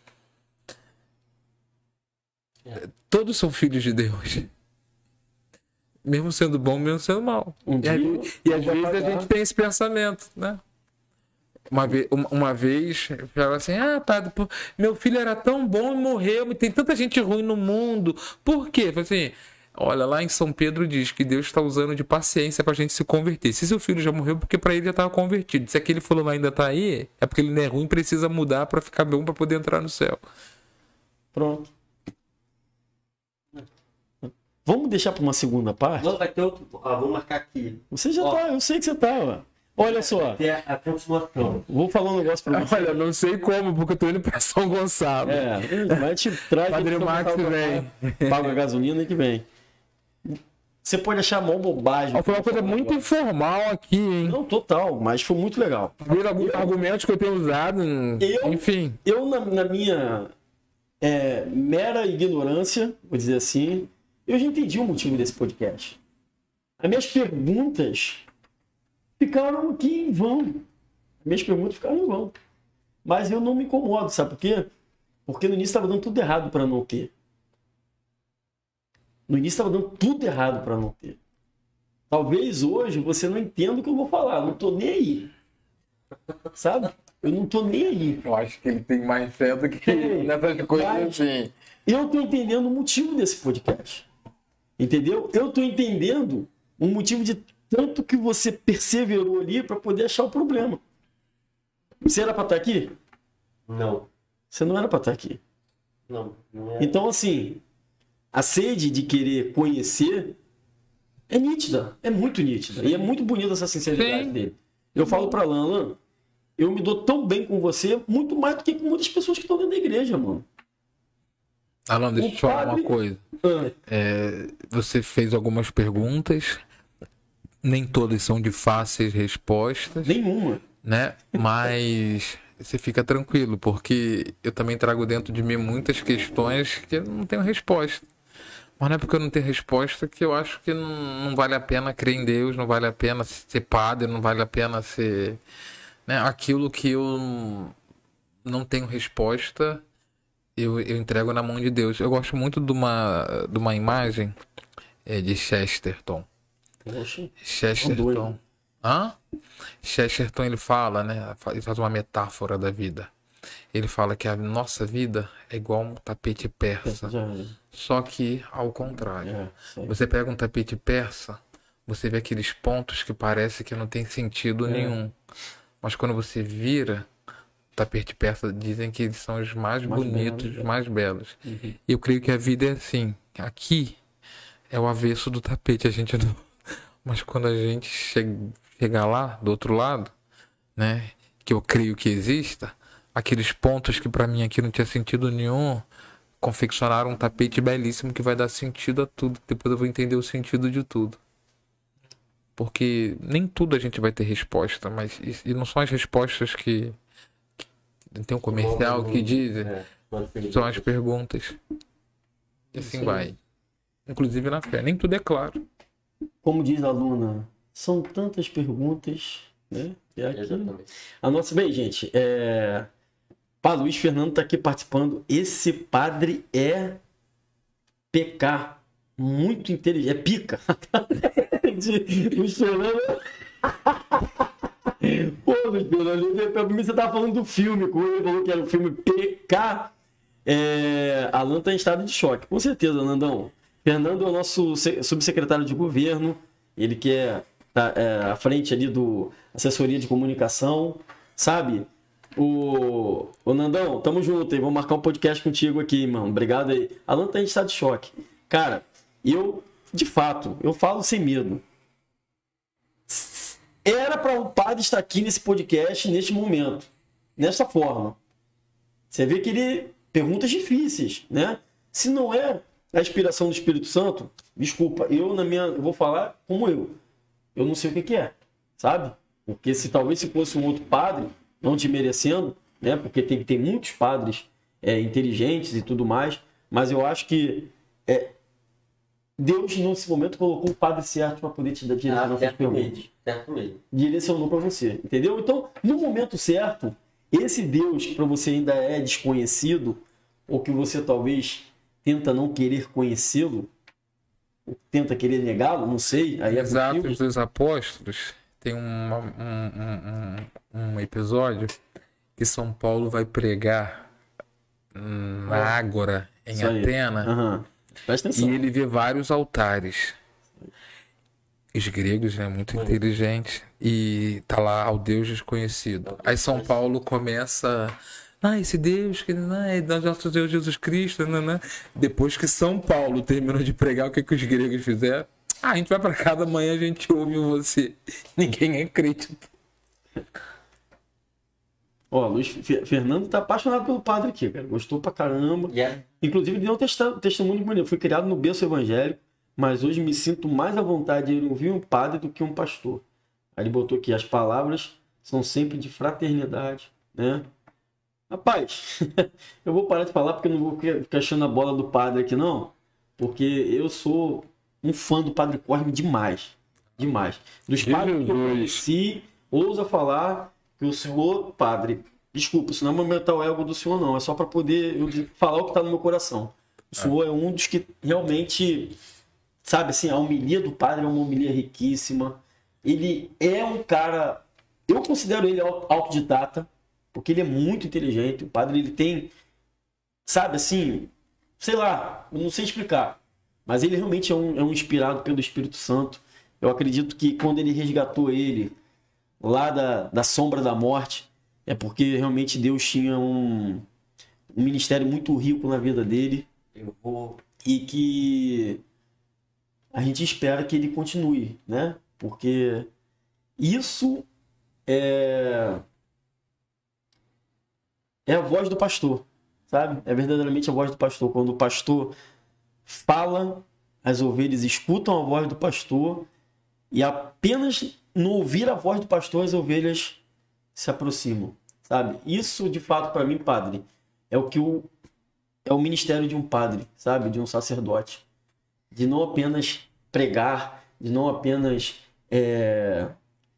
É. Todos são filhos de Deus. Mesmo sendo bom, mesmo sendo mal. Um E, dia, às vezes- e às vezes a gente tem esse pensamento, né? Uma vez, uma, uma vez eu falava assim, ah, padre, pô, meu filho era tão bom e morreu, tem tanta gente ruim no mundo. Por quê? Eu falei assim, olha, lá em São Pedro diz que Deus está usando de paciência pra gente se converter. Se seu filho já morreu, porque pra ele já estava convertido. Se aquele fulano ainda tá aí, é porque ele não é ruim, precisa mudar pra ficar bom pra poder entrar no céu. Pronto. Vamos deixar para uma segunda parte? Não, vai ter outro. Ah, vou marcar aqui. Você já Ó. tá, eu sei que você tá, ó. Olha só, Vai ter a, a continuação. vou falar um negócio pra você. Olha, não sei como, porque eu tô indo pra São Gonçalo. É, mas te traz. Padre aqui pra Max botar- vem. Paga a gasolina e que vem. Você pode achar mó bobagem. Ó, foi uma coisa muito informal aqui, hein? Não, total, mas foi muito legal. Talvez alguns argumentos que eu tenho usado, Eu- enfim. Eu, na, na minha é, mera ignorância, vou dizer assim, eu já entendi o motivo desse podcast. As minhas perguntas ficaram aqui em vão. As minhas perguntas ficaram em vão. Mas eu não me incomodo, sabe por quê? Porque no início estava dando tudo errado para não ter. No início estava dando tudo errado para não ter. Talvez hoje você não entenda o que eu vou falar. Eu não tô nem aí. Sabe? Eu não tô nem aí. Eu acho que ele tem mais fé do que Tem. nessas coisas Mas- assim. Eu tô entendendo o motivo desse podcast. Entendeu? Eu tô entendendo o motivo de tanto que você perseverou ali para poder achar o problema. Você era para estar aqui? Não, Você não era para estar aqui. não, não é. Então, assim, a sede de querer conhecer é nítida, é muito nítida. E é muito bonita essa sinceridade Sim. dele. Eu falo pra Alan, Alan, eu me dou tão bem com você, muito mais do que com muitas pessoas que estão dentro da igreja, mano. Alan, deixa eu te O falar padre- uma coisa. Ah, É, você fez algumas perguntas, nem todas são de fáceis respostas, nenhuma. né? Mas você fica tranquilo, porque eu também trago dentro de mim muitas questões que eu não tenho resposta. Mas não é porque eu não tenho resposta que eu acho que não, não vale a pena crer em Deus, não vale a pena ser padre, não vale a pena ser, né? Aquilo que eu não tenho resposta, eu, eu entrego na mão de Deus. Eu gosto muito de uma, de uma imagem é, de Chesterton. Poxa. Chesterton. Doido. Hã? Chesterton, ele fala, né? Ele faz uma metáfora da vida. Ele fala que a nossa vida é igual um tapete persa, Já, só que ao contrário. é, sei. Você pega um tapete persa, você vê aqueles pontos que parece que não tem sentido É. nenhum. Mas quando você vira o tapete persa, dizem que eles são os mais, Mais bonitos, belos, os é. mais belos. Uhum. E eu creio que a vida é assim. Aqui é o avesso do tapete, a gente não... Mas quando a gente chega, chegar lá, do outro lado, né, que eu creio que exista, aqueles pontos que pra mim aqui não tinha sentido nenhum, confeccionaram um tapete belíssimo que vai dar sentido a tudo. Depois eu vou entender o sentido de tudo. Porque nem tudo a gente vai ter resposta, mas e, e não são as respostas que, que tem um comercial que diz, É, quando fez são as isso. perguntas. E assim Isso aí. vai. Inclusive na fé, nem tudo é claro. Como diz a Luna, são tantas perguntas, né? E aqui... Exatamente. A nossa... Bem, gente, é... Padre Luiz Fernando está aqui participando. Esse padre é P K, muito inteligente. É pica. De- Luiz Fernando... Pô, Luiz Fernando, pra mim você tava falando do filme, quando ele falou que era o filme P K. É... Alan tá em estado de choque. Com certeza, Nandão. Fernando é o nosso se- subsecretário de governo, ele que é, tá, é à frente ali do assessoria de comunicação, sabe? O, o Nandão, tamo junto aí, vamos marcar um podcast contigo aqui, irmão. Obrigado aí. Alan tá em estado de choque. Cara, eu, de fato, eu falo sem medo. Era para um padre estar aqui nesse podcast, neste momento, nessa forma. Você vê que ele... Perguntas difíceis, né? Se não é a inspiração do Espírito Santo, desculpa, eu na minha, eu vou falar como eu. Eu não sei o que, que é, sabe? Porque se talvez se fosse um outro padre, não te merecendo, né? Porque tem que ter muitos padres é, inteligentes e tudo mais, mas eu acho que é, Deus, nesse momento, colocou o padre certo para poder te dar direcionar Ah, essas certo perguntas. mesmo, certo mesmo. Direcionou para você, entendeu? Então, no momento certo, esse Deus que para você ainda é desconhecido, ou que você talvez tenta não querer conhecê-lo, ou tenta querer negá-lo, não sei, aí é Exato, contigo. dos Apóstolos, tem uma- um, um, um, um episódio que São Paulo vai pregar na Ágora, em Isso aí. Atena, Aham. Presta e atenção. ele vê vários altares. Os gregos, né, muito inteligentes, e tá lá ao Deus desconhecido. Aí São Paulo começa, ah, esse Deus que não é do nosso Deus Jesus Cristo, não, não. Depois que São Paulo terminou de pregar, o que, que os gregos fizeram? Ah, a gente vai pra casa amanhã, a gente ouve você. Ninguém acredita. Ó, Luiz Fe- Fernando tá apaixonado pelo padre aqui, cara. Gostou pra caramba. E é, Inclusive, ele deu um testa- testemunho bonito. Fui criado no berço evangélico, mas hoje me sinto mais à vontade de ouvir um padre do que um pastor. Aí ele botou aqui, as palavras são sempre de fraternidade, né? Rapaz, eu vou parar de falar porque eu não vou ficar achando a bola do padre aqui, não. Porque eu sou um fã do Padre Cosme demais. Demais. Dos padres que eu Jesus. conheci, ousa falar que o senhor, padre, desculpa, isso não é aumentar o ego do senhor, não. É só para poder eu de- falar o que está no meu coração. O senhor é um dos que realmente, sabe assim, a homilia do padre é uma homilia riquíssima. Ele é um cara, eu considero ele au- autodidata, porque ele é muito inteligente. O padre, ele tem, sabe assim, sei lá, eu não sei explicar, mas ele realmente é um, é um inspirado pelo Espírito Santo. Eu acredito que quando ele resgatou ele lá da, da sombra da morte, é porque realmente Deus tinha um, um ministério muito rico na vida dele eu vou. e que a gente espera que ele continue, né? Porque isso é é a voz do pastor, sabe? É verdadeiramente a voz do pastor. Quando o pastor fala, as ovelhas escutam a voz do pastor e apenas no ouvir a voz do pastor as ovelhas se aproximam, sabe? Isso, de fato, para mim, padre, é o que o é o ministério de um padre, sabe? De um sacerdote. De não apenas pregar, de não apenas é,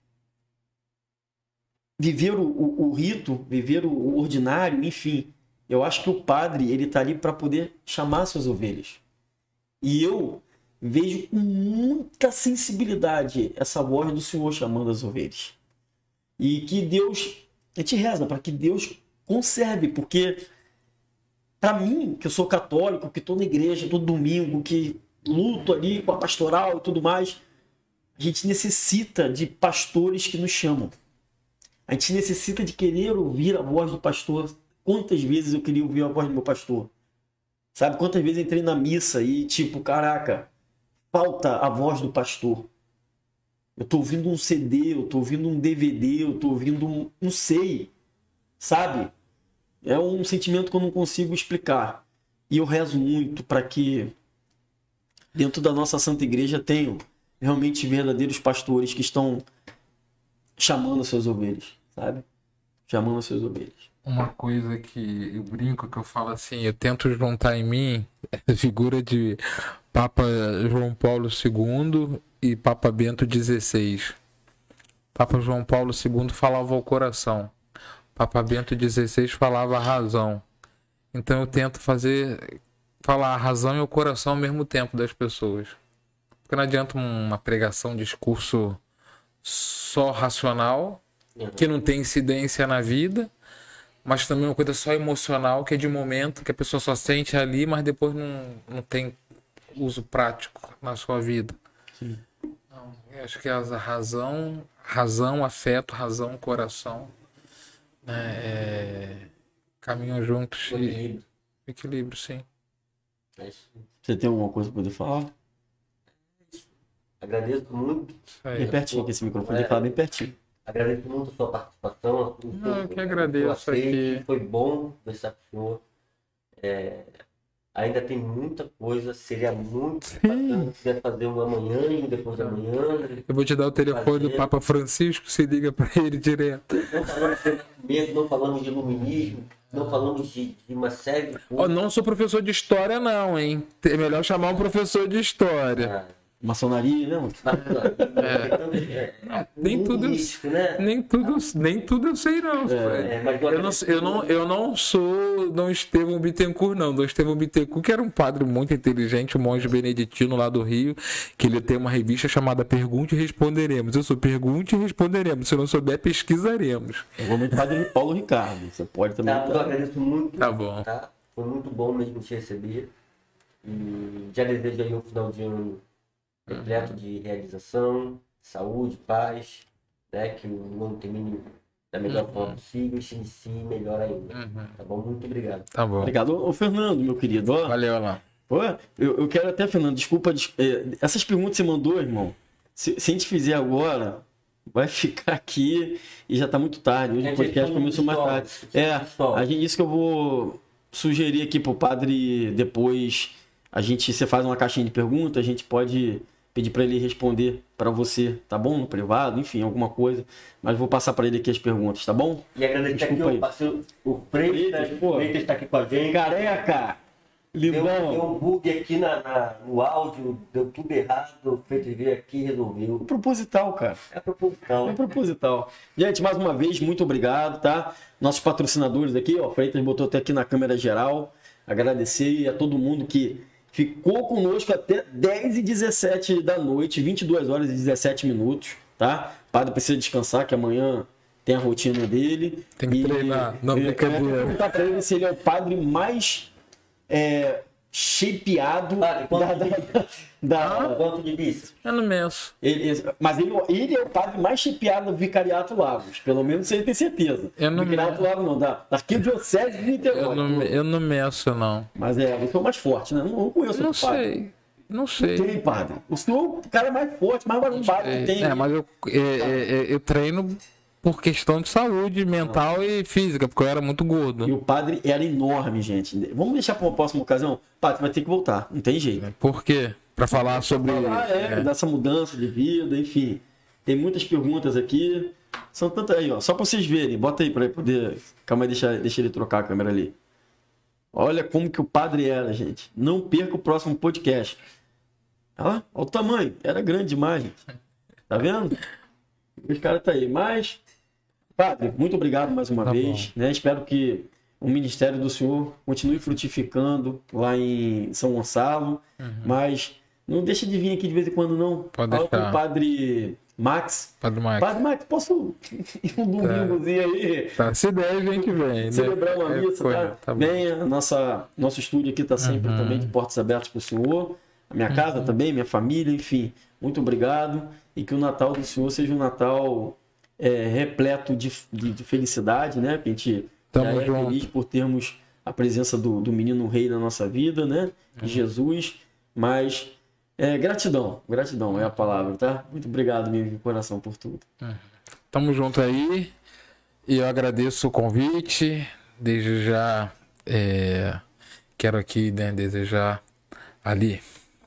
viver o, o, o rito, viver o, o ordinário, enfim. Eu acho que o padre, ele tá ali para poder chamar suas ovelhas. E eu vejo com muita sensibilidade essa voz do Senhor chamando as ovelhas. E que Deus, a gente reza para que Deus conserve, porque para mim, que eu sou católico, que estou na igreja todo domingo, que luto ali com a pastoral e tudo mais, a gente necessita de pastores que nos chamam. A gente necessita de querer ouvir a voz do pastor. Quantas vezes eu queria ouvir a voz do meu pastor? Sabe, quantas vezes eu entrei na missa e tipo, caraca, falta a voz do pastor. Eu tô ouvindo um C D, eu tô ouvindo um D V D, eu tô ouvindo um... não sei, sabe? É um sentimento que eu não consigo explicar. E eu rezo muito para que dentro da nossa Santa Igreja tenham realmente verdadeiros pastores que estão chamando as suas ovelhas, sabe? Chamando as suas ovelhas. Uma coisa que eu brinco, que eu falo assim, eu tento juntar em mim a figura de Papa João Paulo segundo e Papa Bento dezesseis. Papa João Paulo segundo falava ao coração. Papa Bento dezesseis falava a razão. Então eu tento fazer, falar a razão e o coração ao mesmo tempo das pessoas. Porque não adianta uma pregação, um discurso só racional, que não tem incidência na vida, mas também uma coisa só emocional, que é de momento, que a pessoa só sente ali, mas depois não, não tem uso prático na sua vida. Sim. Não, eu acho que a razão, razão, afeto, razão, coração, né, é, caminham juntos. O E, equilíbrio. equilíbrio, sim. É isso. Você tem alguma coisa para poder falar? Agradeço muito. Isso aí. Bem pertinho, que esse microfone tem que falar bem pertinho. Agradeço muito a sua participação. o Não, seu- eu que o agradeço seu aceite. aqui. Foi bom conversar com o senhor. É, Ainda tem muita coisa, seria muito bacana se quiser fazer um amanhã e depois de amanhã. Eu vou te dar o telefone fazer. do Papa Francisco, se liga pra ele direto. Não falamos de medo, não falamos de iluminismo, não falamos de, de uma série de coisas. Ó, não sou professor de história não, hein? É melhor chamar um professor de história. Ah, Maçonaria, né? é, Nem tudo, eu- místico, né? nem tudo, nem tudo eu sei não. É, mas Eu não, eu, não, eu não sou Dom Estevão Bittencourt, não. Dom Estevão Bittencourt, que era um padre muito inteligente, um monge beneditino lá do Rio, que ele tem uma revista chamada Pergunte e Responderemos. Eu sou Pergunte e Responderemos. Se não souber, pesquisaremos. Igualmente o padre Paulo Ricardo. Você pode também. Tá, eu agradeço muito. Tá bom. Tá? Foi muito bom mesmo te receber. E já desejo aí um final de ano repleto de realização, saúde, paz, né? Que o ano termine da melhor Uhum. forma possível e se inicie melhor ainda. Uhum. Tá bom? Muito obrigado. Tá bom. Obrigado. Ô, Fernando, meu querido. Ó, Valeu, lá. Pô, eu, eu quero até, Fernando, desculpa. des- é, essas perguntas que você mandou, irmão, se, se a gente fizer agora, vai ficar aqui e já tá muito tarde. Hoje o podcast começou mais tarde. É, a gente, isso que eu vou sugerir aqui pro padre depois. A gente, você faz uma caixinha de perguntas, a gente pode pedir para ele responder para você, tá bom? No privado, enfim, alguma coisa. Mas vou passar para ele aqui as perguntas, tá bom? E agradecer aqui Desculpa aí. o parceiro, o Freitas, Freitas, pô. o Freitas está aqui com a gente. Careca! Deu, deu Lindão! um bug aqui na, na- no áudio, deu tudo errado, o Freitas veio aqui e resolveu. Proposital, cara. É proposital. É proposital. Gente, mais uma vez, muito obrigado, tá? Nossos patrocinadores aqui, ó, Freitas botou até aqui na câmera geral. Agradecer a todo mundo que ficou conosco até dez e dezessete da noite, vinte e duas horas e dezessete minutos, tá? O padre precisa descansar, que amanhã tem a rotina dele. Tem que treinar, não, eu quero brincadeira. perguntar pra ele se ele é o padre mais é, shapeado Padre, da... quanto de- da, da- Quanto de bis? Eu não meço. ele- mas ele, ele é o padre mais chipeado do Vicariato Lagos. Pelo menos você tem certeza. Eu não Vicariato me- Lagos não, da, da Arquidiocese de Eu Niterói. não, eu não meço, não. Mas é, você é o mais forte, né? Não, não conheço Não outro padre. sei. Não sei. Tem, padre. O senhor é o cara mais forte, mais barulhado que tem. É, mas eu, é, é, é, eu treino por questão de saúde mental e física, porque eu era muito E gordo. o padre era enorme, gente. Vamos deixar para uma próxima ocasião? Padre, vai ter que voltar. Não tem jeito. Por quê? Pra falar sobre. Ah, é, dessa mudança de vida, enfim. Tem muitas perguntas aqui. São tantas aí, ó. Só para vocês verem. Bota aí para poder. Calma aí, deixa, deixa ele trocar a câmera ali. Olha como que o padre era, gente. Não perca o próximo podcast. Olha lá, olha o tamanho. Era grande demais, gente. Tá vendo? Os caras tá aí. Mas, padre, muito obrigado mais uma Tá vez. Né? Espero que o ministério do senhor continue frutificando lá em São Gonçalo. Mas não deixa de vir aqui de vez em quando, não. Pode Fala com deixar. o padre Max. Padre Max. Padre Max, posso ir um domingozinho aí? Tá, se der, a gente vem. né? Celebrar uma É, missa, foi, tá? tá bom. Venha, nossa, nosso estúdio aqui está sempre Uhum. também de portas abertas para o senhor. A minha casa também, minha família, enfim. Muito obrigado. E que o Natal do senhor seja um Natal é, repleto de, de, de felicidade, né? Que a gente Tamo já é junto. feliz por termos a presença do, do menino rei na nossa vida, né? De Jesus. Mas é, gratidão, gratidão é a palavra, tá? Muito obrigado mesmo de coração por tudo. Tamo junto aí. E eu agradeço o convite. Desde já é, quero aqui né, desejar ali.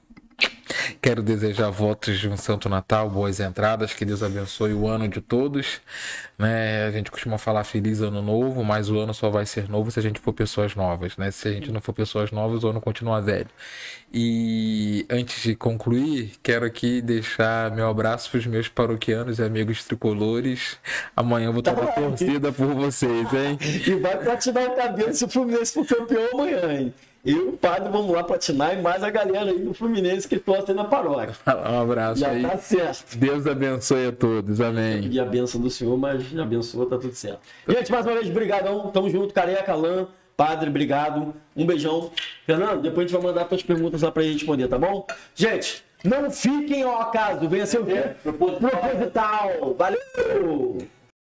Quero desejar votos de um Santo Natal, boas entradas, que Deus abençoe o ano de todos. Né? A gente costuma falar feliz ano novo, mas o ano só vai ser novo se a gente for pessoas novas. Né? Se a gente não for pessoas novas, o ano continua velho. E antes de concluir, quero aqui deixar meu abraço para os meus paroquianos e amigos tricolores. Amanhã eu vou estar na torcida por vocês, hein? E vai platinar o cabelo se o Fluminense for campeão amanhã, hein? Eu e o padre vamos lá platinar e mais a galera aí do Fluminense que torce na paróquia. Um abraço Já aí. tá certo. Deus abençoe a todos. Amém. Pedir a bênção do senhor, mas já abençoou, tá tudo certo. Gente, mais uma vez, brigadão. Tamo junto, Careca, Alain, padre, obrigado. Um beijão. Fernando, depois a gente vai mandar tuas perguntas lá pra ele responder, tá bom? Gente, não fiquem ao acaso. Venha ser o quê? Proposital. Valeu!